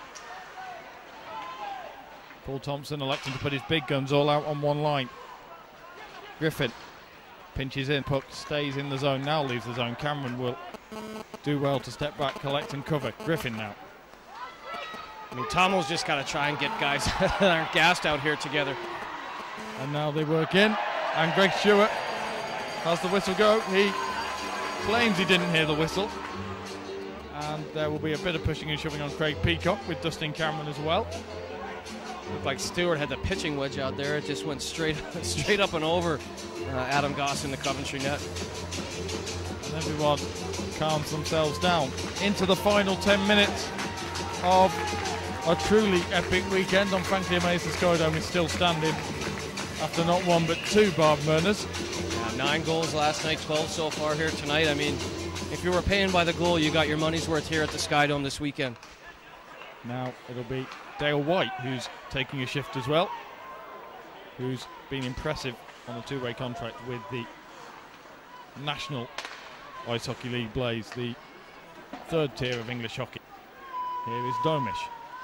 Paul Thompson electing to put his big guns all out on one line. Griffin pinches in, puck stays in the zone, now leaves the zone. Cameron will do well to step back, collect and cover. Griffin now. I mean, Tomo's just got to try and get guys that aren't gassed out here together. And now they work in, and Greg Stewart has the whistle go. He claims he didn't hear the whistle. And there will be a bit of pushing and shoving on Craig Peacock with Dustin Cameron as well. Looked like Stewart had the pitching wedge out there. It just went straight, straight up and over uh, Adam Goss in the Coventry net. And everyone calms themselves down into the final ten minutes of a truly epic weekend. I'm frankly amazed the Sky Dome is still standing after not one but two Barb Murners. Yeah, nine goals last night, twelve so far here tonight. I mean, if you were paying by the goal, you got your money's worth here at the Sky Dome this weekend. Now it'll be Dale White who's taking a shift as well, who's been impressive on a two-way contract with the National Ice Hockey League Blaze, the third tier of English hockey. Here is Domish.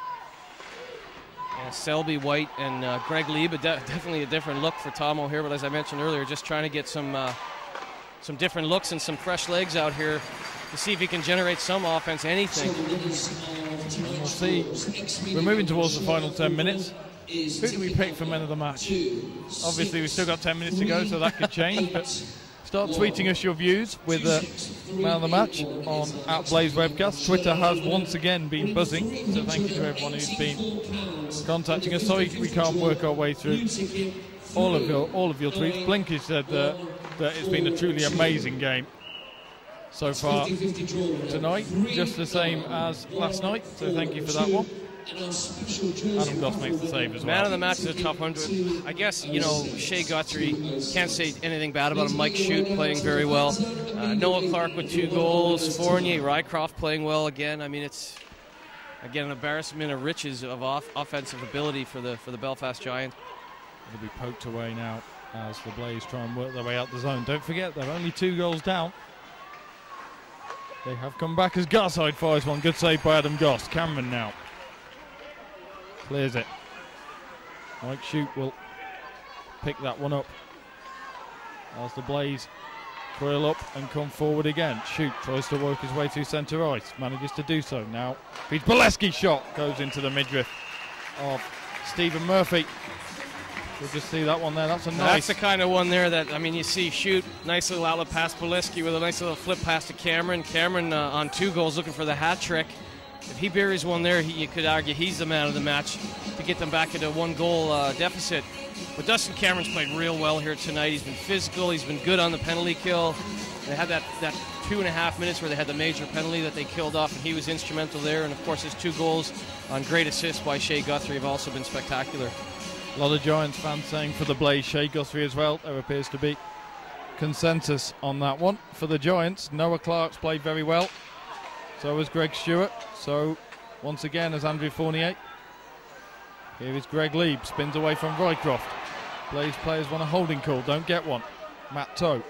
Yeah, Selby, White, and uh, Greg Lieb, de definitely a different look for Tomo here, but as I mentioned earlier, just trying to get some uh, some different looks and some fresh legs out here to see if he can generate some offense, anything. And we'll see. We're moving towards the final ten minutes. Who do we pick for men of the match? Obviously, we've still got ten minutes to go, so that could change, but start tweeting us your views with uh, man of the match on at Blaze Webcast. Twitter has once again been buzzing, so thank you to everyone who's been contacting us. Sorry we can't work our way through all of your all of your tweets. Blinkage said uh, that it's been a truly amazing game so far tonight, just the same as last night, so thank you for that one. Adam Goss makes the save as well. Man of the match is a tough one. I guess, you know, Shea Guthrie, can't say anything bad about him. Mike Shute playing very well. Uh, Noah Clark with two goals. Fournier, Rycroft playing well again. I mean, it's, again, an embarrassment of riches of off offensive ability for the for the Belfast Giant. It'll be poked away now as the Blaze try and work their way out the zone. Don't forget, they're only two goals down. They have come back as Garside fires one. Good save by Adam Goss. Cameron now clears it. Mike Shute will pick that one up as the Blaze curl up and come forward again. Shute tries to work his way through centre ice, manages to do so. Now feeds Bolesky's shot, goes into the midriff of Stephen Murphy. We'll just see that one there. That's a nice. That's the kind of one there that, I mean, you see Shute, nice little outlet pass. Bolesky with a nice little flip pass to Cameron. Cameron uh, on two goals looking for the hat trick. If he buries one there, he, you could argue he's the man of the match to get them back into a one-goal uh, deficit. But Dustin Cameron's played real well here tonight. He's been physical. He's been good on the penalty kill. They had that, that two and a half minutes where they had the major penalty that they killed off, and he was instrumental there. And, of course, his two goals on great assists by Shea Guthrie have also been spectacular. A lot of Giants fans saying for the Blaze, Shea Guthrie as well. There appears to be consensus on that one. For the Giants, Noah Clark's played very well. So has Greg Stewart. So, once again, as Andrew Fournier. Here is Greg Lieb, spins away from Rycroft. Blaze players want a holding call, don't get one. Matt Toe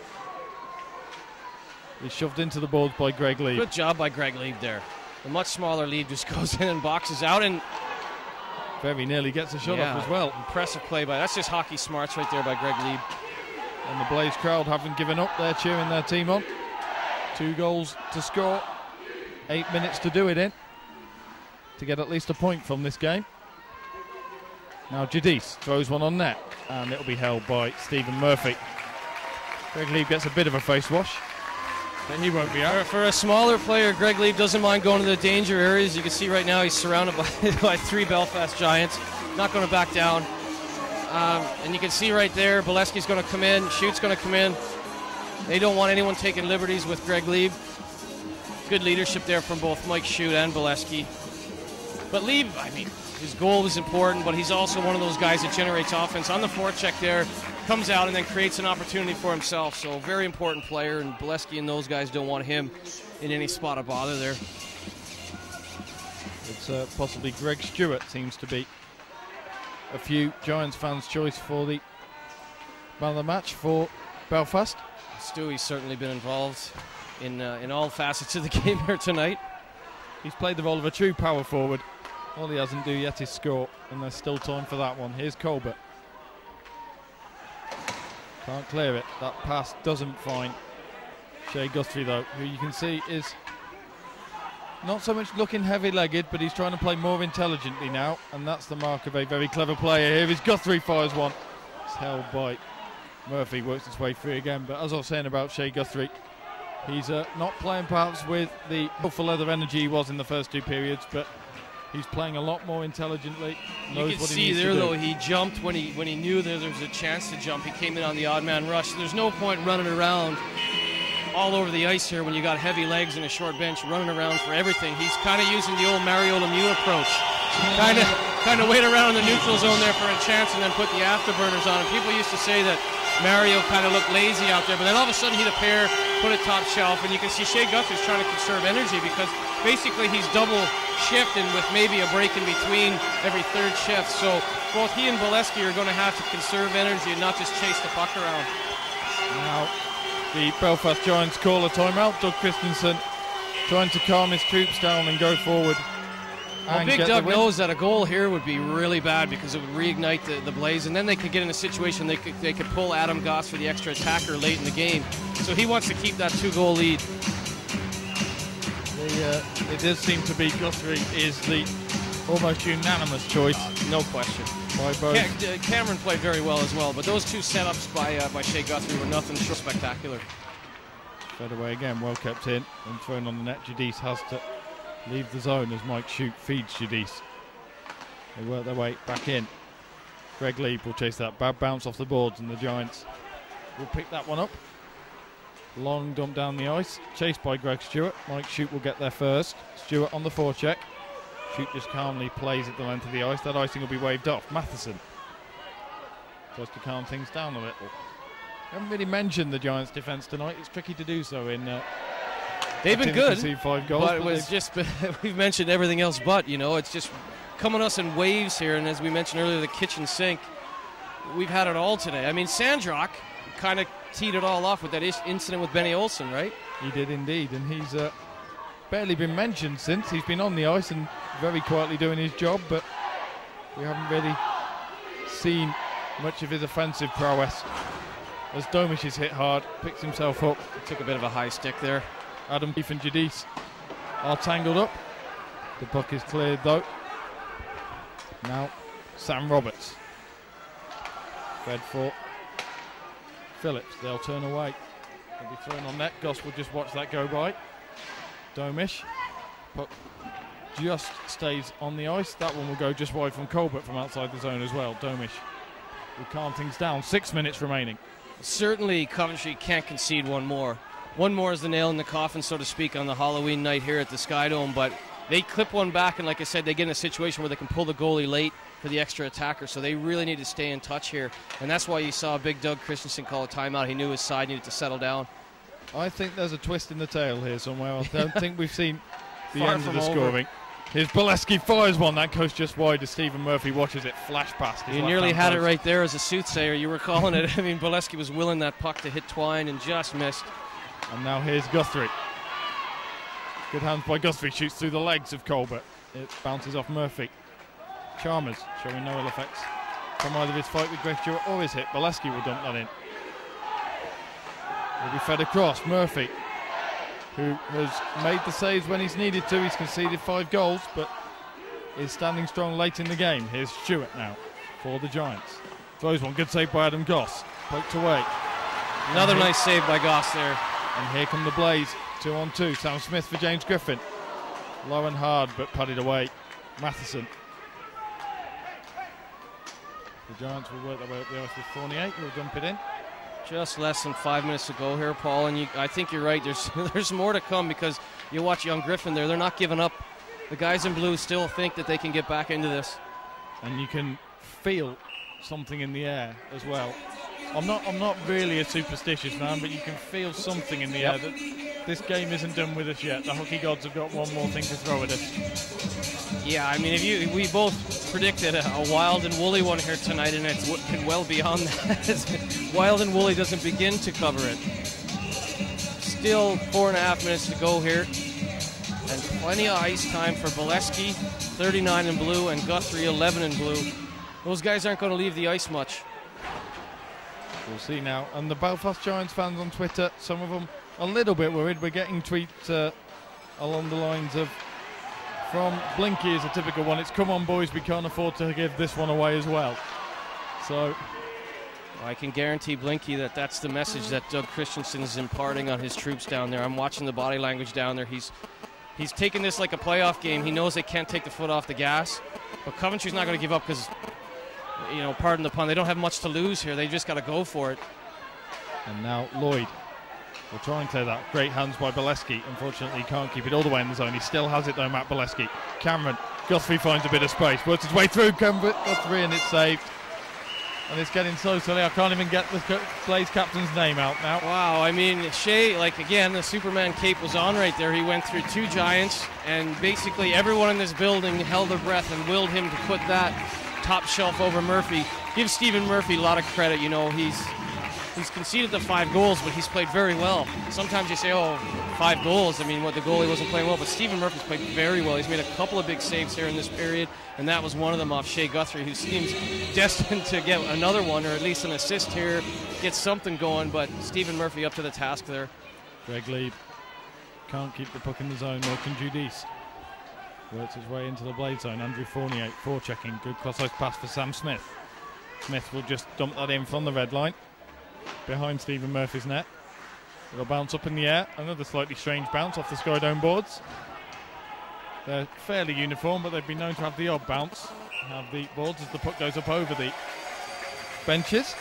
is shoved into the boards by Greg Lieb. Good job by Greg Lieb there. The much smaller Lieb just goes in and boxes out, and very nearly gets a shot yeah, off as well. Impressive play by, that's just hockey smarts right there by Greg Lieb. And the Blaze crowd haven't given up, they're cheering their team on. Two goals to score, eight minutes to do it in, to get at least a point from this game. Now Jadis throws one on net, and it'll be held by Stephen Murphy. Greg Lieb gets a bit of a face wash, then he won't be out. For, for a smaller player, Greg Lieb doesn't mind going to the danger areas. You can see right now he's surrounded by, by three Belfast Giants. not going to back down. Um, and you can see right there, Bolesky's going to come in, Schutt's going to come in. They don't want anyone taking liberties with Greg Lieb. Good leadership there from both Mike Schutt and Bolesky. But Lieb, I mean, his goal was important, but he's also one of those guys that generates offense. On the forecheck there, comes out and then creates an opportunity for himself. So very important player, and Bolesky and those guys don't want him in any spot of bother there. It's uh, possibly Greg Stewart seems to be a few Giants fans' choice for the man of the match for Belfast. Stewie's certainly been involved in uh, in all facets of the game here tonight. He's played the role of a true power forward. All he hasn't do yet is score, and there's still time for that one. Here's Colbert. Can't clear it. That pass doesn't find Shea Guthrie, though, who you can see is not so much looking heavy-legged, but he's trying to play more intelligently now, and that's the mark of a very clever player. Here is Guthrie, fires one. It's held by Murphy, works its way through again. But as I was saying about Shea Guthrie, he's uh, not playing perhaps with the full leather energy he was in the first two periods, but he's playing a lot more intelligently. You can see there, though, he jumped when he when he knew that there was a chance to jump. He came in on the odd man rush. There's no point running around all over the ice here when you got heavy legs and a short bench running around for everything. He's kind of using the old Mario Lemieux approach. Kind of kind of wait around in the neutral zone there for a chance and then put the afterburners on. And people used to say that Mario kind of looked lazy out there, but then all of a sudden he'd appear, put it top shelf, and you can see Shea Guthrie's trying to conserve energy because basically he's double shifting with maybe a break in between every third shift. So both he and Bolesky are going to have to conserve energy and not just chase the puck around. Now the Belfast Giants call a timeout. Doug Christensen trying to calm his troops down and go forward. Well, Big Doug knows that a goal here would be really bad because it would reignite the, the blaze, and then they could get in a situation they could they could pull Adam Goss for the extra attacker late in the game. So he wants to keep that two-goal lead. The, uh, it does seem to be Guthrie is the almost unanimous choice. No question. By both. Cam- Cameron played very well as well, but those two setups by uh, by Shea Guthrie were nothing short spectacular. Fed away again, well kept in and thrown on the net. Jadis has to leave the zone as Mike Schutt feeds Jadis. They work their way back in. Greg Lieb will chase that. Bad bounce off the boards, and the Giants will pick that one up. Long dump down the ice, chased by Greg Stewart. Mike Schutt will get there first. Stewart on the forecheck. Schutt just calmly plays at the length of the ice. That icing will be waved off. Matheson tries to calm things down a little. Haven't really mentioned the Giants' defence tonight. It's tricky to do so in. Uh, They've been good, five goals, but, but it was just we've mentioned everything else. But you know, it's just coming us in waves here, and as we mentioned earlier, the kitchen sink. We've had it all today. I mean, Sandrock kind of teed it all off with that incident with Benny Olsen, right? He did indeed, and he's uh, barely been mentioned since. He's been on the ice and very quietly doing his job, but we haven't really seen much of his offensive prowess. As Domish is hit hard, picks himself up. He took a bit of a high stick there. Adam Keefe and Jadis are tangled up. The puck is cleared though. Now Sam Roberts. Fed for Phillips. They'll turn away. They'll be thrown on net. Goss will just watch that go by. Domish. Puck just stays on the ice. That one will go just wide from Colbert from outside the zone as well. Domish will calm things down. Six minutes remaining. Certainly Coventry can't concede one more. One more is the nail in the coffin, so to speak, on the Halloween night here at the Sky Dome, but they clip one back, and like I said, they get in a situation where they can pull the goalie late for the extra attacker, so they really need to stay in touch here, and that's why you saw Big Doug Christensen call a timeout. He knew his side needed to settle down. I think there's a twist in the tail here somewhere. I don't think we've seen the Far end of from the over. scoring. Here's Bolesky, fires one, that goes just wide as Stephen Murphy watches it flash past his You nearly had it right there as a soothsayer. You were calling it. I mean, Bolesky was willing that puck to hit Twine and just missed. And now here's Guthrie. Good hands by Guthrie, shoots through the legs of Colbert. It bounces off Murphy. Chalmers showing no ill effects from either his fight with Greg Stewart or his hit. Bolesky will dump that in. Will be fed across. Murphy, who has made the saves when he's needed to. He's conceded five goals, but is standing strong late in the game. Here's Stewart now for the Giants. Throws one, good save by Adam Goss. Poked away. Another nice save by Goss there. And here come the Blaze, two on two. Sam Smith for James Griffin. Low and hard, but putted away. Matheson. The Giants will work their way up the ice with Fournier, who will dump it in. Just less than five minutes to go here, Paul, and you, I think you're right. There's there's more to come because you watch young Griffin there. They're not giving up. The guys in blue still think that they can get back into this. And you can feel something in the air as well. I'm not I'm not really a superstitious man, but you can feel something in the yep. air that this game isn't done with us yet. The hockey gods have got one more thing to throw at us. Yeah, I mean, if you we both predicted a, a wild and woolly one here tonight, and it's been well beyond that. Wild and woolly doesn't begin to cover it. Still four and a half minutes to go here, and plenty of ice time for Bolesky, thirty-nine in blue, and Guthrie, eleven in blue. Those guys aren't going to leave the ice much. We'll see now. And the Belfast Giants fans on Twitter, some of them a little bit worried. We're getting tweets uh, along the lines of, from Blinky is a typical one, it's come on boys, we can't afford to give this one away as well. So I can guarantee Blinky that that's the message that Doug Christensen is imparting on his troops down there. I'm watching the body language down there. He's he's taking this like a playoff game. He knows they can't take the foot off the gas, but Coventry's not going to give up because, you know, pardon the pun, they don't have much to lose here. They just got to go for it. And now Lloyd will try and clear that. Great hands by Bolesky. Unfortunately, he can't keep it all the way in the zone. He still has it though, Matt Bolesky. Cameron, Guthrie finds a bit of space. Works his way through Cameron, Guthrie, and it's saved. And it's getting so silly, I can't even get the Blaze captain's name out now. Wow, I mean, Shea, like again, the Superman cape was on right there. He went through two Giants, and basically everyone in this building held their breath and willed him to put that top shelf over Murphy. Give Stephen Murphy a lot of credit. You know, he's he's conceded the five goals, but he's played very well. Sometimes you say, oh, five goals. I mean, what the goalie wasn't playing well, but Stephen Murphy's played very well. He's made a couple of big saves here in this period, and that was one of them off Shea Guthrie, who seems destined to get another one, or at least an assist here, get something going, but Stephen Murphy up to the task there. Greg Leib can't keep the puck in the zone, nor can Giudice. Works his way into the blade zone. Andrew Fournier forechecking. Good cross-ice pass for Sam Smith. Smith will just dump that in from the red line behind Stephen Murphy's net. It'll bounce up in the air. Another slightly strange bounce off the Sky Dome boards. They're fairly uniform, but they've been known to have the odd bounce. Have the boards as the puck goes up over the benches.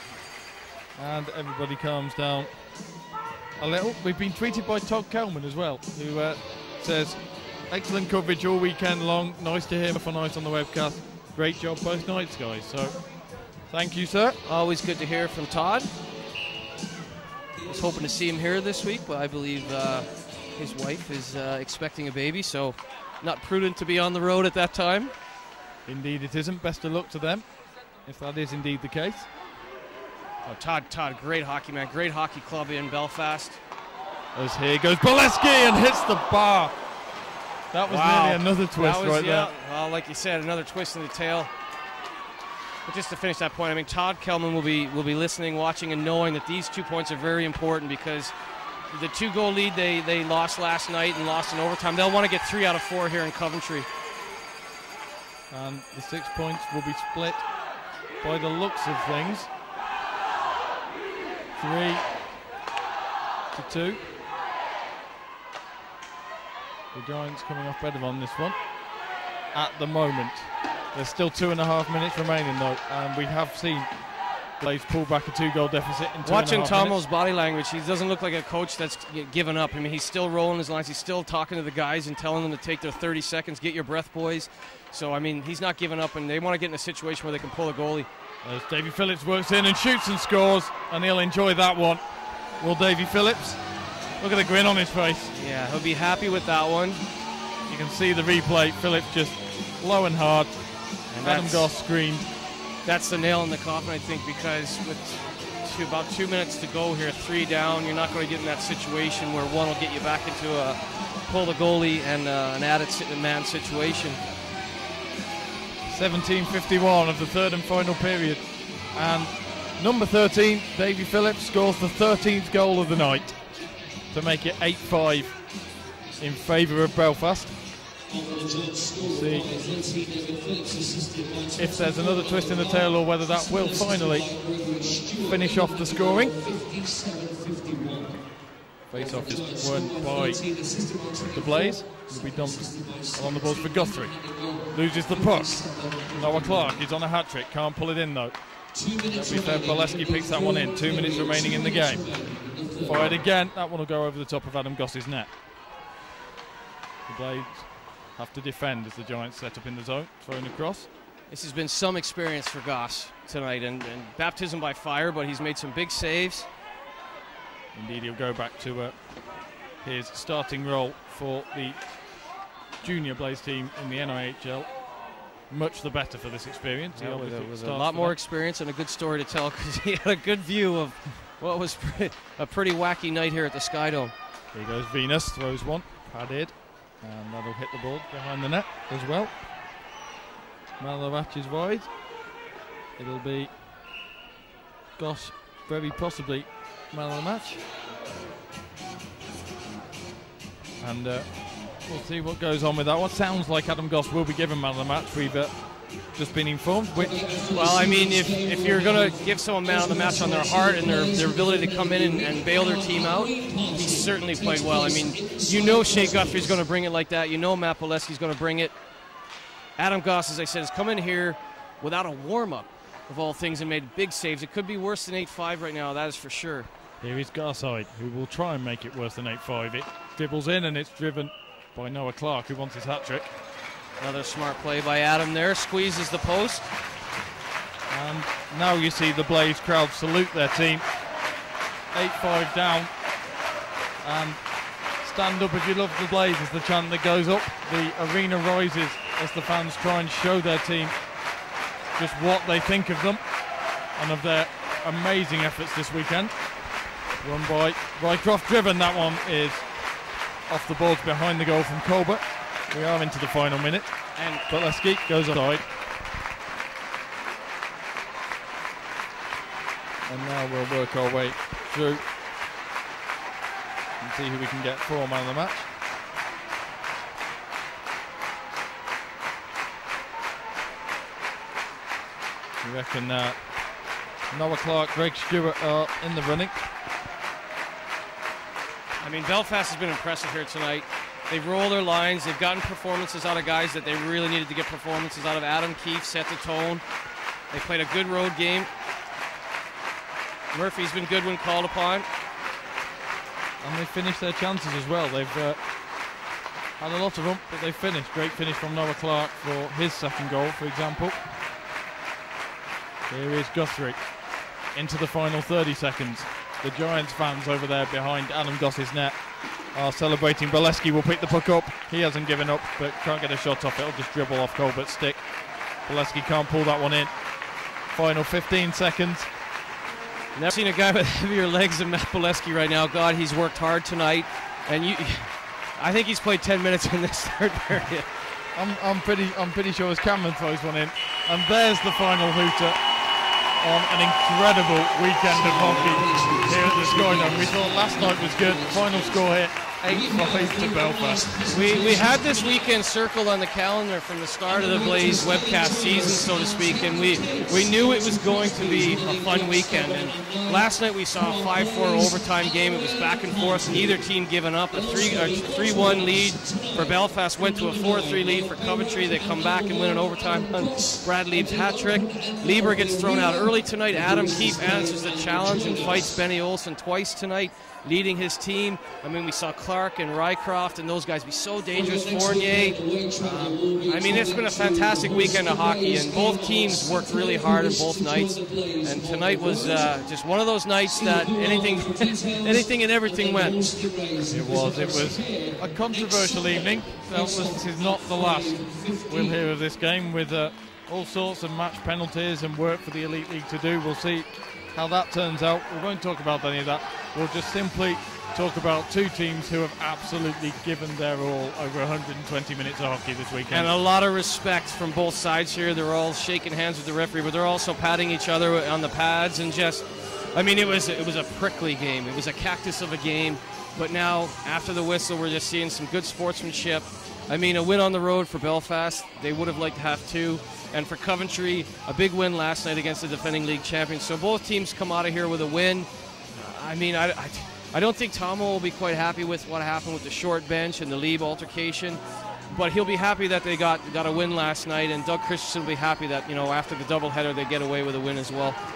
And everybody calms down a little. We've been tweeted by Todd Kelman as well, who uh, says, excellent coverage all weekend long. Nice to hear Muff on Ice on the webcast. Great job both nights, guys. So, thank you, sir. Always good to hear from Todd. I was hoping to see him here this week, but I believe uh, his wife is uh, expecting a baby, so not prudent to be on the road at that time. Indeed it isn't. Best of luck to them, if that is indeed the case. Oh, Todd, Todd, great hockey man. Great hockey club in Belfast. As here goes Bolesky and hits the bar. That was wow. nearly another twist was, right yeah, there. Well, like you said, another twist in the tail. But just to finish that point, I mean, Todd Kelman will be will be listening, watching, and knowing that these two points are very important because the two-goal lead they, they lost last night and lost in overtime. They'll want to get three out of four here in Coventry. And the six points will be split by the looks of things. Three to two. The Giants coming off better on this one at the moment. There's still two and a half minutes remaining though, and we have seen Blaze pull back a two-goal deficit in two Watching and a half Tomo's minutes. body language, he doesn't look like a coach that's given up. I mean, he's still rolling his lines. He's still talking to the guys and telling them to take their thirty seconds, get your breath, boys. So, I mean, he's not giving up, and they want to get in a situation where they can pull a goalie. As Davy Phillips works in and shoots and scores, and he'll enjoy that one. Will Davy Phillips? Look at the grin on his face. Yeah, he'll be happy with that one. You can see the replay. Phillips just low and hard. And Adam Goss screened. That's the nail in the coffin, I think, because with two, about two minutes to go here, three down, you're not going to get in that situation where one will get you back into a pull the goalie and uh, an added man situation. seventeen fifty-one of the third and final period. And number thirteen, Davy Phillips, scores the thirteenth goal of the night to make it eight five in favour of Belfast. We'll see if there's another twist in the tail or whether that will finally finish off the scoring. Face-off is won by the Blaze. It'll be dumped along the balls for Guthrie. Loses the puck. Noah Clark is on a hat-trick. Can't pull it in, though. That'll be fair. Bolesky picks that one in. Two minutes remaining in the game. Fired again. That one will go over the top of Adam Goss's net. The Blades have to defend as the Giants set up in the zone. Thrown across. This has been some experience for Goss tonight, and, and baptism by fire, but he's made some big saves. Indeed, he'll go back to uh, his starting role for the junior Blaze team in the N I H L. Much the better for this experience. Yeah, he with a, with a starts lot more that. experience and a good story to tell, because he had a good view of what was pre a pretty wacky night here at the Skydome. Here goes Venus, throws one, padded, and that'll hit the ball behind the net as well. Man of the match is wide. It'll be Goss, very possibly man of the match. And uh, we'll see what goes on with that one. Sounds like Adam Goss will be given man of the match. We've uh, just been informed. Which well, I mean, if, if you're going to give someone man of the match on their heart and their, their ability to come in and, and bail their team out, he certainly played well. I mean, you know Shea Guthrie's going to bring it like that. You know Matt Bolesky's going to bring it. Adam Goss, as I said, has come in here without a warm-up, of all things, and made big saves. It could be worse than eight five right now, that is for sure. Here is Garside, who will try and make it worse than eight five. It dribbles in, and it's driven by Noah Clark, who wants his hat-trick. Another smart play by Adam there, squeezes the post. And now you see the Blaze crowd salute their team. eight five down. And stand up if you love the Blaze is the chant that goes up. The arena rises as the fans try and show their team just what they think of them and of their amazing efforts this weekend. Run by Rycroft, driven. That one is off the boards behind the goal from Colbert. We are into the final minute, and Bolesky goes offside. And now we'll work our way through and see who we can get for man of the match. We reckon uh, Noah Clark, Greg Stewart are in the running. I mean, Belfast has been impressive here tonight. They've rolled their lines. They've gotten performances out of guys that they really needed to get performances out of. Adam Keefe set the tone. They played a good road game. Murphy's been good when called upon. And they finished their chances as well. They've uh, had a lot of them, but they finished. Great finish from Noah Clark for his second goal, for example. Here is Guthrie into the final thirty seconds. The Giants fans over there behind Adam Goss's net are celebrating. Bolesky will pick the puck up. He hasn't given up, but can't get a shot off. It'll just dribble off Colbert's stick. Bolesky can't pull that one in. Final fifteen seconds. Never seen a guy with heavier legs than Matt Bolesky right now. God, he's worked hard tonight. And you, I think he's played ten minutes in this third period. I'm, I'm pretty I'm pretty sure as Cameron throws one in. And there's the final hooter on an incredible weekend of hockey here at the Skydome. We thought last night was good. Final score here, eight five to Belfast. We, we had this weekend circled on the calendar from the start of the Blaze webcast season, so to speak, and we, we knew it was going to be a fun weekend. And last night we saw a five four overtime game. It was back and forth, neither team giving up. A three one lead for Belfast went to a four three lead for Coventry. They come back and win an overtime on Brad Lieb's hat trick. Lieber gets thrown out early tonight. Adam Keefe answers the challenge and fights Benny Olsen twice tonight, leading his team. I mean, we saw Clark and Rycroft and those guys be so dangerous. Fournier. Um, I mean, it's been a fantastic weekend of hockey, and both teams worked really hard on both nights. And tonight was uh, just one of those nights that anything, anything and everything went. It was. It was a controversial evening. Doubtless this is not the last we'll hear of this game, with uh, all sorts of match penalties and work for the Elite League to do. We'll see how that turns out. We won't talk about any of that. We'll just simply talk about two teams who have absolutely given their all over one hundred twenty minutes of hockey this weekend. And a lot of respect from both sides here. They're all shaking hands with the referee, but they're also patting each other on the pads, and just, I mean, it was it was a prickly game. It was a cactus of a game. But now, after the whistle, we're just seeing some good sportsmanship. I mean, a win on the road for Belfast. They would have liked to have two. And for Coventry, a big win last night against the defending league champions. So both teams come out of here with a win. I mean, I, I, I don't think Tomo will be quite happy with what happened with the short bench and the Lieb altercation, but he'll be happy that they got got a win last night, and Doug Christensen will be happy that, you know, after the doubleheader they get away with a win as well.